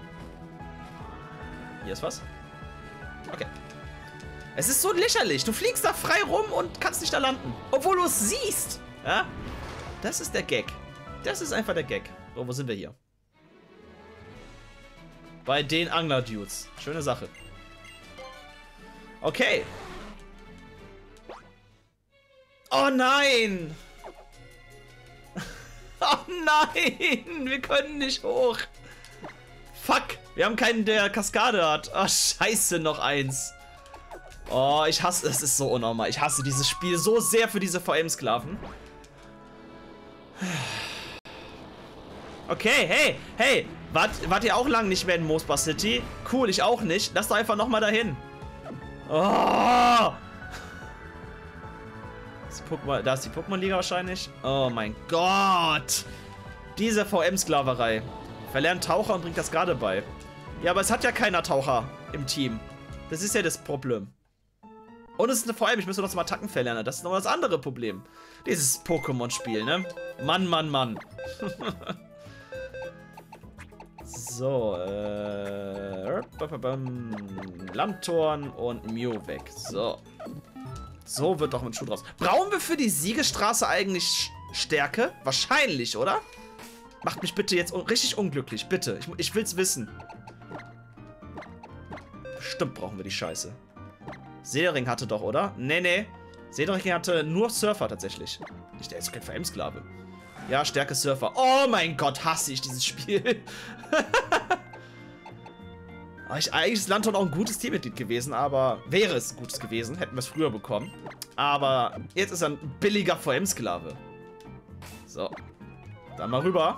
S1: Hier ist was. Okay. Es ist so lächerlich. Du fliegst da frei rum und kannst nicht da landen. Obwohl du es siehst. Ja? Das ist der Gag. Das ist einfach der Gag. So, wo sind wir hier? Bei den Angler-Dudes. Schöne Sache. Okay. Oh nein! Oh nein! Wir können nicht hoch. Fuck! Wir haben keinen, der Kaskade hat. Oh, scheiße, noch eins. Oh, ich hasse... Es ist so unnormal. Ich hasse dieses Spiel so sehr für diese VM-Sklaven. Okay, hey, hey. Wart ihr auch lang nicht mehr in Moosbach City? Cool, ich auch nicht. Lass doch einfach nochmal dahin. Oh! Da ist die Pokémon-Liga wahrscheinlich. Oh mein Gott. Diese VM-Sklaverei. Verlernt Taucher und bringt das gerade bei. Ja, aber es hat ja keiner Taucher im Team. Das ist ja das Problem. Und es ist eine VM, ich müsste noch zum Attacken verlernen. Das ist noch das andere Problem. Dieses Pokémon-Spiel, ne? Mann, Mann, Mann. So, Landtorn und Mew weg. So. So wird doch mit Schuh draus. Brauchen wir für die Siegesstraße eigentlich Stärke? Wahrscheinlich, oder? Macht mich bitte jetzt richtig unglücklich. Bitte. Ich will's wissen. Bestimmt brauchen wir die Scheiße. Seering hatte doch, oder? Nee, nee. Seering hatte nur Surfer tatsächlich. Der ist kein VM-Sklave. Ja, Stärke Surfer. Oh mein Gott, hasse ich dieses Spiel. Eigentlich ist Landton auch ein gutes Teammitglied gewesen, aber wäre es gutes gewesen, hätten wir es früher bekommen. Aber jetzt ist er ein billiger VM-Sklave. So. Dann mal rüber.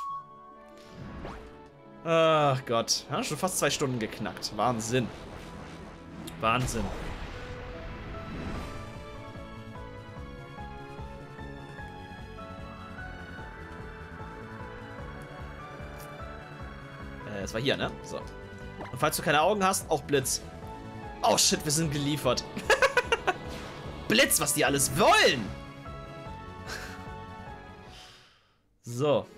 S1: Ach Gott. Ja, schon fast 2 Stunden geknackt. Wahnsinn. Wahnsinn. Es war hier, ne? So. Und falls du keine Augen hast, auch Blitz. Oh shit, wir sind geliefert. Blitz, was die alles wollen! So.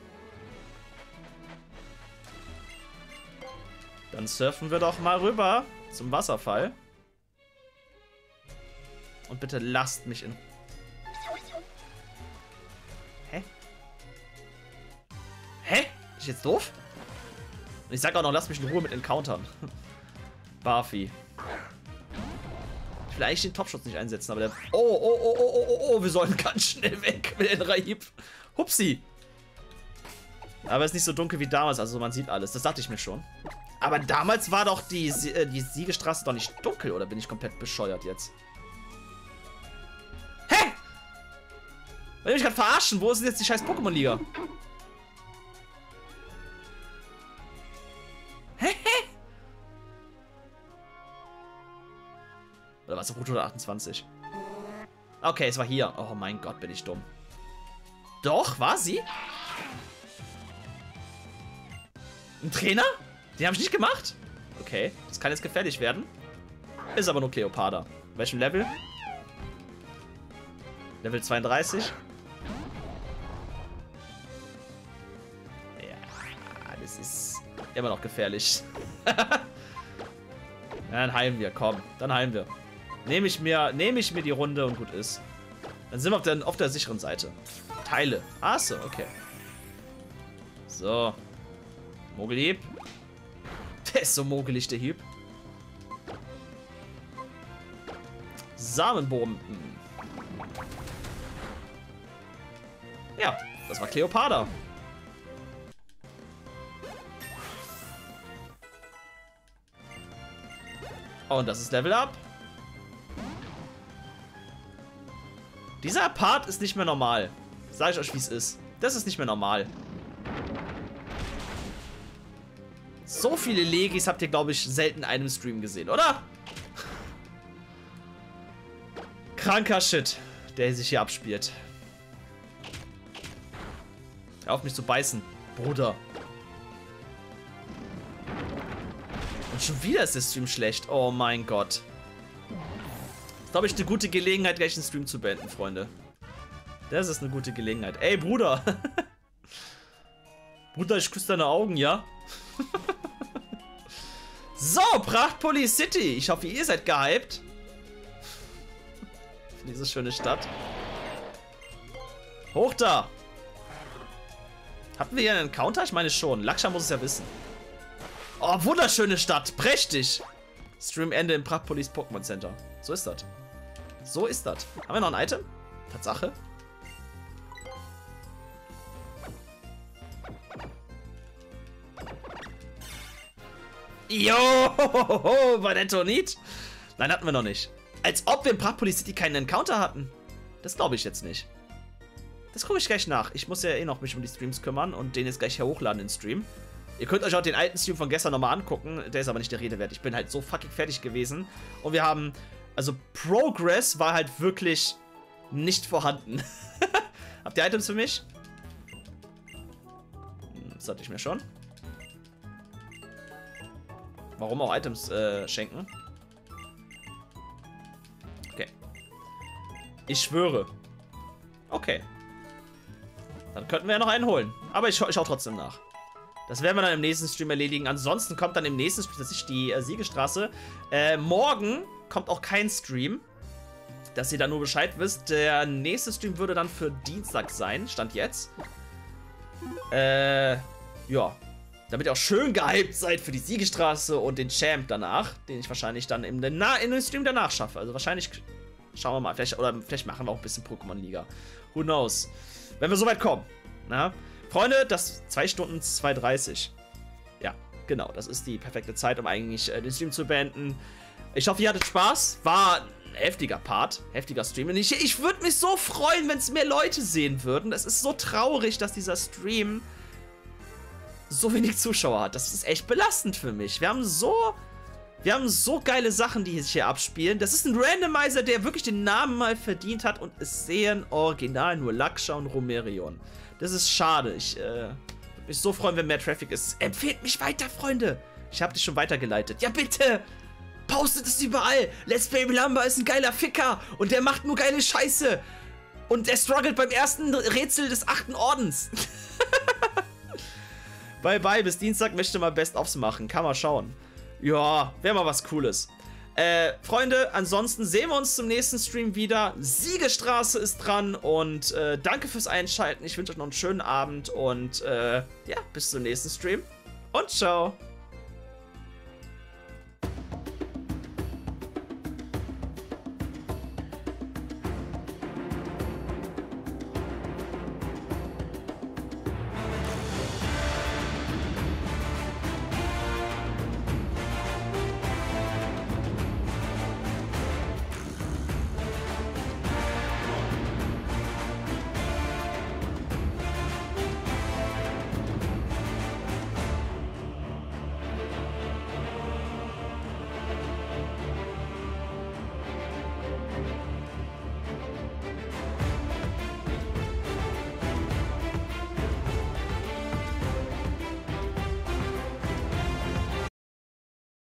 S1: Dann surfen wir doch mal rüber zum Wasserfall. Und bitte lasst mich in... Hä? Hä? Bin ich jetzt doof? Und ich sag auch noch, lasst mich in Ruhe mit Encountern. Barfi. Ich will eigentlich den Topschutz nicht einsetzen, aber der... Oh, wir sollen ganz schnell weg mit den Raib. Hupsi. Aber es ist nicht so dunkel wie damals, also man sieht alles. Das dachte ich mir schon. Aber damals war doch die Siegestraße doch nicht dunkel, oder bin ich komplett bescheuert jetzt? Hä? Will ich mich gerade verarschen? Wo ist denn jetzt die scheiß Pokémon-Liga? Oder was? Route 28. Okay, es war hier. Oh mein Gott, bin ich dumm. Doch, war sie? Ein Trainer? Den habe ich nicht gemacht? Okay, das kann jetzt gefährlich werden. Ist aber nur Cleopatra. Welchem Level? Level 32. Ja, das ist immer noch gefährlich. Dann heilen wir, komm. Dann heilen wir. Nehme ich mir die Runde und gut ist. Dann sind wir auf der sicheren Seite. Teile. Achso, okay. So. Mogelhieb. Der ist so mogelig, der Hieb. Samenbomben. Ja, das war Cleopatra. Und das ist Level Up. Dieser Part ist nicht mehr normal. Sag ich euch, wie es ist. Das ist nicht mehr normal. So viele Legis habt ihr, glaube ich, selten in einem Stream gesehen, oder? Kranker Shit, der sich hier abspielt. Hör auf mich zu beißen, Bruder. Und schon wieder ist der Stream schlecht. Oh mein Gott. Das ist, glaube ich, eine gute Gelegenheit, gleich den Stream zu beenden, Freunde. Das ist eine gute Gelegenheit. Ey, Bruder. Bruder, ich küsse deine Augen, ja? So, Prachtpulli City. Ich hoffe, ihr seid gehypt. Für diese schöne Stadt. Hoch da. Hatten wir hier einen Encounter? Ich meine schon. Laksha muss es ja wissen. Oh, wunderschöne Stadt. Prächtig. Streamende im Prachtpullis Pokémon Center. So ist das. So ist das. Haben wir noch ein Item? Tatsache. Jo, war der Tonit? Nein, hatten wir noch nicht. Als ob wir in Prachtpulli City keinen Encounter hatten. Das glaube ich jetzt nicht. Das gucke ich gleich nach. Ich muss ja eh noch mich um die Streams kümmern und den jetzt gleich hochladen, den Stream. Ihr könnt euch auch den alten Stream von gestern nochmal angucken. Der ist aber nicht der Rede wert. Ich bin halt so fucking fertig gewesen. Und wir haben, also Progress war halt wirklich nicht vorhanden. Habt ihr Items für mich? Das hatte ich mir schon. Warum auch Items schenken? Okay. Ich schwöre. Okay. Dann könnten wir ja noch einen holen. Aber ich schau trotzdem nach. Das werden wir dann im nächsten Stream erledigen. Ansonsten kommt dann im nächsten Stream, das ist die Siegestraße. Morgen kommt auch kein Stream. Dass ihr da nur Bescheid wisst. Der nächste Stream würde dann für Dienstag sein. Stand jetzt. Ja. Damit ihr auch schön gehypt seid für die Siegestraße und den Champ danach. Den ich wahrscheinlich dann in den Stream danach schaffe. Also wahrscheinlich schauen wir mal. Vielleicht machen wir auch ein bisschen Pokémon-Liga. Who knows. Wenn wir so weit kommen. Na? Freunde, das 2 Stunden 2:30. Ja, genau. Das ist die perfekte Zeit, um eigentlich den Stream zu beenden. Ich hoffe, ihr hattet Spaß. War ein heftiger Part. Heftiger Stream. Und ich würde mich so freuen, wenn es mehr Leute sehen würden. Es ist so traurig, dass dieser Stream so wenig Zuschauer hat. Das ist echt belastend für mich. Wir haben so geile Sachen, die sich hier abspielen. Das ist ein Randomizer, der wirklich den Namen mal verdient hat. Und es sehen original nur Laksha und Romerion. Das ist schade. Ich würde mich so freuen, wenn mehr Traffic ist. Empfehlt mich weiter, Freunde. Ich habe dich schon weitergeleitet. Ja, bitte. Postet es überall. Let's Play Lamba ist ein geiler Ficker. Und der macht nur geile Scheiße. Und der struggelt beim ersten Rätsel des 8. Ordens. Bye, bye. Bis Dienstag möchte mal Best-ofs machen. Kann mal schauen. Ja, wäre mal was Cooles. Freunde, ansonsten sehen wir uns zum nächsten Stream wieder. Siegestraße ist dran und danke fürs Einschalten. Ich wünsche euch noch einen schönen Abend und ja, bis zum nächsten Stream und ciao.